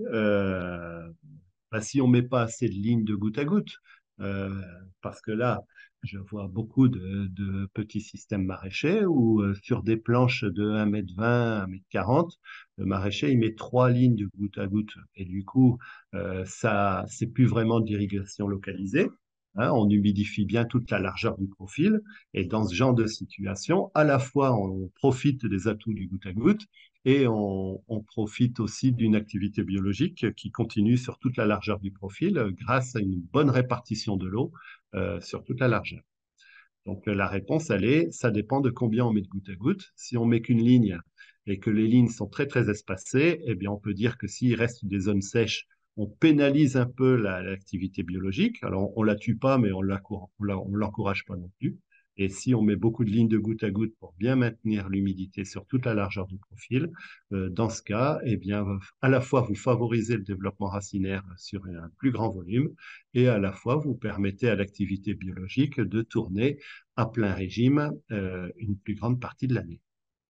si on ne met pas assez de lignes de goutte à goutte, euh, parce que là, je vois beaucoup de petits systèmes maraîchers où sur des planches de 1,20 m, 1,40 m, le maraîcher, il met 3 lignes de goutte à goutte. Et du coup, ça, c'est plus vraiment de l'irrigation localisée. Hein, on humidifie bien toute la largeur du profil. Et dans ce genre de situation, à la fois, on profite des atouts du goutte à goutte et on profite aussi d'une activité biologique qui continue sur toute la largeur du profil grâce à une bonne répartition de l'eau sur toute la largeur. Donc la réponse, elle est, ça dépend de combien on met de goutte à goutte. Si on met qu'une ligne et que les lignes sont très très espacées, eh bien on peut dire que s'il reste des zones sèches, on pénalise un peu l'activité biologique. Alors on la tue pas, mais on l'encourage pas non plus. Et si on met beaucoup de lignes de goutte à goutte pour bien maintenir l'humidité sur toute la largeur du profil, dans ce cas, eh bien, à la fois vous favorisez le développement racinaire sur un plus grand volume et à la fois vous permettez à l'activité biologique de tourner à plein régime une plus grande partie de l'année.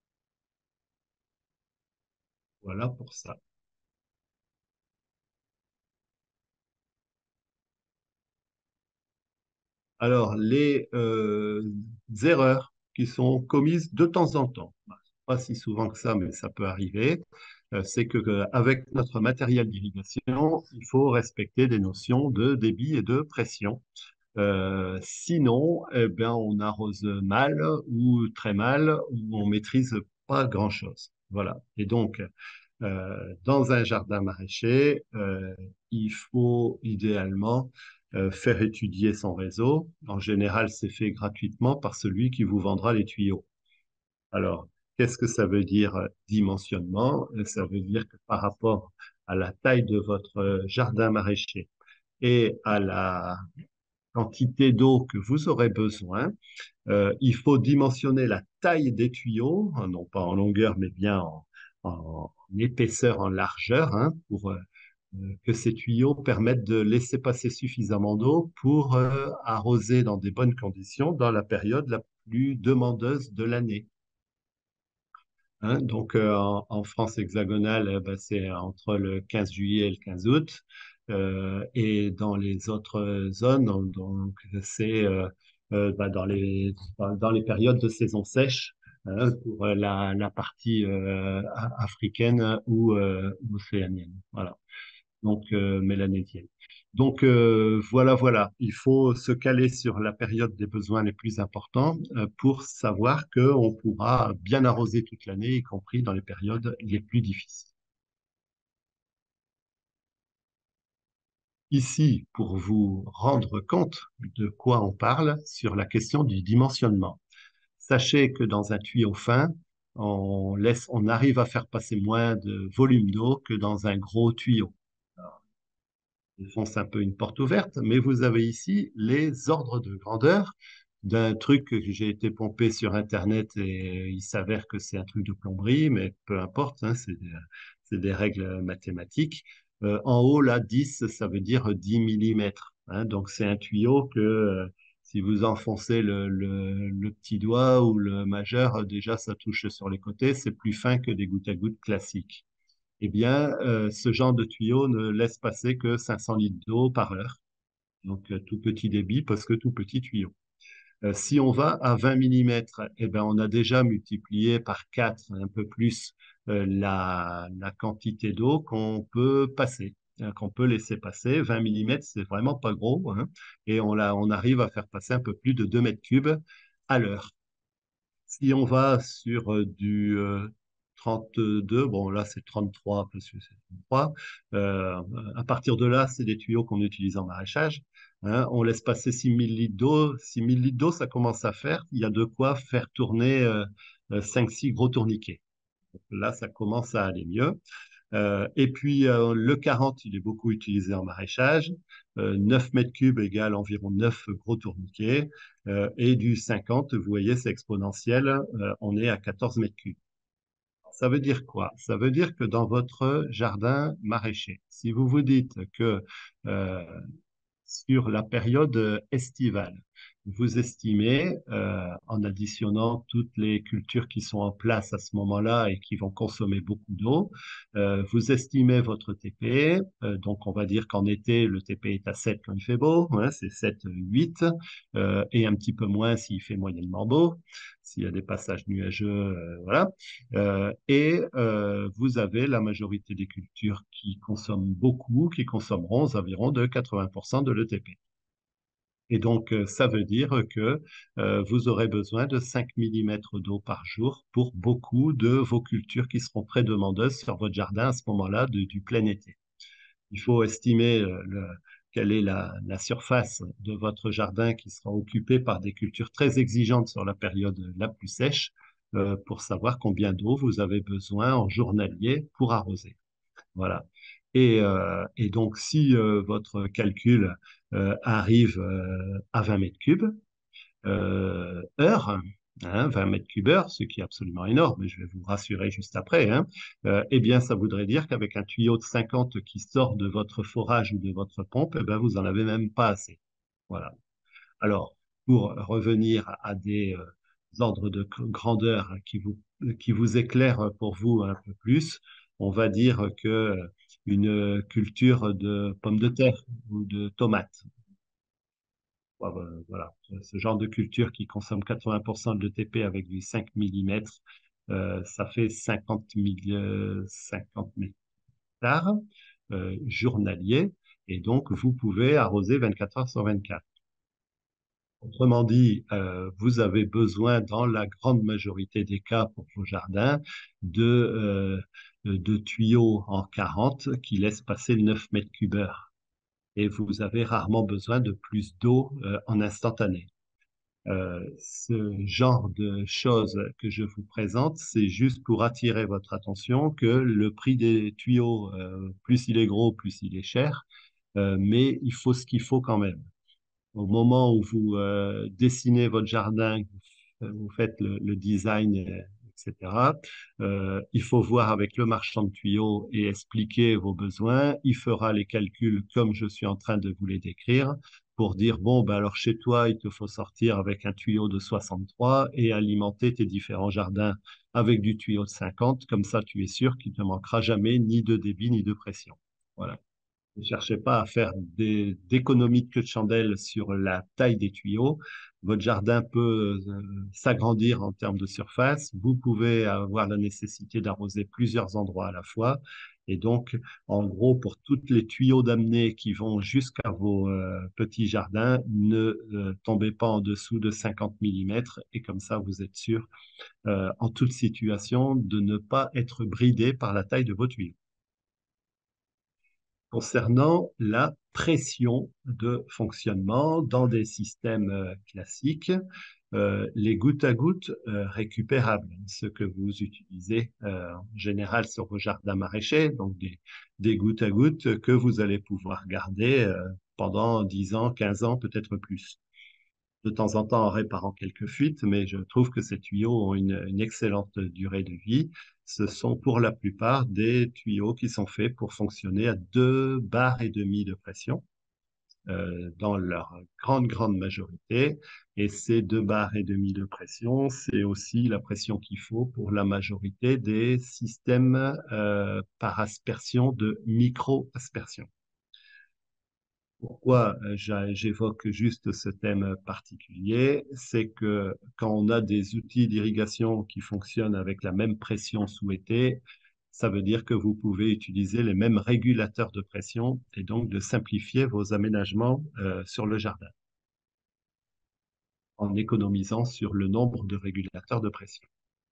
Voilà pour ça. Alors, les erreurs qui sont commises de temps en temps, pas si souvent que ça, mais ça peut arriver, c'est que avec notre matériel d'irrigation, il faut respecter des notions de débit et de pression. Sinon, eh bien, on arrose mal ou très mal ou on maîtrise pas grand-chose. Voilà. Et donc, dans un jardin maraîcher, il faut idéalement faire étudier son réseau. En général, c'est fait gratuitement par celui qui vous vendra les tuyaux. Alors, qu'est-ce que ça veut dire dimensionnement? Ça veut dire que par rapport à la taille de votre jardin maraîcher et à quantité d'eau que vous aurez besoin. Il faut dimensionner la taille des tuyaux, hein, non pas en longueur, mais bien en épaisseur, en largeur, hein, pour que ces tuyaux permettent de laisser passer suffisamment d'eau pour arroser dans des bonnes conditions dans la période la plus demandeuse de l'année. Hein. Donc, en France hexagonale, ben, c'est entre le 15 juillet et le 15 août. Et dans les autres zones, donc, c'est ben, dans les périodes de saison sèche, hein, pour la partie africaine ou océanienne. Voilà, donc mélanésienne. Donc voilà, il faut se caler sur la période des besoins les plus importants pour savoir qu'on pourra bien arroser toute l'année, y compris dans les périodes les plus difficiles. Ici, pour vous rendre compte de quoi on parle sur la question du dimensionnement. Sachez que dans un tuyau fin, on arrive à faire passer moins de volume d'eau que dans un gros tuyau. Fonce un peu une porte ouverte, mais vous avez ici les ordres de grandeur d'un truc que j'ai été pompé sur Internet et il s'avère que c'est un truc de plomberie, mais peu importe, hein, c'est des règles mathématiques. En haut, là, 10, ça veut dire 10 millimètres. Hein, donc c'est un tuyau que si vous enfoncez le petit doigt ou le majeur, déjà ça touche sur les côtés, c'est plus fin que des gouttes à gouttes classiques. Eh bien, ce genre de tuyau ne laisse passer que 500 litres d'eau par heure. Donc, tout petit débit parce que tout petit tuyau. Si on va à 20 millimètres, eh ben, on a déjà multiplié par 4, un peu plus, la quantité d'eau qu'on peut passer, hein, qu'on peut laisser passer. 20 millimètres, c'est vraiment pas gros, hein, et on arrive à faire passer un peu plus de 2 mètres cubes à l'heure. Si on va sur du 32, bon là c'est 33 parce que c'est 33. À partir de là, c'est des tuyaux qu'on utilise en maraîchage. Hein. On laisse passer 6000 litres d'eau. 6000 litres d'eau, ça commence à faire. Il y a de quoi faire tourner 5-6 gros tourniquets. Donc là, ça commence à aller mieux. Et puis le 40, il est beaucoup utilisé en maraîchage. 9 mètres cubes égale environ 9 gros tourniquets. Et du 50, vous voyez, c'est exponentiel. On est à 14 mètres cubes. Ça veut dire quoi? Ça veut dire que dans votre jardin maraîcher, si vous vous dites que euh, sur la période estivale. Vous estimez, en additionnant toutes les cultures qui sont en place à ce moment-là et qui vont consommer beaucoup d'eau, vous estimez votre TP. Donc, on va dire qu'en été, le TP est à 7 quand il fait beau, hein, c'est 7, 8, et un petit peu moins s'il fait moyennement beau, s'il y a des passages nuageux, voilà. Et vous avez la majorité des cultures qui consomment beaucoup, qui consommeront aux environs de 80% de l'ETP. Et donc, ça veut dire que vous aurez besoin de 5 millimètres d'eau par jour pour beaucoup de vos cultures qui seront très demandeuses sur votre jardin à ce moment-là du plein été. Il faut estimer quelle est la surface de votre jardin qui sera occupée par des cultures très exigeantes sur la période la plus sèche pour savoir combien d'eau vous avez besoin en journalier pour arroser. Voilà. Et donc, si votre calcul arrive à 20 mètres cubes heure, hein, 20 mètres cubes heure, ce qui est absolument énorme, je vais vous rassurer juste après, hein, eh bien, ça voudrait dire qu'avec un tuyau de 50 qui sort de votre forage ou de votre pompe, eh ben, vous en avez même pas assez. Voilà. Alors, pour revenir à des ordres de grandeur qui vous éclairent pour vous un peu plus, on va dire que une culture de pommes de terre ou de tomates, voilà, ce genre de culture qui consomme 80% de l'ETP avec du 5 millimètres, ça fait 50 hectares journaliers, et donc vous pouvez arroser 24 heures sur 24. Autrement dit, vous avez besoin, dans la grande majorité des cas pour vos jardins, de tuyaux en 40 qui laissent passer 9 mètres cubes heure. Et vous avez rarement besoin de plus d'eau en instantané. Ce genre de choses que je vous présente, c'est juste pour attirer votre attention que le prix des tuyaux, plus il est gros, plus il est cher, mais il faut ce qu'il faut quand même. au moment où vous dessinez votre jardin, vous faites le design, etc., il faut voir avec le marchand de tuyaux et expliquer vos besoins. Il fera les calculs comme je suis en train de vous les décrire pour dire, bon, ben alors chez toi, il te faut sortir avec un tuyau de 63 et alimenter tes différents jardins avec du tuyau de 50. Comme ça, tu es sûr qu'il ne te manquera jamais ni de débit ni de pression. Voilà. Ne cherchez pas à faire d'économies de queue de chandelle sur la taille des tuyaux. Votre jardin peut s'agrandir en termes de surface. Vous pouvez avoir la nécessité d'arroser plusieurs endroits à la fois. Et donc, en gros, pour tous les tuyaux d'amener qui vont jusqu'à vos petits jardins, ne tombez pas en dessous de 50 millimètres. Et comme ça, vous êtes sûr, en toute situation, de ne pas être bridé par la taille de vos tuyaux. Concernant la pression de fonctionnement dans des systèmes classiques, les gouttes à gouttes récupérables, ce que vous utilisez en général sur vos jardins maraîchers, donc des gouttes à gouttes que vous allez pouvoir garder pendant 10 ans, 15 ans, peut-être plus. De temps en temps en réparant quelques fuites, mais je trouve que ces tuyaux ont une excellente durée de vie. Ce sont pour la plupart des tuyaux qui sont faits pour fonctionner à 2 bars et demi de pression dans leur grande majorité. Et ces 2 bars et demi de pression, c'est aussi la pression qu'il faut pour la majorité des systèmes par aspersion de micro-aspersion. Pourquoi j'évoque juste ce thème particulier? C'est que quand on a des outils d'irrigation qui fonctionnent avec la même pression souhaitée, ça veut dire que vous pouvez utiliser les mêmes régulateurs de pression et donc de simplifier vos aménagements sur le jardin en économisant sur le nombre de régulateurs de pression.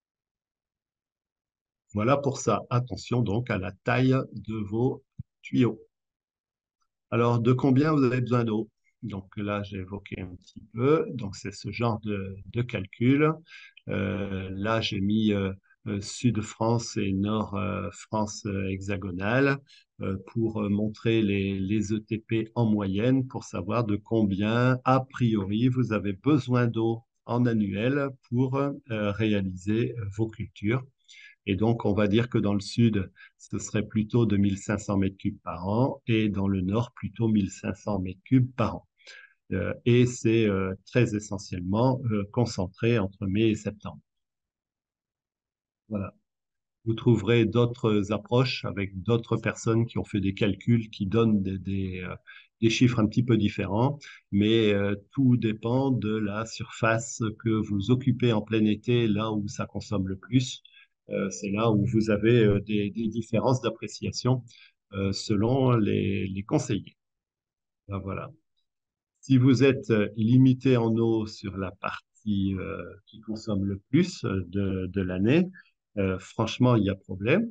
Voilà pour ça. Attention donc à la taille de vos tuyaux. Alors, de combien vous avez besoin d'eau? Donc là, j'ai évoqué un petit peu. Donc, c'est ce genre de calcul. Là, j'ai mis Sud-France et Nord-France hexagonale pour montrer les ETP en moyenne pour savoir de combien, a priori, vous avez besoin d'eau en annuel pour réaliser vos cultures. Et donc, on va dire que dans le sud, ce serait plutôt de 1500 mètres cubes par an et dans le nord, plutôt 1500 mètres cubes par an. Et c'est très essentiellement concentré entre mai et septembre. Voilà. Vous trouverez d'autres approches avec d'autres personnes qui ont fait des calculs qui donnent des chiffres un petit peu différents, mais tout dépend de la surface que vous occupez en plein été, là où ça consomme le plus. C'est là où vous avez des différences d'appréciation selon les conseillers. Ben, voilà. Si vous êtes limité en eau sur la partie qui consomme le plus de l'année, franchement, il y a problème.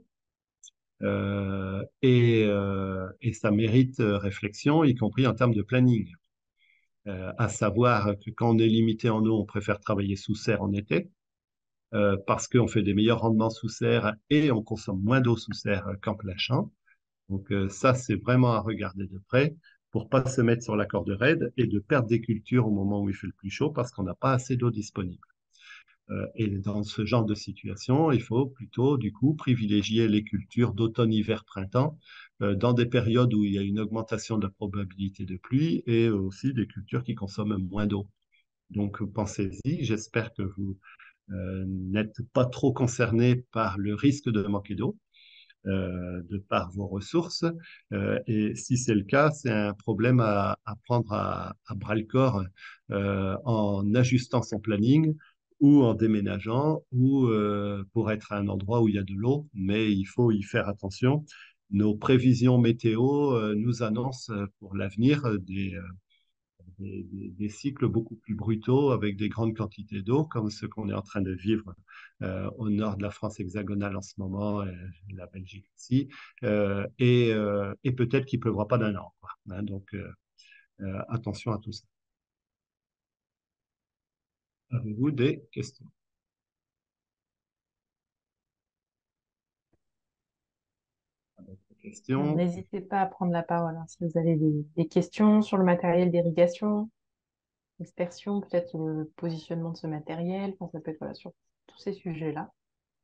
Et ça mérite réflexion, y compris en termes de planning. À savoir que quand on est limité en eau, on préfère travailler sous serre en été, parce qu'on fait des meilleurs rendements sous serre et on consomme moins d'eau sous serre qu'en plein champ. Donc ça, c'est vraiment à regarder de près pour pas se mettre sur la corde raide et de perdre des cultures au moment où il fait le plus chaud parce qu'on n'a pas assez d'eau disponible. Et dans ce genre de situation, il faut plutôt, du coup, privilégier les cultures d'automne, hiver, printemps, dans des périodes où il y a une augmentation de la probabilité de pluie et aussi des cultures qui consomment moins d'eau. Donc, pensez-y. J'espère que vous n'êtes pas trop concerné par le risque de manquer d'eau, de par vos ressources. Et si c'est le cas, c'est un problème à prendre à bras le corps en ajustant son planning ou en déménageant ou pour être à un endroit où il y a de l'eau, mais il faut y faire attention. Nos prévisions météo nous annoncent pour l'avenir des cycles beaucoup plus brutaux avec des grandes quantités d'eau, comme ce qu'on est en train de vivre au nord de la France hexagonale en ce moment, la Belgique aussi, et peut-être qu'il ne pleuvra pas d'un an, quoi, hein. Donc, attention à tout ça. Avez-vous des questions? D'autres Alors, questions? n'hésitez pas à prendre la parole hein, si vous avez des questions sur le matériel d'irrigation. dispersion, peut-être le positionnement de ce matériel, enfin, ça peut être voilà, sur tous ces sujets-là.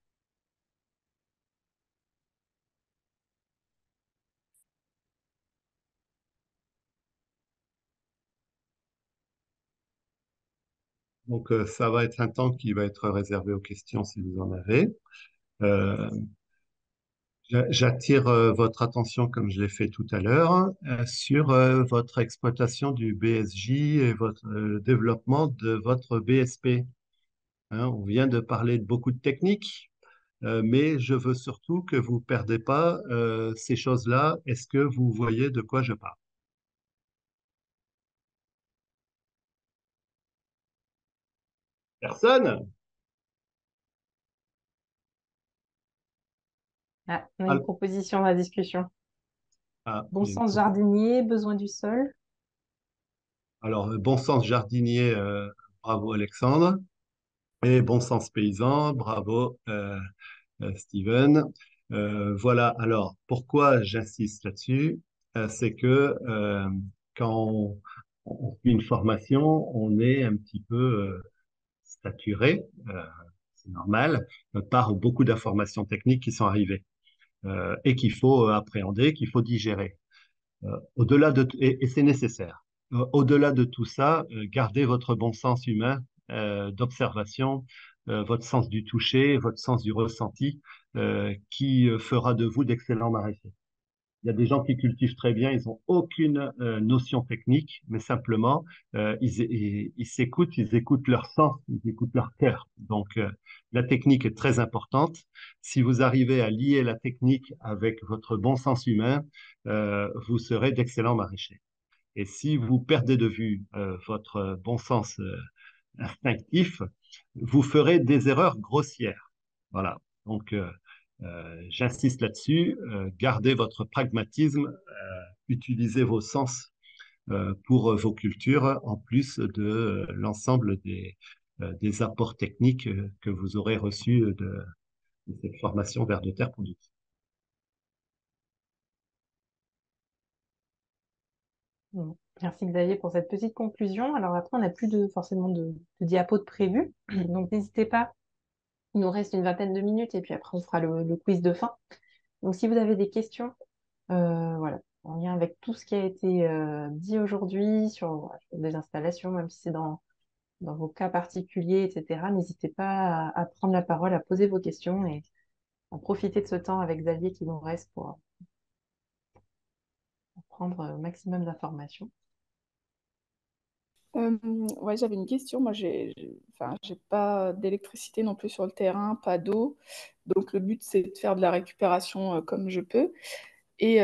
Donc, ça va être un temps qui va être réservé aux questions si vous en avez. Euh, J'attire votre attention, comme je l'ai fait tout à l'heure, sur votre exploitation du BSJ et votre développement de votre BSP. Hein, on vient de parler de beaucoup de techniques, mais je veux surtout que vous ne perdez pas ces choses-là. Est-ce que vous voyez de quoi je parle? Personne? Ah, on a une Al- proposition dans la discussion. Bon il y a une sens jardinier, besoin du sol. Alors, bon sens jardinier, bravo Alexandre. Et bon sens paysan, bravo Steven. Voilà, alors pourquoi j'insiste là-dessus? C'est que quand on fait une formation, on est un petit peu saturé, c'est normal, par beaucoup d'informations techniques qui sont arrivées et qu'il faut appréhender, qu'il faut digérer. Au-delà et c'est nécessaire. Au-delà de tout ça, gardez votre bon sens humain d'observation, votre sens du toucher, votre sens du ressenti, qui fera de vous d'excellents maraîchers. Il y a des gens qui cultivent très bien, ils n'ont aucune notion technique, mais simplement ils s'écoutent, ils écoutent leur sens, ils écoutent leur cœur. Donc la technique est très importante. Si vous arrivez à lier la technique avec votre bon sens humain, vous serez d'excellents maraîchers. Et si vous perdez de vue votre bon sens instinctif, vous ferez des erreurs grossières. Voilà. Donc, j'insiste là-dessus. Gardez votre pragmatisme, utilisez vos sens pour vos cultures, en plus de l'ensemble des apports techniques que vous aurez reçus de cette formation vers de terre productive. Bon. Merci Xavier pour cette petite conclusion. Alors après, on n'a plus forcément de diapos de prévu. Donc n'hésitez pas, il nous reste une vingtaine de minutes et puis après on fera le quiz de fin. Donc si vous avez des questions, voilà, en lien avec tout ce qui a été dit aujourd'hui voilà, sur des installations, même si c'est dans vos cas particuliers, etc., n'hésitez pas à prendre la parole, à poser vos questions et à profiter de ce temps avec Xavier qui nous reste pour prendre un maximum d'informations. Ouais, j'avais une question. Moi, enfin, j'ai pas d'électricité non plus sur le terrain, pas d'eau. Donc, le but, c'est de faire de la récupération comme je peux. Et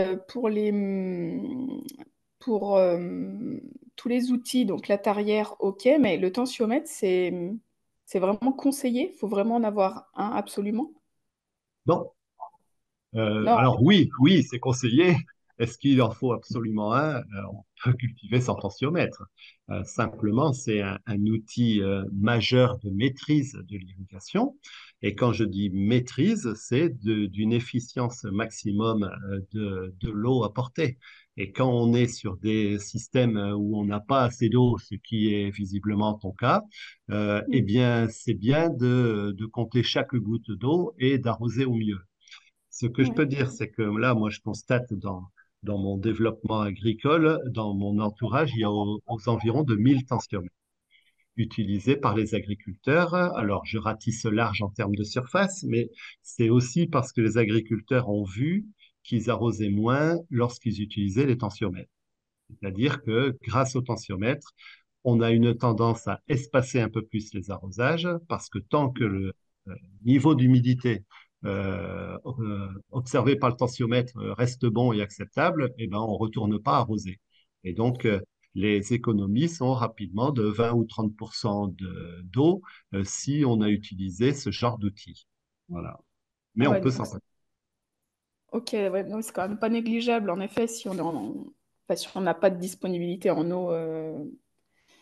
pour tous les outils, donc la tarière, ok, mais le tensiomètre, c'est vraiment conseillé. Il faut vraiment en avoir un absolument. Non, Non. alors oui, oui, c'est conseillé. Est-ce qu'il en faut absolument un? On peut cultiver sans tensiomètre. Simplement, c'est un outil majeur de maîtrise de l'irrigation. Et quand je dis maîtrise, c'est d'une efficience maximum de l'eau apportée. Et quand on est sur des systèmes où on n'a pas assez d'eau, ce qui est visiblement ton cas, eh bien, c'est bien de compter chaque goutte d'eau et d'arroser au mieux. Ce que je Ouais. peux dire, c'est que là, moi, je constate dans mon développement agricole, dans mon entourage, il y a aux environs de 1000 tensiomètres utilisés par les agriculteurs. Alors, je ratisse large en termes de surface, mais c'est aussi parce que les agriculteurs ont vu qu'ils arrosaient moins lorsqu'ils utilisaient les tensiomètres. C'est-à-dire que grâce au tensiomètre, on a une tendance à espacer un peu plus les arrosages parce que tant que le niveau d'humidité observé par le tensiomètre reste bon et acceptable, eh ben, on ne retourne pas arroser. Et donc, les économies sont rapidement de 20 ou 30 d'eau si on a utilisé ce genre d'outil. Voilà. Mais Ah on ouais, peut donc, s'en passer. ok, ouais, donc c'est quand même pas négligeable, en effet, enfin, si on n'a pas de disponibilité en eau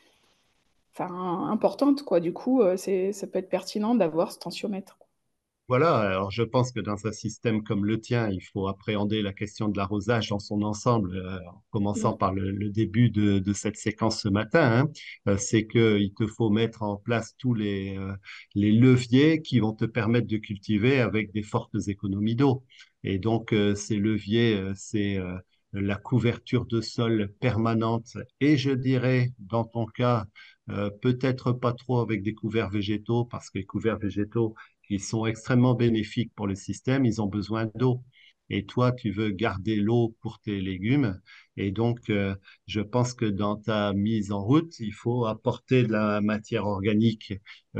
enfin, importante, quoi. Du coup, ça peut être pertinent d'avoir ce tensiomètre. Voilà, alors je pense que dans un système comme le tien, il faut appréhender la question de l'arrosage dans son ensemble, en commençant Mm. par le début de cette séquence ce matin, hein. C'est qu'il te faut mettre en place tous les leviers qui vont te permettre de cultiver avec des fortes économies d'eau. Et donc, ces leviers, c'est la couverture de sol permanente et je dirais, dans ton cas, peut-être pas trop avec des couverts végétaux, parce que les couverts végétaux, ils sont extrêmement bénéfiques pour le système, ils ont besoin d'eau. Et toi, tu veux garder l'eau pour tes légumes. Et donc, je pense que dans ta mise en route, il faut apporter de la matière organique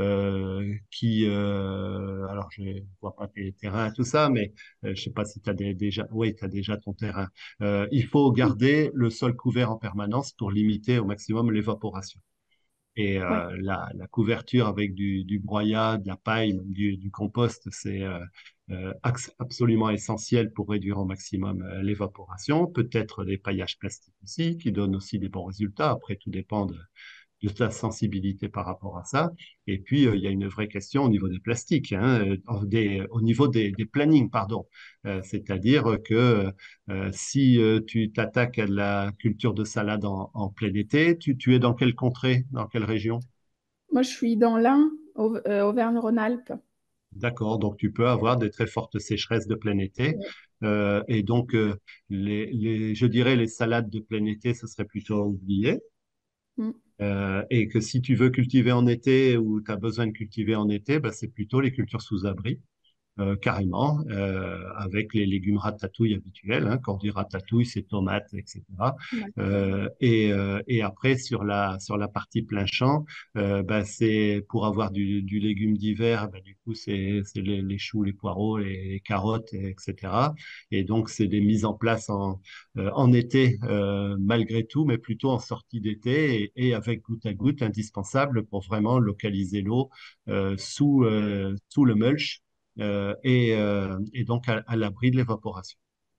alors je ne vois pas tes terrains, tout ça, mais je sais pas si tu as déjà, oui, tu as déjà ton terrain. Il faut garder le sol couvert en permanence pour limiter au maximum l'évaporation. Et Ouais. la couverture avec du broyat, de la paille, même du compost, c'est absolument essentiel pour réduire au maximum l'évaporation. Peut-être des paillages plastiques aussi, qui donnent aussi des bons résultats. Après, tout dépend de ta sensibilité par rapport à ça. Et puis, il y a une vraie question au niveau des plastiques, hein, au niveau des plannings, pardon. C'est-à-dire que si tu t'attaques à de la culture de salade en plein été, tu es dans quelle contrée, dans quelle région? Moi, je suis dans l'Ain, Auvergne-Rhône-Alpes. D'accord, donc tu peux avoir des très fortes sécheresses de plein été. Ouais. Et donc, je dirais les salades de plein été, ce serait plutôt oublié. Mm. Et que si tu veux cultiver en été ou tu as besoin de cultiver en été, ben, c'est plutôt les cultures sous abri carrément, avec les légumes ratatouille habituels. Hein. Quand on dit ratatouille, c'est tomates, etc. D'accord. Et après, sur la partie plein champ, bah, c'est pour avoir du légume d'hiver, bah, du coup, c'est les choux, les poireaux, les carottes, etc. Et donc, c'est des mises en place en été, malgré tout, mais plutôt en sortie d'été et avec goutte à goutte, indispensable pour vraiment localiser l'eau sous le mulch et donc à l'abri de l'évaporation.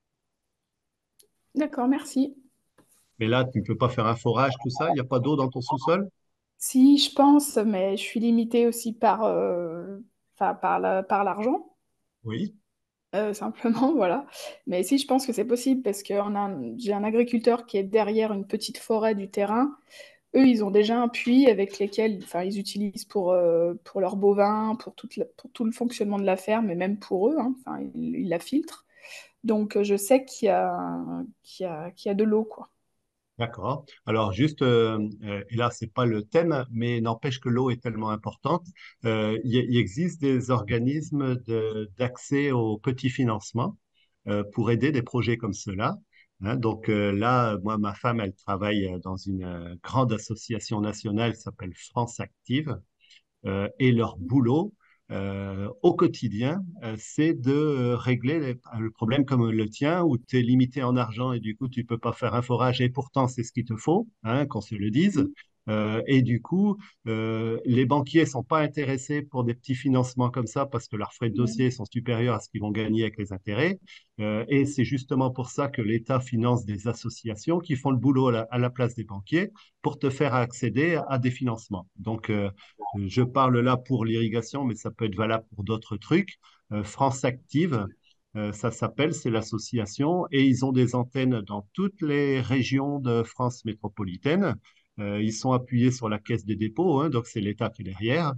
D'accord, merci. Mais là, tu ne peux pas faire un forage, tout ça? Il n'y a pas d'eau dans ton sous-sol? Si, je pense, mais je suis limitée aussi enfin, par l'argent, Oui. simplement, voilà. Mais si, je pense que c'est possible parce que j'ai un agriculteur qui est derrière une petite forêt du terrain. Eux, ils ont déjà un puits avec lesquels enfin, ils utilisent pour leurs bovins, pour tout le fonctionnement de la ferme, et même pour eux, hein. Enfin, ils la filtrent. Donc, je sais qu'il y a de l'eau, quoi. D'accord. Alors juste, et là c'est pas le thème, mais n'empêche que l'eau est tellement importante. Il existe des organismes d'accès au petit financement pour aider des projets comme ceux-là. Hein. Donc là, moi, ma femme, elle travaille dans une grande association nationale qui s'appelle France Active. Et leur boulot au quotidien, c'est de régler le problème comme le tien, où tu es limité en argent et du coup, tu peux pas faire un forage et pourtant, c'est ce qu'il te faut, hein, qu'on se le dise. Et du coup, les banquiers sont pas intéressés pour des petits financements comme ça parce que leurs frais de dossier sont supérieurs à ce qu'ils vont gagner avec les intérêts. Et c'est justement pour ça que l'État finance des associations qui font le boulot à la place des banquiers pour te faire accéder à des financements. Donc, je parle là pour l'irrigation, mais ça peut être valable pour d'autres trucs. France Active, ça s'appelle, c'est l'association, et ils ont des antennes dans toutes les régions de France métropolitaine. Ils sont appuyés sur la Caisse des dépôts, hein, donc c'est l'État qui est derrière,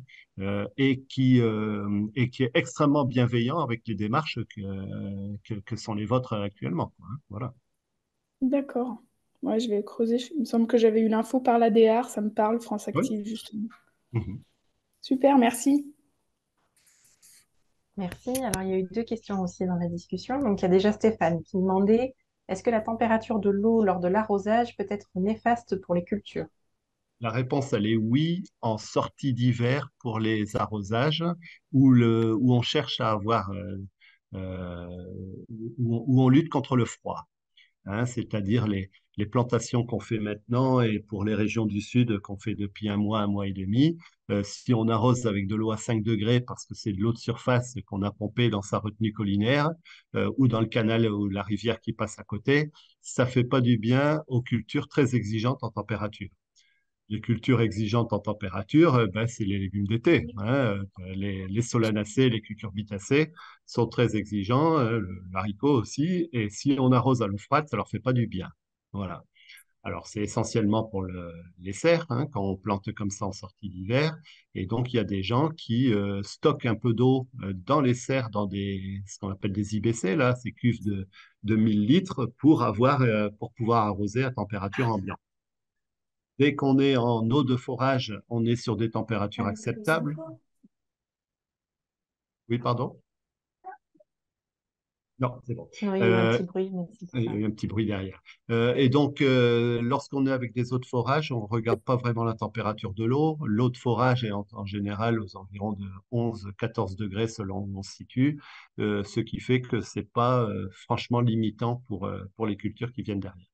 et qui est extrêmement bienveillant avec les démarches que sont les vôtres actuellement, quoi, hein. Voilà. D'accord. Ouais, je vais creuser. Il me semble que j'avais eu l'info par l'ADR, ça me parle, France Oui. Active, justement. Mhm. Super, merci. Merci. Alors, il y a eu deux questions aussi dans la discussion. Donc, il y a déjà Stéphane qui demandait, est-ce que la température de l'eau lors de l'arrosage peut être néfaste pour les cultures? La réponse, elle est oui, en sortie d'hiver pour les arrosages, où on cherche à avoir, euh, où on lutte contre le froid, hein, c'est-à-dire les plantations qu'on fait maintenant et pour les régions du sud qu'on fait depuis un mois et demi. Si on arrose avec de l'eau à 5 degrés parce que c'est de l'eau de surface qu'on a pompée dans sa retenue collinaire ou dans le canal ou la rivière qui passe à côté, ça fait pas du bien aux cultures très exigeantes en température. Les cultures exigeantes en température, ben, c'est les légumes d'été, hein. Les solanacées, les cucurbitacées sont très exigeants, le haricot aussi. Et si on arrose à l'eau froide, ça leur fait pas du bien. Voilà. Alors, c'est essentiellement pour les serres, hein, quand on plante comme ça en sortie d'hiver. Et donc, il y a des gens qui stockent un peu d'eau dans les serres, dans ce qu'on appelle des IBC, là, ces cuves de 1000 litres, pour pouvoir arroser à température ambiante. Dès qu'on est en eau de forage, on est sur des températures acceptables. Oui, pardon? Non, c'est bon. Oui, il y a eu un petit bruit, mais c'est Il y a ça. eu un petit bruit derrière. Et donc, lorsqu'on est avec des eaux de forage, on ne regarde pas vraiment la température de l'eau. L'eau de forage est en général aux environs de 11-14 degrés selon où on se situe, ce qui fait que ce n'est pas franchement limitant pour les cultures qui viennent derrière.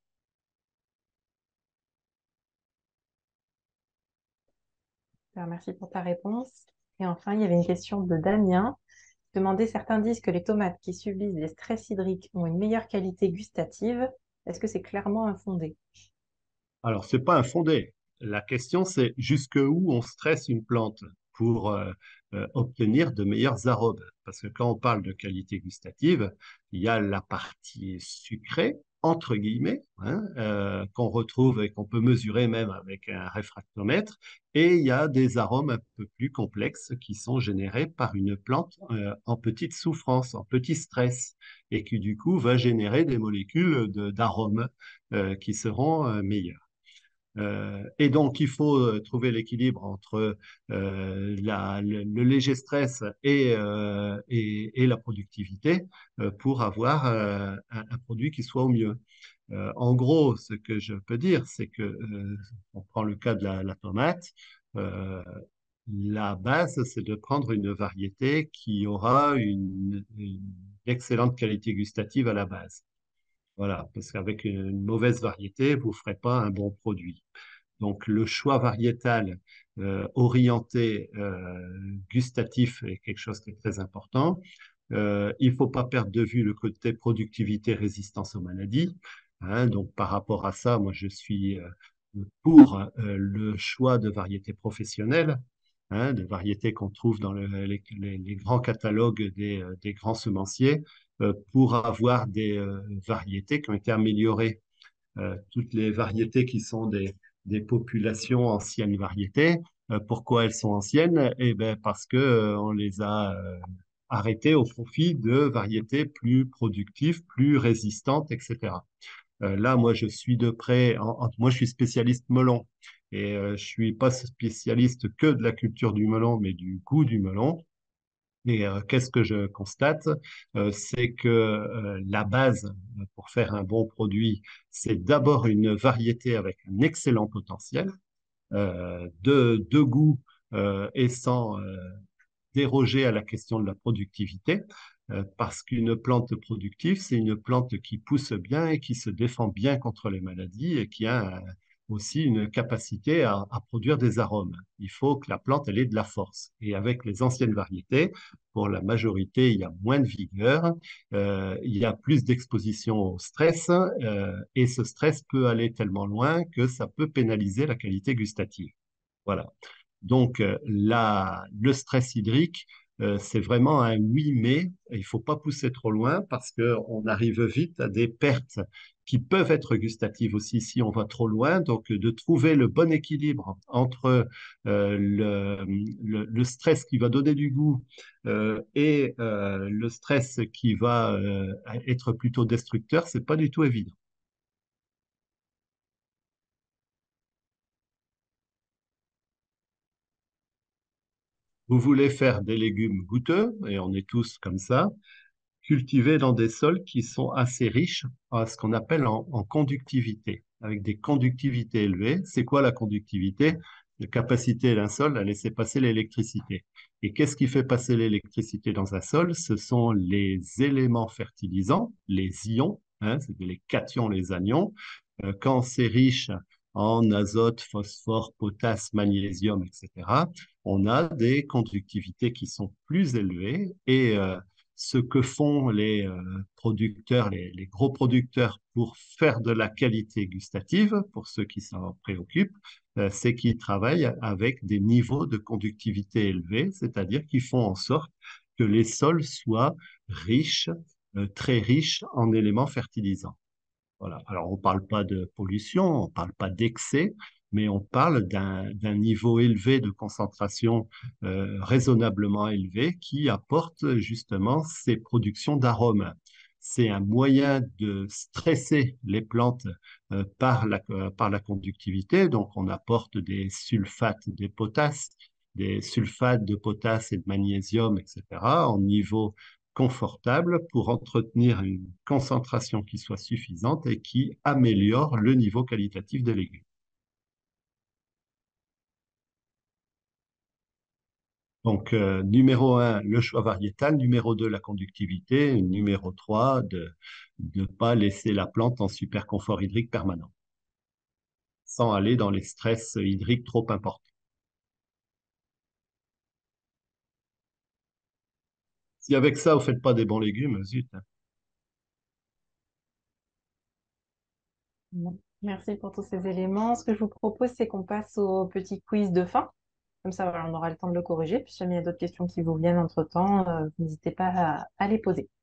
Alors, merci pour ta réponse. Et enfin, il y avait une question de Damien. Demandait, certains disent que les tomates qui subissent des stress hydriques ont une meilleure qualité gustative. Est-ce que c'est clairement infondé? Alors, c'est pas un fondé. La question, c'est jusqu'où on stresse une plante pour obtenir de meilleurs arômes. Parce que quand on parle de qualité gustative, il y a la partie sucrée, entre guillemets, hein, qu'on retrouve et qu'on peut mesurer même avec un réfractomètre. Et il y a des arômes un peu plus complexes qui sont générés par une plante en petite souffrance, en petit stress, et qui du coup va générer des molécules d'arômes qui seront meilleures. Et donc, il faut trouver l'équilibre entre le léger stress et la productivité pour avoir un produit qui soit au mieux. En gros, ce que je peux dire, c'est que, on prend le cas de la tomate, euh, la base, c'est de prendre une variété qui aura une excellente qualité gustative à la base. Voilà, parce qu'avec une mauvaise variété, vous ne ferez pas un bon produit. Donc, le choix variétal orienté gustatif est quelque chose qui est très important. Il ne faut pas perdre de vue le côté productivité, résistance aux maladies, hein. Donc, par rapport à ça, moi, je suis pour le choix de variétés professionnelles, hein, de variétés qu'on trouve dans les grands catalogues des grands semenciers, pour avoir des variétés qui ont été améliorées. Toutes les variétés qui sont des populations anciennes variétés. Pourquoi elles sont anciennes? Eh ben parce que on les a arrêtées au profit de variétés plus productives, plus résistantes, etc. Là, moi, je suis de près. Moi, je suis spécialiste melon et je suis pas spécialiste que de la culture du melon, mais du goût du melon. Et qu'est-ce que je constate? C'est que la base pour faire un bon produit, c'est d'abord une variété avec un excellent potentiel de goût et sans déroger à la question de la productivité, parce qu'une plante productive, c'est une plante qui pousse bien et qui se défend bien contre les maladies et qui a aussi une capacité à produire des arômes. Il faut que la plante elle ait de la force. Et avec les anciennes variétés, pour la majorité, il y a moins de vigueur, il y a plus d'exposition au stress, et ce stress peut aller tellement loin que ça peut pénaliser la qualité gustative. Voilà. Donc, le stress hydrique, c'est vraiment un oui, mais il ne faut pas pousser trop loin parce qu'on arrive vite à des pertes qui peuvent être gustatives aussi si on va trop loin. Donc, de trouver le bon équilibre entre le stress qui va donner du goût et le stress qui va être plutôt destructeur, c'est pas du tout évident. Vous voulez faire des légumes goûteux, et on est tous comme ça, cultivés dans des sols qui sont assez riches à ce qu'on appelle en conductivité, avec des conductivités élevées. C'est quoi la conductivité? La capacité d'un sol à laisser passer l'électricité. Et qu'est-ce qui fait passer l'électricité dans un sol? Ce sont les éléments fertilisants, les ions, hein, c'est les cations, les anions. Quand c'est riche en azote, phosphore, potasse, magnésium, etc., on a des conductivités qui sont plus élevées et ce que font les producteurs, les gros producteurs pour faire de la qualité gustative, pour ceux qui s'en préoccupent, c'est qu'ils travaillent avec des niveaux de conductivité élevés, c'est-à-dire qu'ils font en sorte que les sols soient riches, très riches en éléments fertilisants. Voilà. Alors, on ne parle pas de pollution, on ne parle pas d'excès, mais on parle d'un niveau élevé de concentration raisonnablement élevé qui apporte justement ces productions d'arômes. C'est un moyen de stresser les plantes par la conductivité. Donc, on apporte des sulfates, des sulfates de potasse et de magnésium, etc., en niveau confortable pour entretenir une concentration qui soit suffisante et qui améliore le niveau qualitatif des légumes. Donc, numéro un, le choix variétal. Numéro 2, la conductivité. Numéro 3, de ne pas laisser la plante en super confort hydrique permanent, sans aller dans les stress hydriques trop importants. Si avec ça, vous ne faites pas des bons légumes, zut, hein. Bon. Merci pour tous ces éléments. Ce que je vous propose, c'est qu'on passe au petit quiz de fin. Comme ça, voilà, on aura le temps de le corriger. Puis, si jamais il y a d'autres questions qui vous viennent entre-temps, n'hésitez pas à les poser.